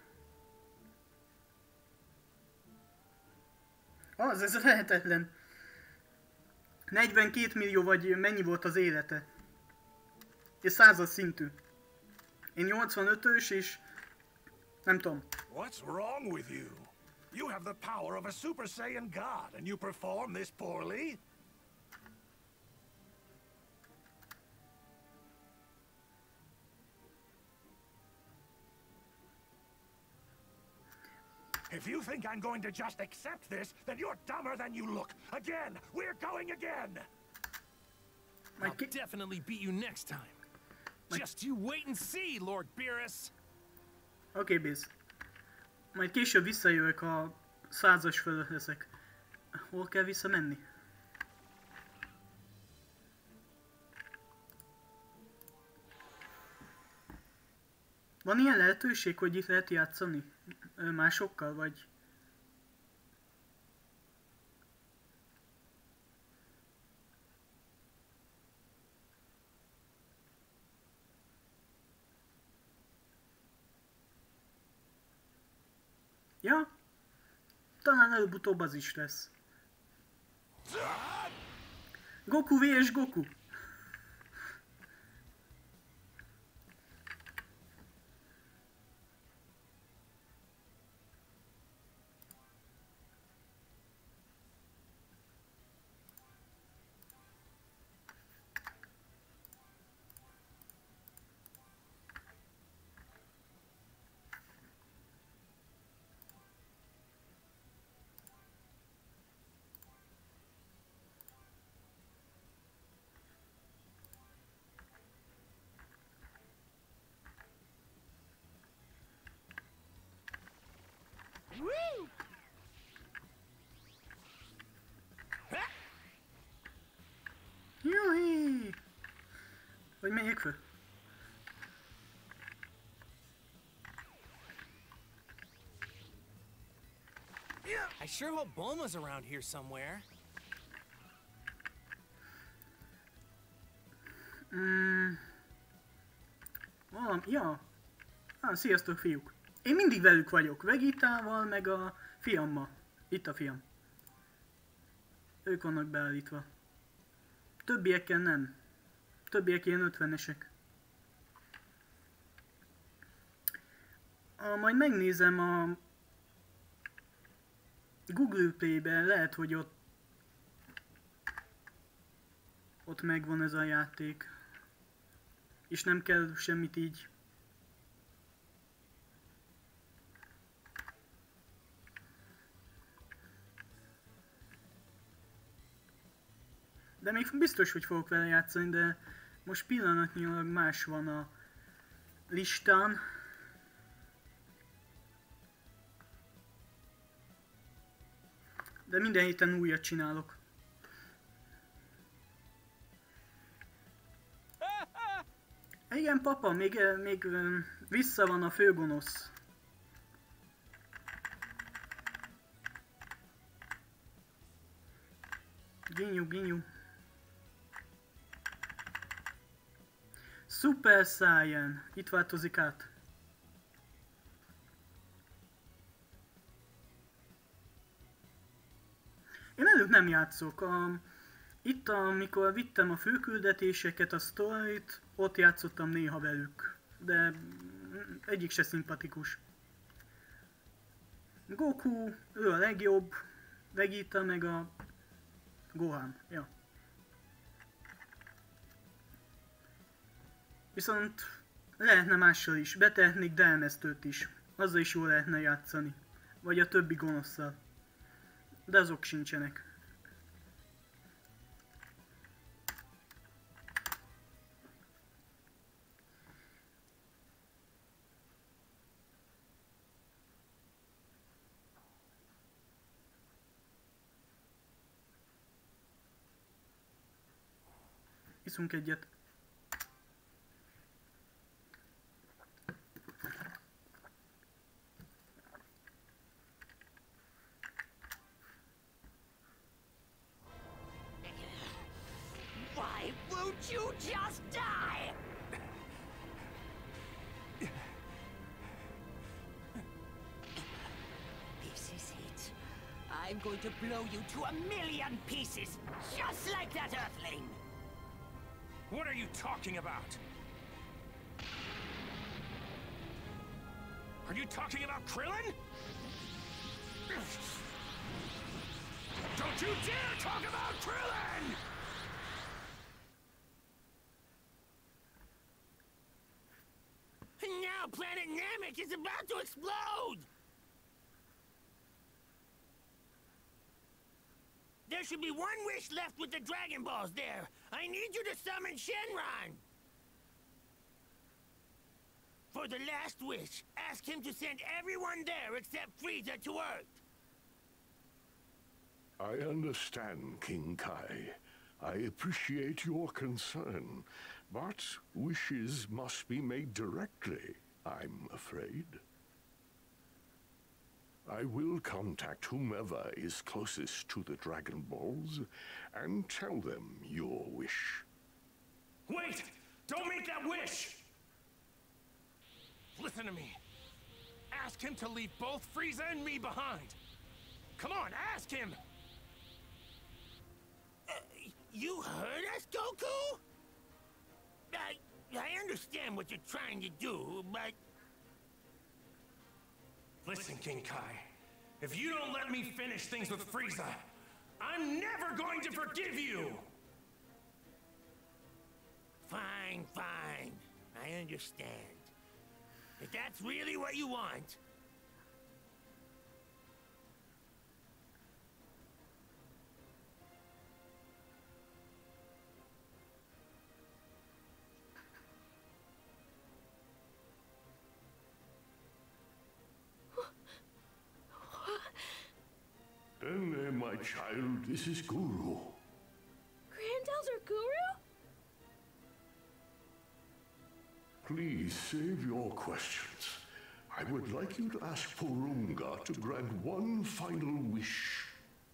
Az, ez lehetetlen. negyvenkét millió vagy mennyi volt az élete? És százas szintű. Én nyolcvanötös és... Nem tudom. What's wrong with you? You have the power of a Super Saiyan God, and you perform this poorly? If you think I'm going to just accept this, then you're dumber than you look. Again, we're going again! I'll definitely beat you next time. Just you wait and see, Lord Beerus. Oké, okay, Biz. Majd később visszajövök, a százas fölött leszek. Hol kell visszamenni? Van ilyen lehetőség, hogy itt lehet játszani? Másokkal, vagy... Ja? Talán előbb-utóbb az is lesz. Goku vs Goku. Júj! Hogy menjek föl? I sure hope Bulma's around here somewhere. Mm. Valami, ja. Ah, sziasztok fiúk. Én mindig velük vagyok, Vegitával, meg a fiammal. Itt a fiam. Ők vannak beállítva. Többiekkel nem. Többiek ilyen ötvenesek. Ah, majd megnézem a Google Play-ben, lehet, hogy ott ott megvan ez a játék. És nem kell semmit így. De még biztos, hogy fogok vele játszani, de most pillanatnyilag más van a listán. De minden héten újat csinálok. Igen, papa, még, még vissza van a főgonosz. Ginyu, ginyu. Super Saiyan. Itt változik át. Én előtt nem játszok. A Itt, amikor vittem a főküldetéseket, a sztorit, ott játszottam néha velük. De egyik se szimpatikus. Goku, ő a legjobb, Vegeta meg a Gohan, ja. Viszont lehetne mással is, betehetnék Delmesztőt is. Azzal is jól lehetne játszani. Vagy a többi gonoszszal. De azok sincsenek. Iszunk egyet. Why won't you just die? This is it. I'm going to blow you to a million pieces, just like that Earthling. What are you talking about? Are you talking about Krillin? Don't you dare talk about Krillin! Now Planet Namek is about to explode! There should be one wish left with the Dragon Balls there. I need you to summon Shenron. For the last wish, ask him to send everyone there except Frieza to Earth. I understand, King Kai. I appreciate your concern, but wishes must be made directly, I'm afraid. I will contact whomever is closest to the Dragon Balls and tell them your wish. Wait! Don't make that wish! Listen to me. Ask him to leave both Frieza and me behind. Come on, ask him! Uh, you heard us, Goku? I, I understand what you're trying to do, but... Listen, King Kai. If you don't let me finish things with Frieza, I'm never going to forgive you! Fine, fine. I understand. If that's really what you want... Dende, my child, this is Guru. Grand Elder Guru? Please save your questions. I would like you to ask Porunga to grant one final wish.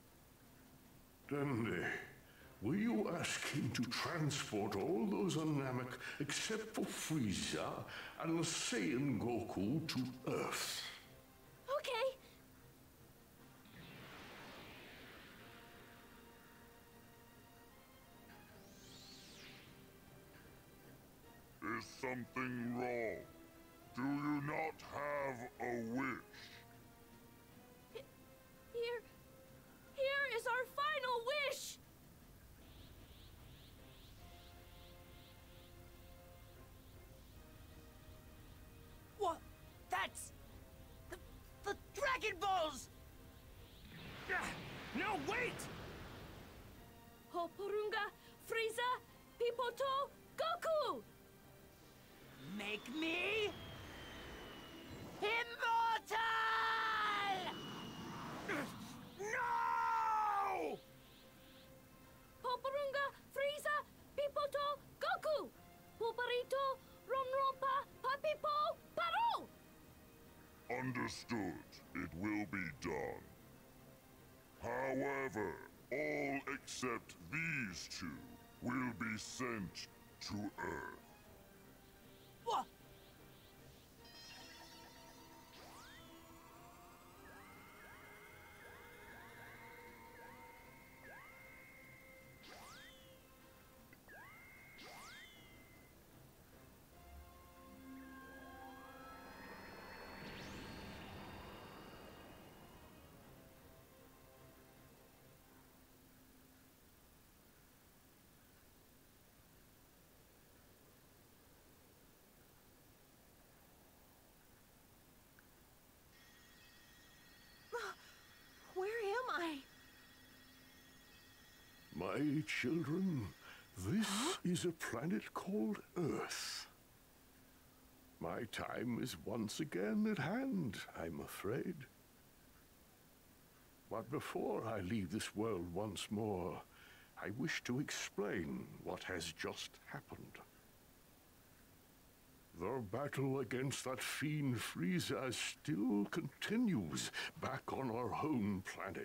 Dende, will you ask him to transport all those on Namek except for Frieza and Saiyan Goku to Earth? Okay. Is something wrong? Do you not have a wish? Here... Here is our final wish! What? That's... The, the Dragon Balls! No, wait! Porunga, Frieza, Pipoto, Goku! Make me... immortal! No! Porunga, Frieza, Pipoto, Goku! Pulparito, Ronrompa, Papipo, Paro! Understood. It will be done. However, all except these two will be sent to Earth. What? My children, this is a planet called Earth. My time is once again at hand, I'm afraid. But before I leave this world once more, I wish to explain what has just happened. The battle against that fiend Frieza still continues back on our home planet.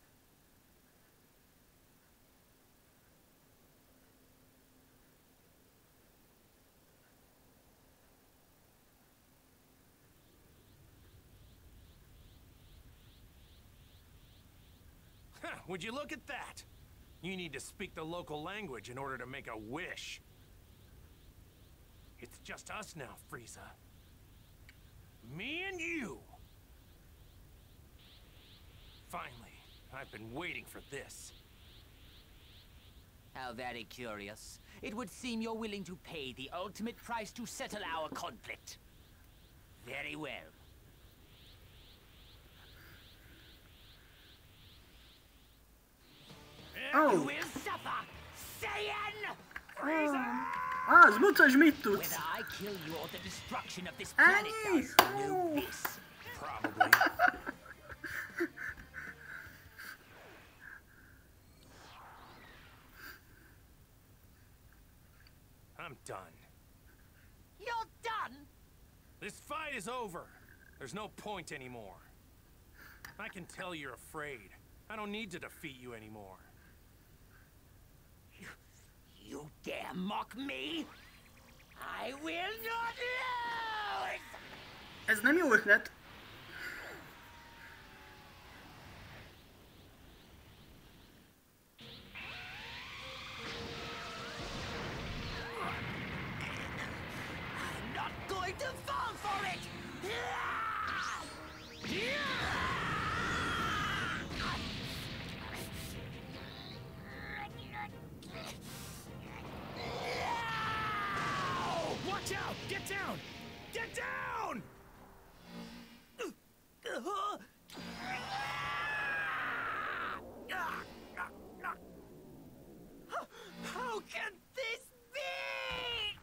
Would you look at that? You need to speak the local language in order to make a wish. It's just us now, Frieza. Me and you. Finally, I've been waiting for this. How very curious. It would seem you're willing to pay the ultimate price to settle our conflict. Very well. Oh. You will suffer, Saiyan! Ah, ah, zmucasz mit tudsz. Whether I kill you or the destruction of this planet Ennyi? does, know this. Probably. I'm done. You're done? This fight is over. There's no point anymore. I can tell you're afraid. I don't need to defeat you anymore. You, you dare mock me? I will not lose! Ez nem jó ötlet. I'm not going to fall for it! Watch out! Get down! Get down! How can this be?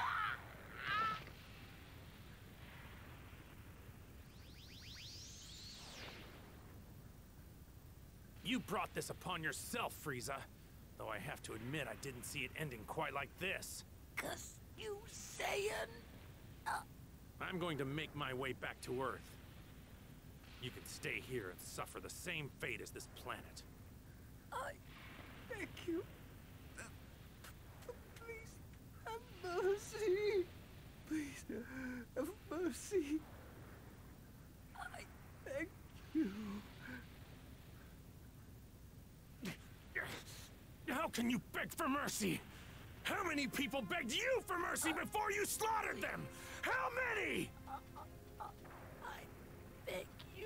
You brought this upon yourself, Frieza. Though I have to admit I didn't see it ending quite like this. Cause you Saiyan. I'm going to make my way back to Earth. You can stay here and suffer the same fate as this planet. I beg you. Please have mercy. Please have mercy. I beg you. How can you beg for mercy? How many people begged you for mercy before you slaughtered them? How many? I beg you.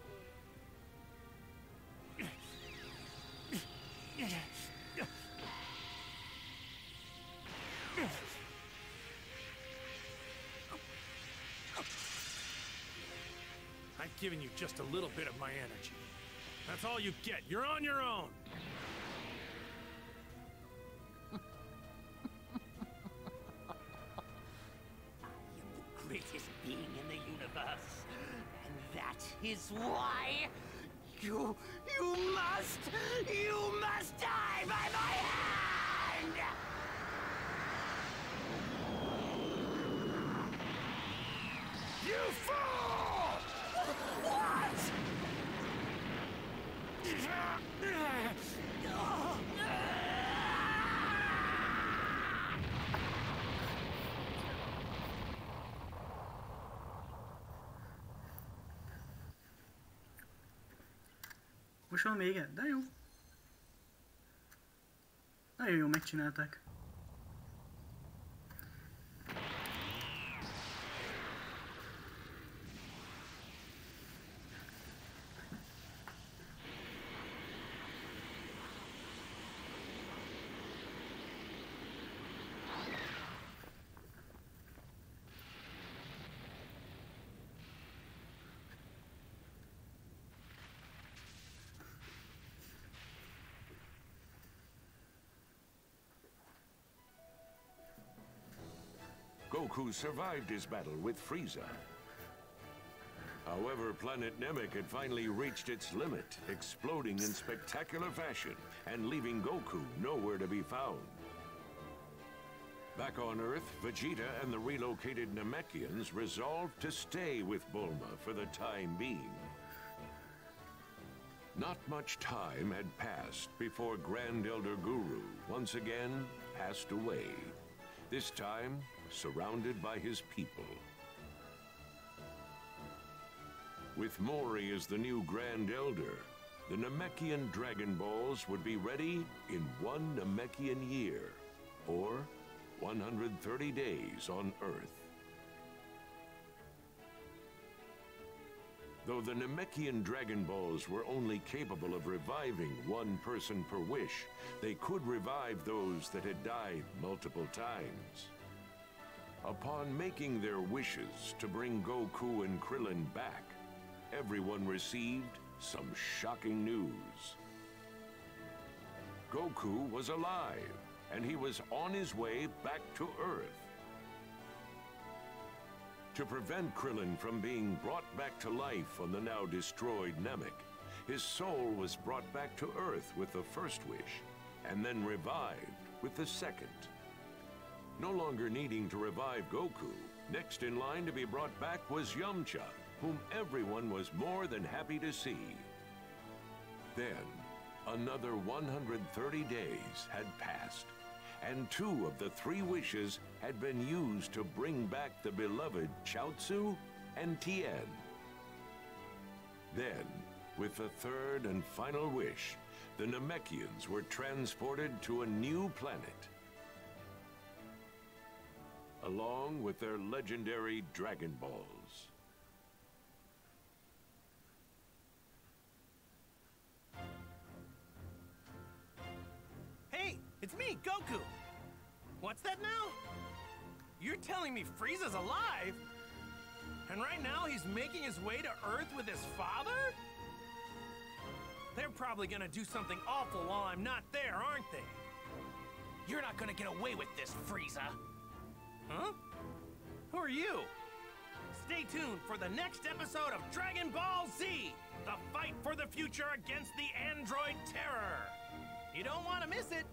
I've given you just a little bit of my energy. That's all you get. You're on your own. Greatest being in the universe. And that is why you, you must, you must die by my hand! You fool! What? Most van még egy, de jó. Nagyon jó megcsinálták. Goku survived his battle with Frieza. However, planet Namek had finally reached its limit, exploding in spectacular fashion and leaving Goku nowhere to be found. Back on Earth, Vegeta and the relocated Namekians resolved to stay with Bulma for the time being. Not much time had passed before Grand Elder Guru once again passed away, this time surrounded by his people. With Mori as the new Grand Elder, the Namekian Dragon Balls would be ready in one Namekian year, or one hundred thirty days on Earth. Though the Namekian Dragon Balls were only capable of reviving one person per wish, they could revive those that had died multiple times. Upon making their wishes to bring Goku and Krillin back, everyone received some shocking news. Goku was alive, and he was on his way back to Earth. To prevent Krillin from being brought back to life on the now destroyed Namek, his soul was brought back to Earth with the first wish, and then revived with the second. No longer needing to revive Goku, next in line to be brought back was Yamcha, whom everyone was more than happy to see. Then, another one hundred thirty days had passed, and two of the three wishes had been used to bring back the beloved Chaozu and Tien. Then, with the third and final wish, the Namekians were transported to a new planet, along with their legendary Dragon Balls. Hey, it's me, Goku! What's that now? You're telling me Frieza's alive? And right now he's making his way to Earth with his father? They're probably gonna do something awful while I'm not there, aren't they? You're not gonna get away with this, Frieza! Huh? Who are you? Stay tuned for the next episode of Dragon Ball Z! The fight for the future against the Android Terror! You don't want to miss it!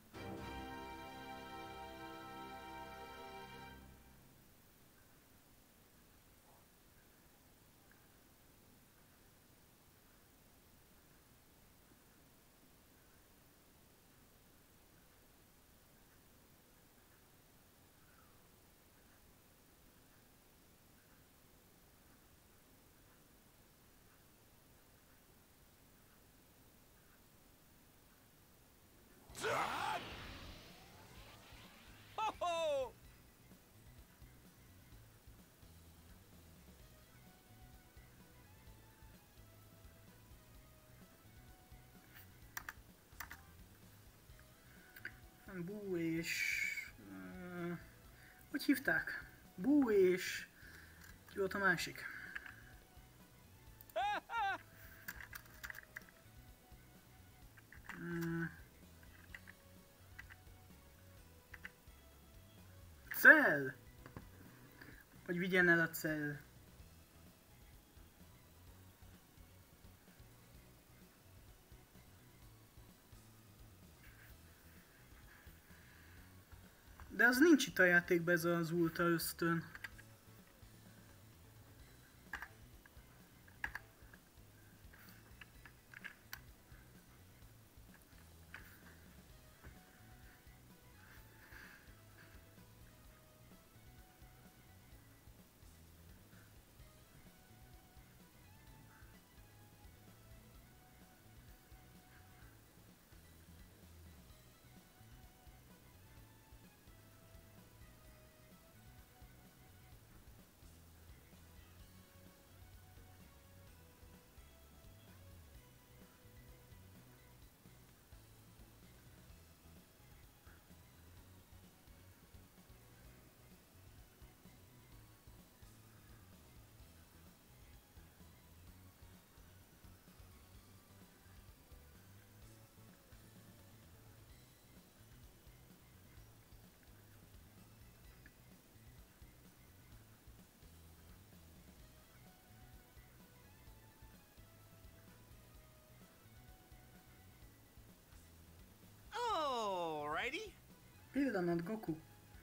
Ho-ho! Bú és... Uh, hogy hívták? Bú és... Ki volt a másik? Uh, Cell! Hogy vigyen el a Cell. De az nincs itt a játékban, ez az ultra ösztön. Pillanat, Goku.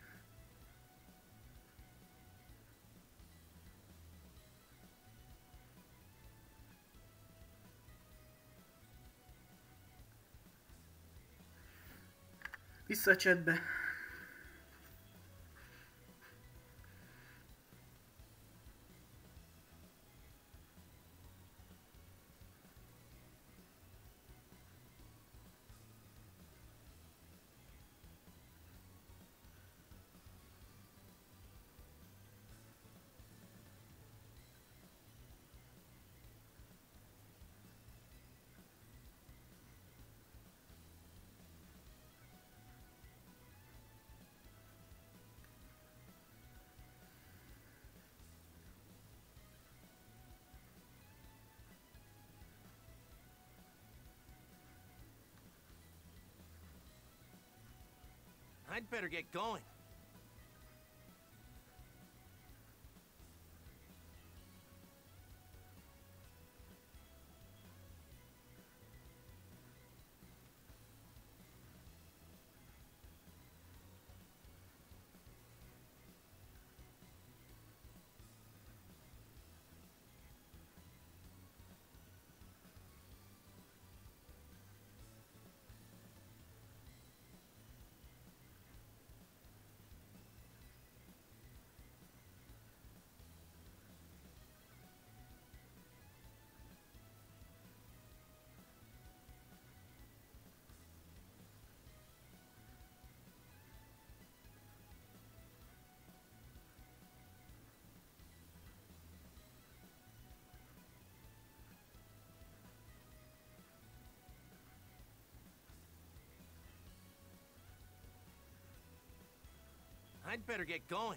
Vissza a chatbe. I'd better get going. I'd better get going.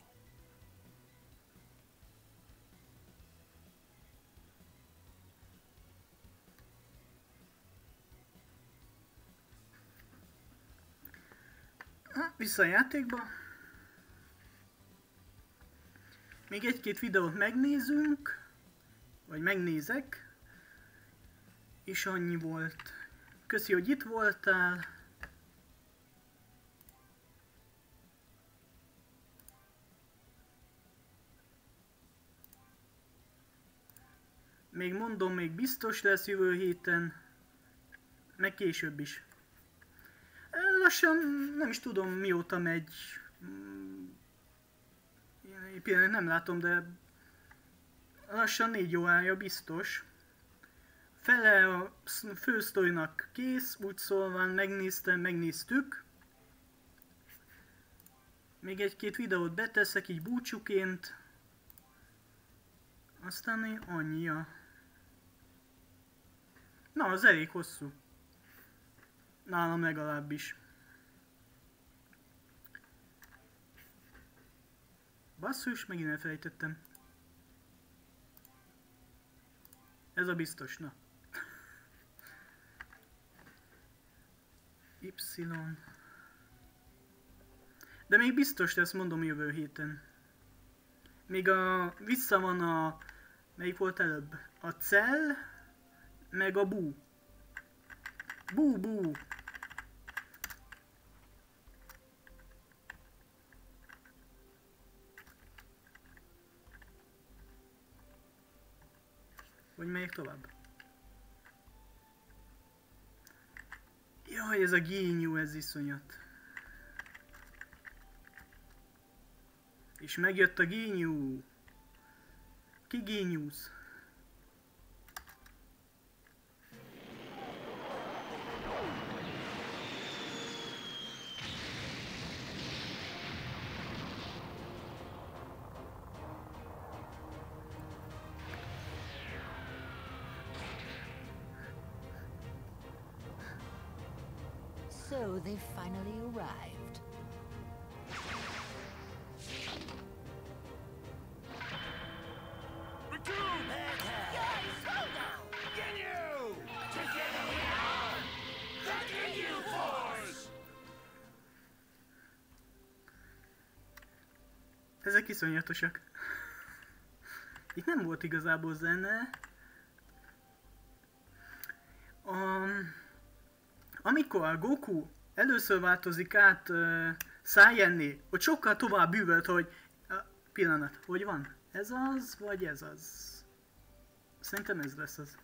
Ha, vissza a játékba. Még egy-két videót megnézünk, vagy megnézek, és annyi volt. Köszi, hogy itt voltál. Még mondom, még biztos lesz jövő héten, meg később is. Lassan nem is tudom mióta megy. Én nem látom, de lassan négy órája biztos. Fele a fősztorinak kész, úgy szólván megnéztem, megnéztük. Még egy-két videót beteszek így búcsúként. Aztán annyia. Na, az elég hosszú. Nálam legalábbis. Basszus, megint elfelejtettem. Ez a biztos, na. Y. De még biztos lesz, mondom, jövő héten. Még a... vissza van a... melyik volt előbb? A Cell, meg a Buu. Buu, Buu. Vagy megyek tovább? Jaj, ez a Ginyu, ez iszonyat. És megjött a Ginyu. Ki Ginyusz? So they've finally arrived. Ezek iszonyatosak. Itt nem volt igazából zene. Um, amikor a Goku először változik át uh, Szájenné, hogy sokkal tovább bűvölt, hogy... A pillanat, hogy van? Ez az, vagy ez az? Szerintem ez lesz az.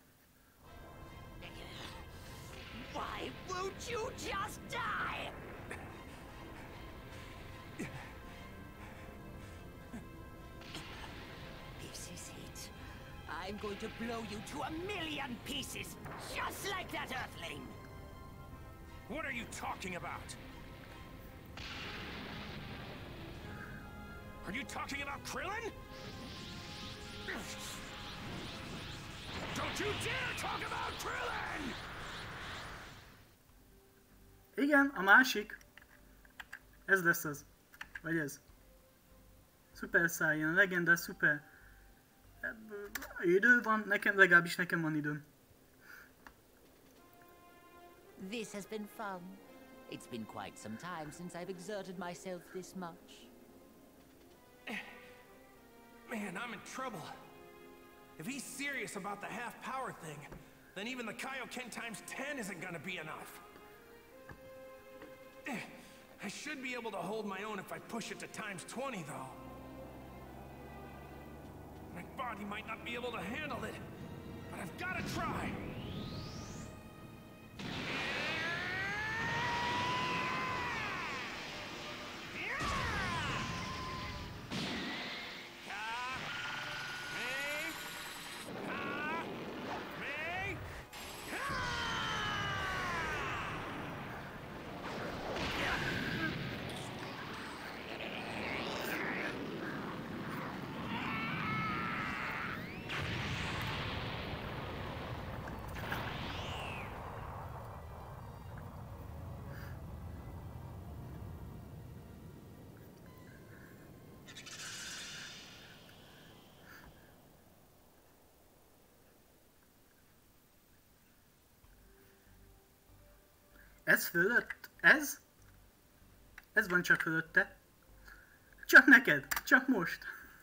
Why won't you just die? This is it. I'm going to blow you to a million pieces, just like that Earthling. What are you talking about? Are you talking about Krillin? Don't you dare talk about Krillin! Igen, a másik. Ez lesz az. Vagy ez. Super Saiyan, legendás Super. Ebből idő van, nekem, legalábbis nekem van időm. This has been fun. It's been quite some time since I've exerted myself this much. Man, I'm in trouble. If he's serious about the half-power thing, then even the Kaioken times ten isn't gonna be enough. I should be able to hold my own if I push it to times twenty, though. My body might not be able to handle it, but I've gotta try. Ez fölött? Ez? Ez van csak fölötte. Csak neked, csak most.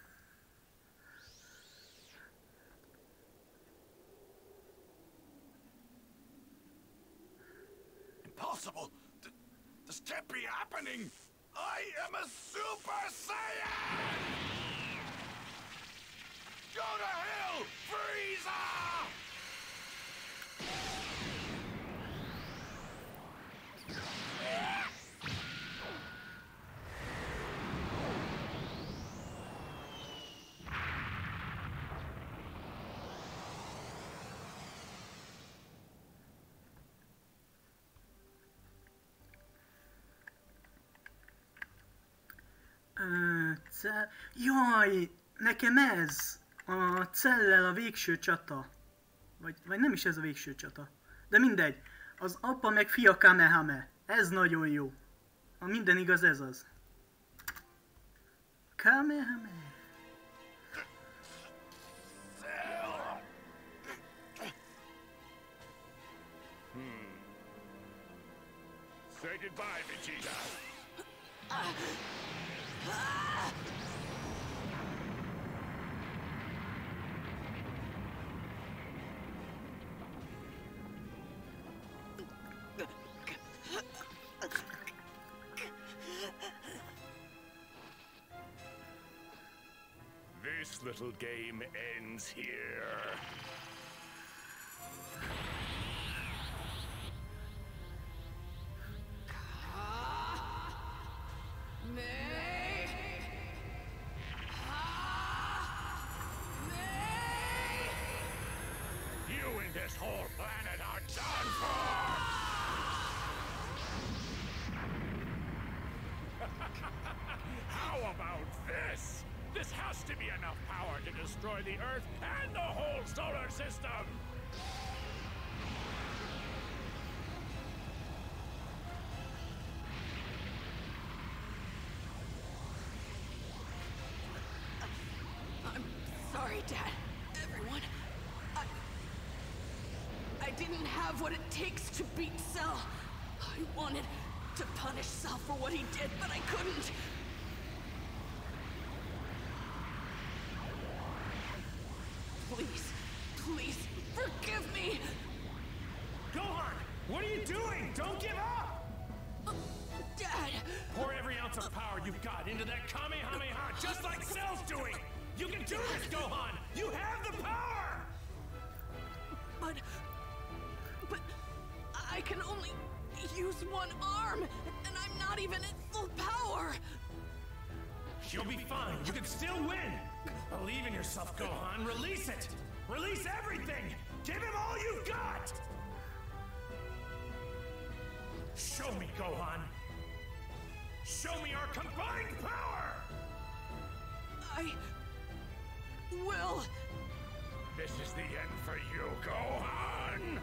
Impossible! Th this can't be happening! I am a Super Saiyan! Go to hell, Frieza! Ö, ce... Jaj, nekem ez! A Cellel a végső csata. Vagy, vagy nem is ez a végső csata. De mindegy. Az apa meg fia Kamehame. Ez nagyon jó. Ha minden igaz, ez az. Kamehame. Hmm. Say goodbye, Vegeta. This little game ends here. You and this whole planet are done for! How about this? This has to be enough power to destroy the Earth and the whole solar system! I'm sorry, Dad. Everyone. I... I didn't have what it takes to beat Cell. I wanted to punish Cell for what he did, but I couldn't. Please, please, forgive me! Gohan, what are you doing? Don't give up! Dad! Pour every ounce you've got into that Kamehameha, just like Cell's doing! You can do this, Gohan! You have the power! But... But... I can only use one arm, and I'm not even at full power! You'll be fine. You can still win! Believe in yourself, Gohan. Release it! Release everything! Give him all you've got! Show me, Gohan! Show me our combined power! I... will... This is the end for you, Gohan!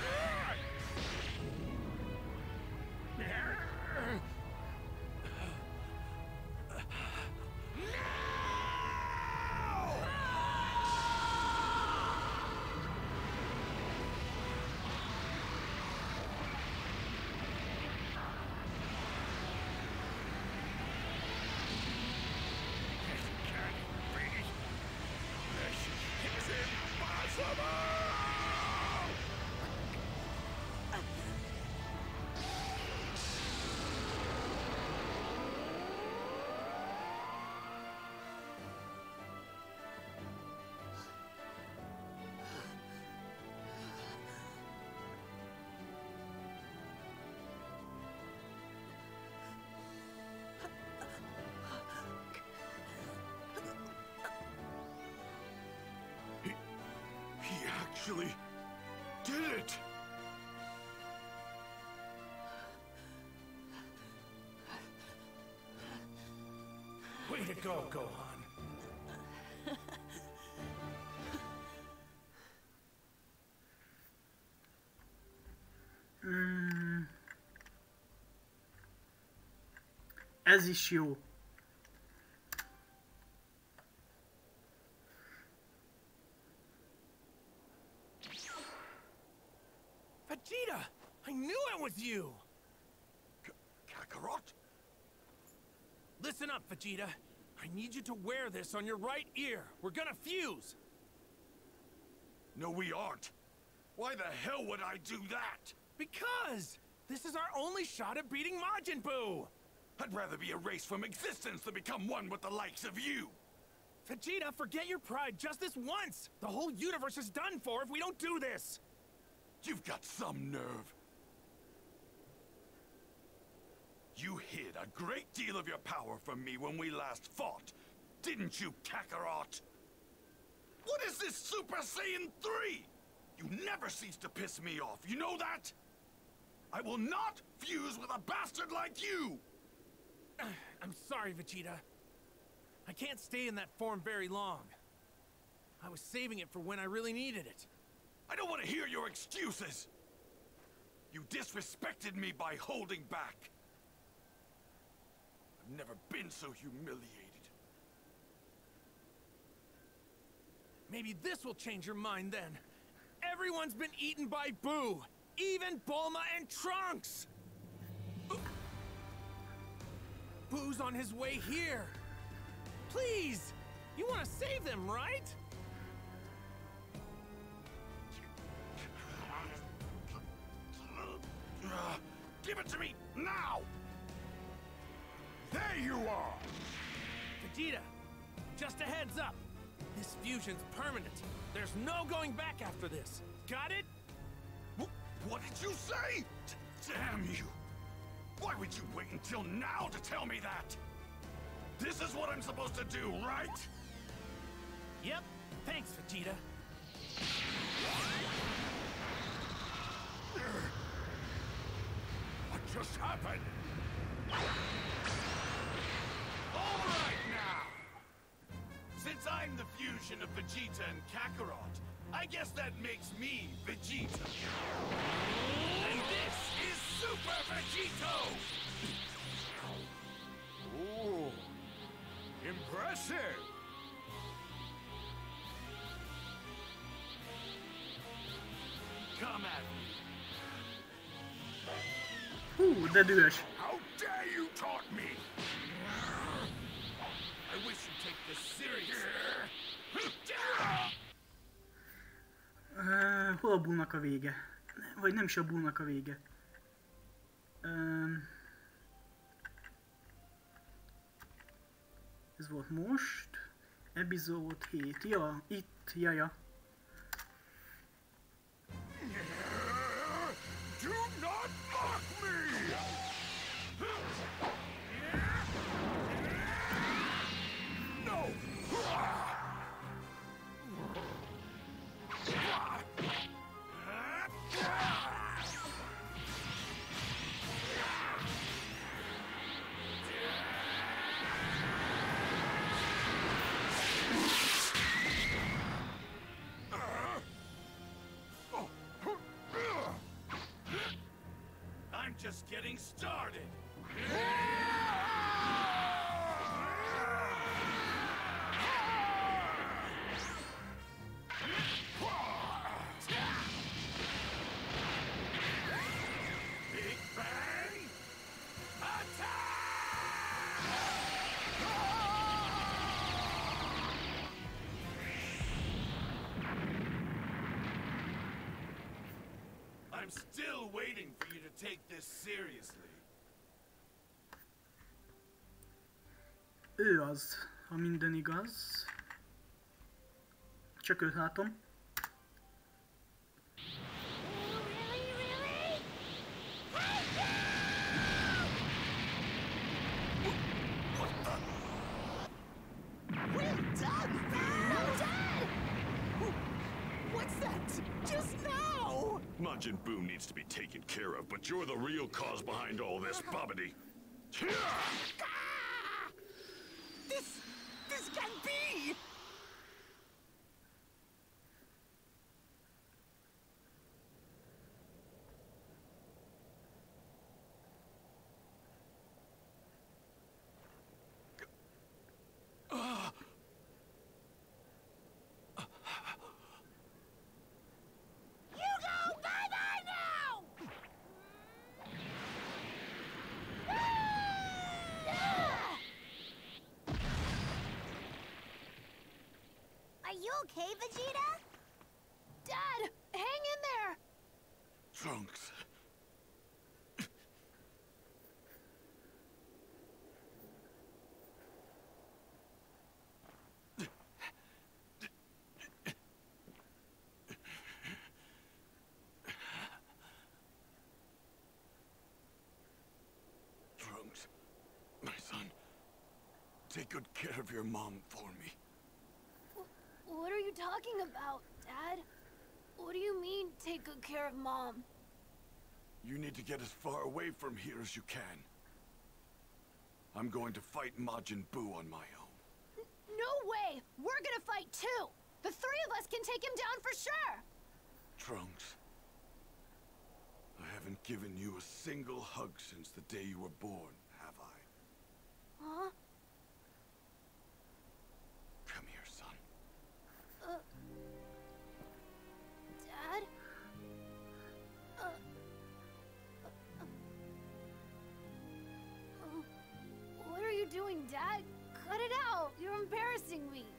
He actually did it! Way to go, Gohan. Mm. Ez is jó. Vegeta! I knew it was you! K Kakarot? Listen up, Vegeta. I need you to wear this on your right ear. We're gonna fuse! No, we aren't. Why the hell would I do that? Because! This is our only shot at beating Majin Buu! I'd rather be erased from existence than become one with the likes of you! Vegeta, forget your pride just this once! The whole universe is done for if we don't do this! You've got some nerve. You hid a great deal of your power from me when we last fought, didn't you, Kakarot? What is this Super Saiyan three? You never cease to piss me off, you know that? I will not fuse with a bastard like you! I'm sorry, Vegeta. I can't stay in that form very long. I was saving it for when I really needed it. I don't want to hear your excuses! You disrespected me by holding back. I've never been so humiliated. Maybe this will change your mind then. Everyone's been eaten by Buu! Even Bulma and Trunks! Buu's on his way here! Please! You want to save them, right? Uh, give it to me now! There you are! Vegeta, just a heads up. This fusion's permanent. There's no going back after this. Got it? Wh- what did you say? D- damn you! Why would you wait until now to tell me that? This is what I'm supposed to do, right? Yep. Thanks, Vegeta. What just happened? All right now! Since I'm the fusion of Vegeta and Kakarot, I guess that makes me Vegeta. And this is Super Vegito! Ooh, impressive! Come at me. Hú, de dühös. How dare you taunt me? I wish you'd take this seriously. Uh, hol a Buu-nak a vége? Vagy nem is a Buu-nak a vége. Um, Ez volt most. Epizód hét. Ja, itt, jaja. Do not mock me! No! I'm just getting started. Big Bang I'm still waiting for you to take this seriously. Ő az, ha minden igaz. Csak őt látom. Really, really? Well done, No, Dad! What's that? Just now! Majin Buu needs to be taken care of, but you're the real cause behind all this, Babidi. This... this can't be! Hugo, bye-bye now! Are you okay, Vegeta? Dad, hang in there! Trunks. Trunks, my son, take good care of your mom for me. What are you talking about, Dad? What do you mean, take good care of Mom? You need to get as far away from here as you can. I'm going to fight Majin Buu on my own. No way! We're gonna fight too! The three of us can take him down for sure! Trunks, I haven't given you a single hug since the day you were born, have I? Huh? Come here, son. Uh... Dad? Uh... uh, uh, what are you doing, Dad? Cut it out! You're embarrassing me!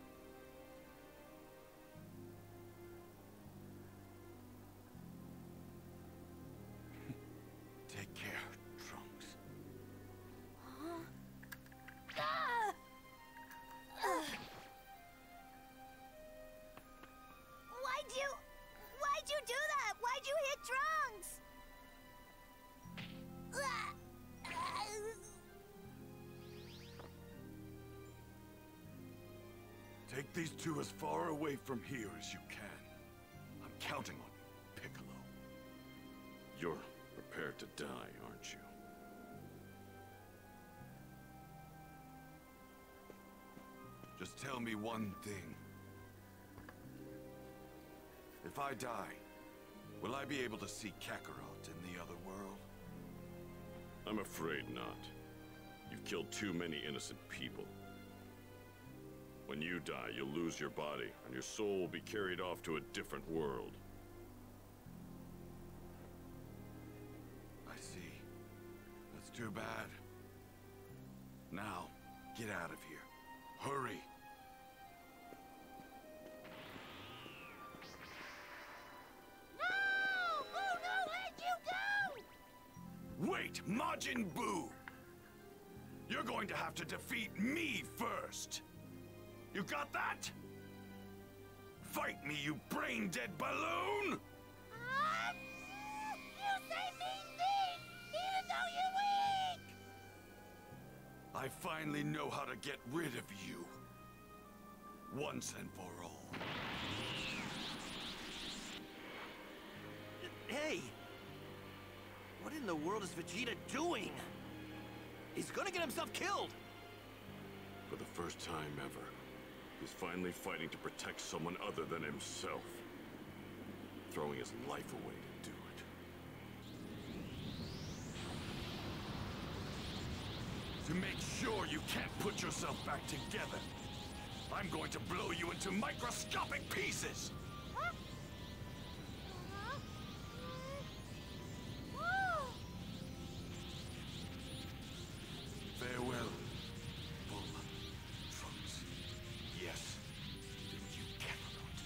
Take care, Trunks. Huh? Ah! Ugh. Why'd you... Why'd you do that? Why'd you hit Trunks? Ah! Take these two as far away from here as you can. I'm counting on you, Piccolo. You're prepared to die, aren't you? Just tell me one thing. If I die, will I be able to see Kakarot in the other world? I'm afraid not. You've killed too many innocent people. When you die, you'll lose your body, and your soul will be carried off to a different world. I see. That's too bad. Now, get out of here. Hurry! No! Boo, no, where'd you go? Wait, Majin Buu! You're you're going to have to defeat me first. You got that? Fight me, you brain-dead balloon! Um, you say mean things, even though you're weak! I finally know how to get rid of you. Once and for all. Hey! What in the world is Vegeta doing? He's gonna get himself killed! For the first time ever, he's finally fighting to protect someone other than himself. Throwing his life away to do it. To make sure you can't put yourself back together, I'm going to blow you into microscopic pieces! Huh? Uh-huh. Oh. Farewell, Bull Trunks. Yes, you Kakarot.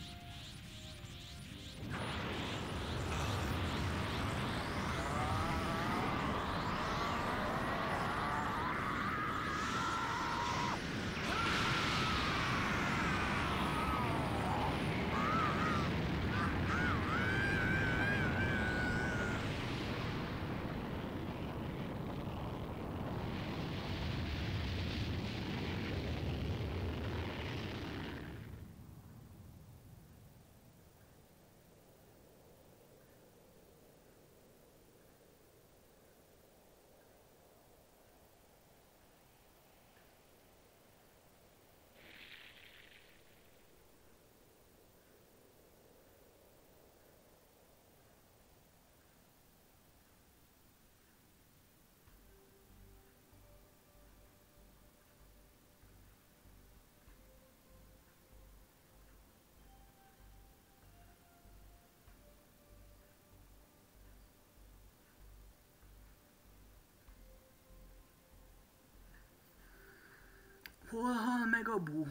Hol hal meg a Buu?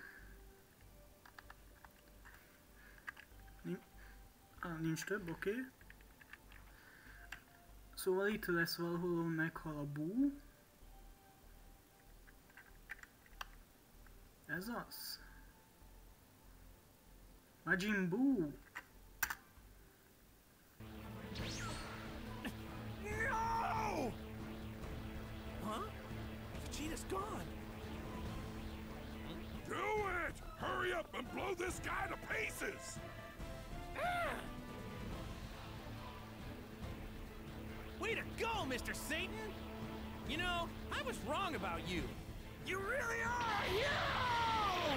Nincs, ah, nincs több, oké. Okay. Szóval itt lesz valahol, ahol meghal a Buu. Ez az. Majin Buu. No! Huh? Vegeta's gone. Do it! Hurry up and blow this guy to pieces! Ah! Way to go, Mister Satan! You know, I was wrong about you. You really are a hero!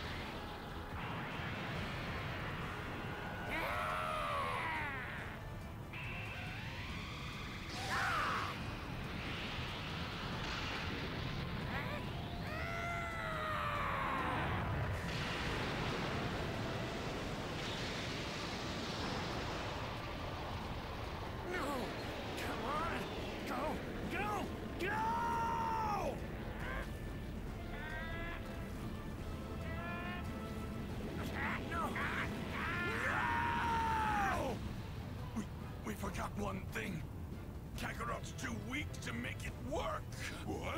One thing. Kakarot's too weak to make it work. What?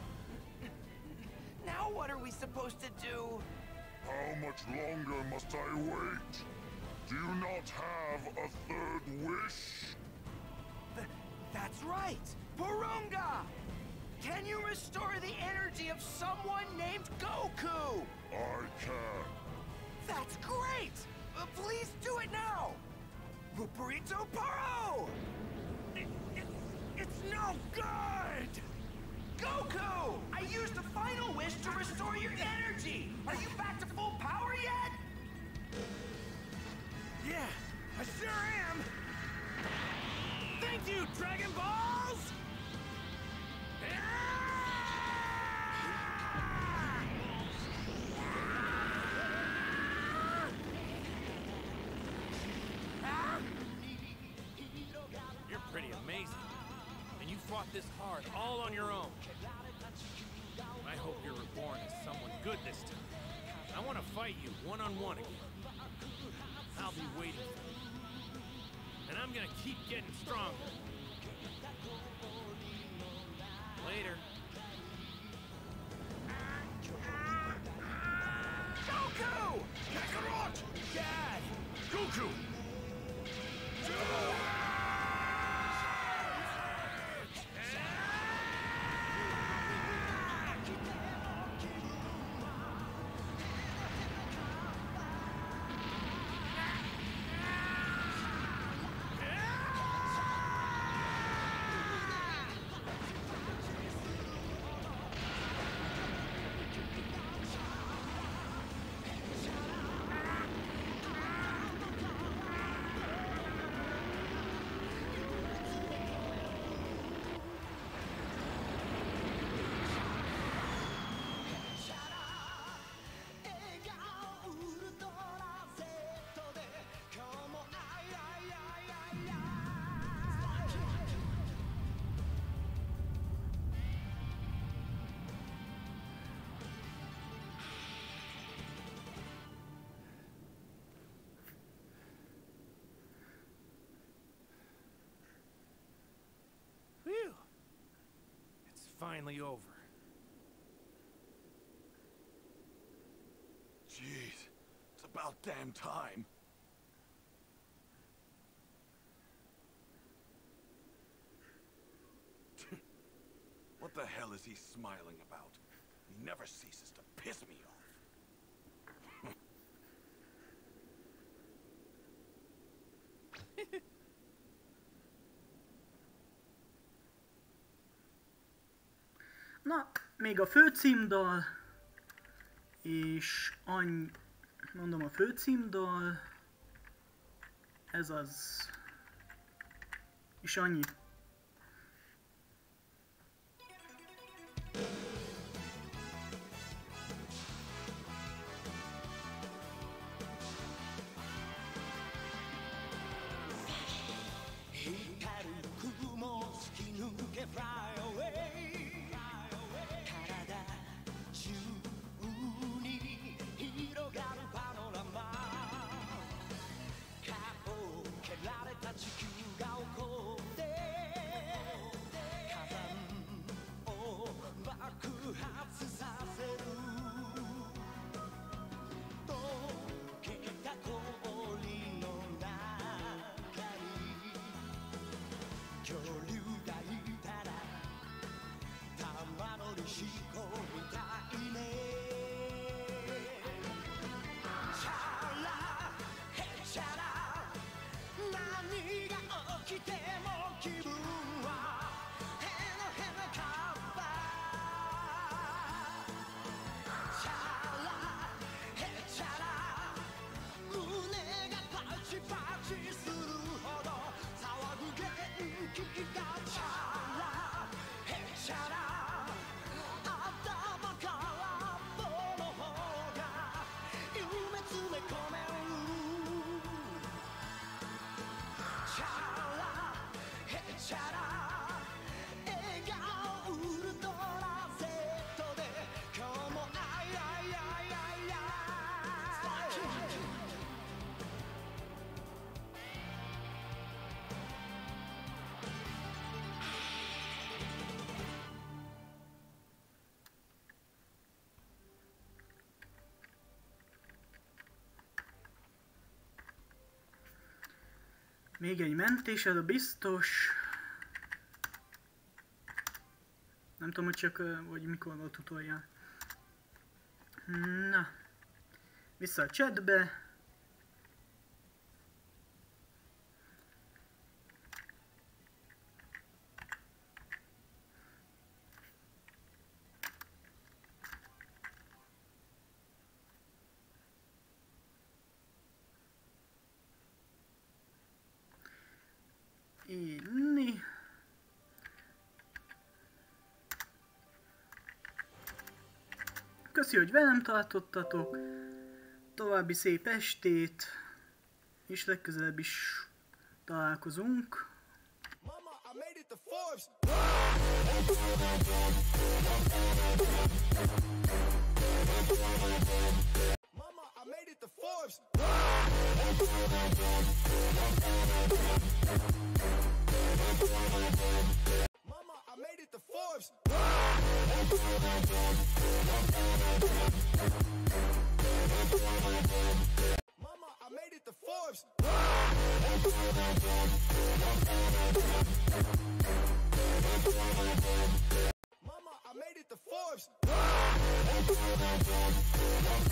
Now what are we supposed to do? How much longer must I wait? Do you not have a third wish? Th that's right! Porunga! Can you restore the energy of someone named Goku? I can. That's great! Uh, please do it now! Ruperito Paro! It, it, it's no good! Goku! I used the final wish to restore your energy! Are you back to full power yet? Yeah, I sure am! Thank you, Dragon Balls! You're pretty amazing. And you fought this hard, all on your own. I hope you're reborn as someone good this time. I want to fight you one-on-one again. I'll be waiting for you. And I'm gonna keep getting stronger. Later. Kakarot! Dad! Goku! Phew! It's finally over. Jeez, it's about damn time. What the hell is he smiling about? He never ceases to piss me off. Na, még a főcímdal, és annyi, mondom a főcímdal, ez az, és annyi. Még egy mentés, ez a biztos. Nem tudom, hogy csak, vagy mikor volt utoljára. Na. Vissza a chatbe. Inni. Köszi, hogy velem tartottatok. További szép estét. És legközelebb is találkozunk. Mama, I made it to Forbes. Mama, I made it to Forbes. Mama, I made it to Forbes. Mama, I made it to Forbes.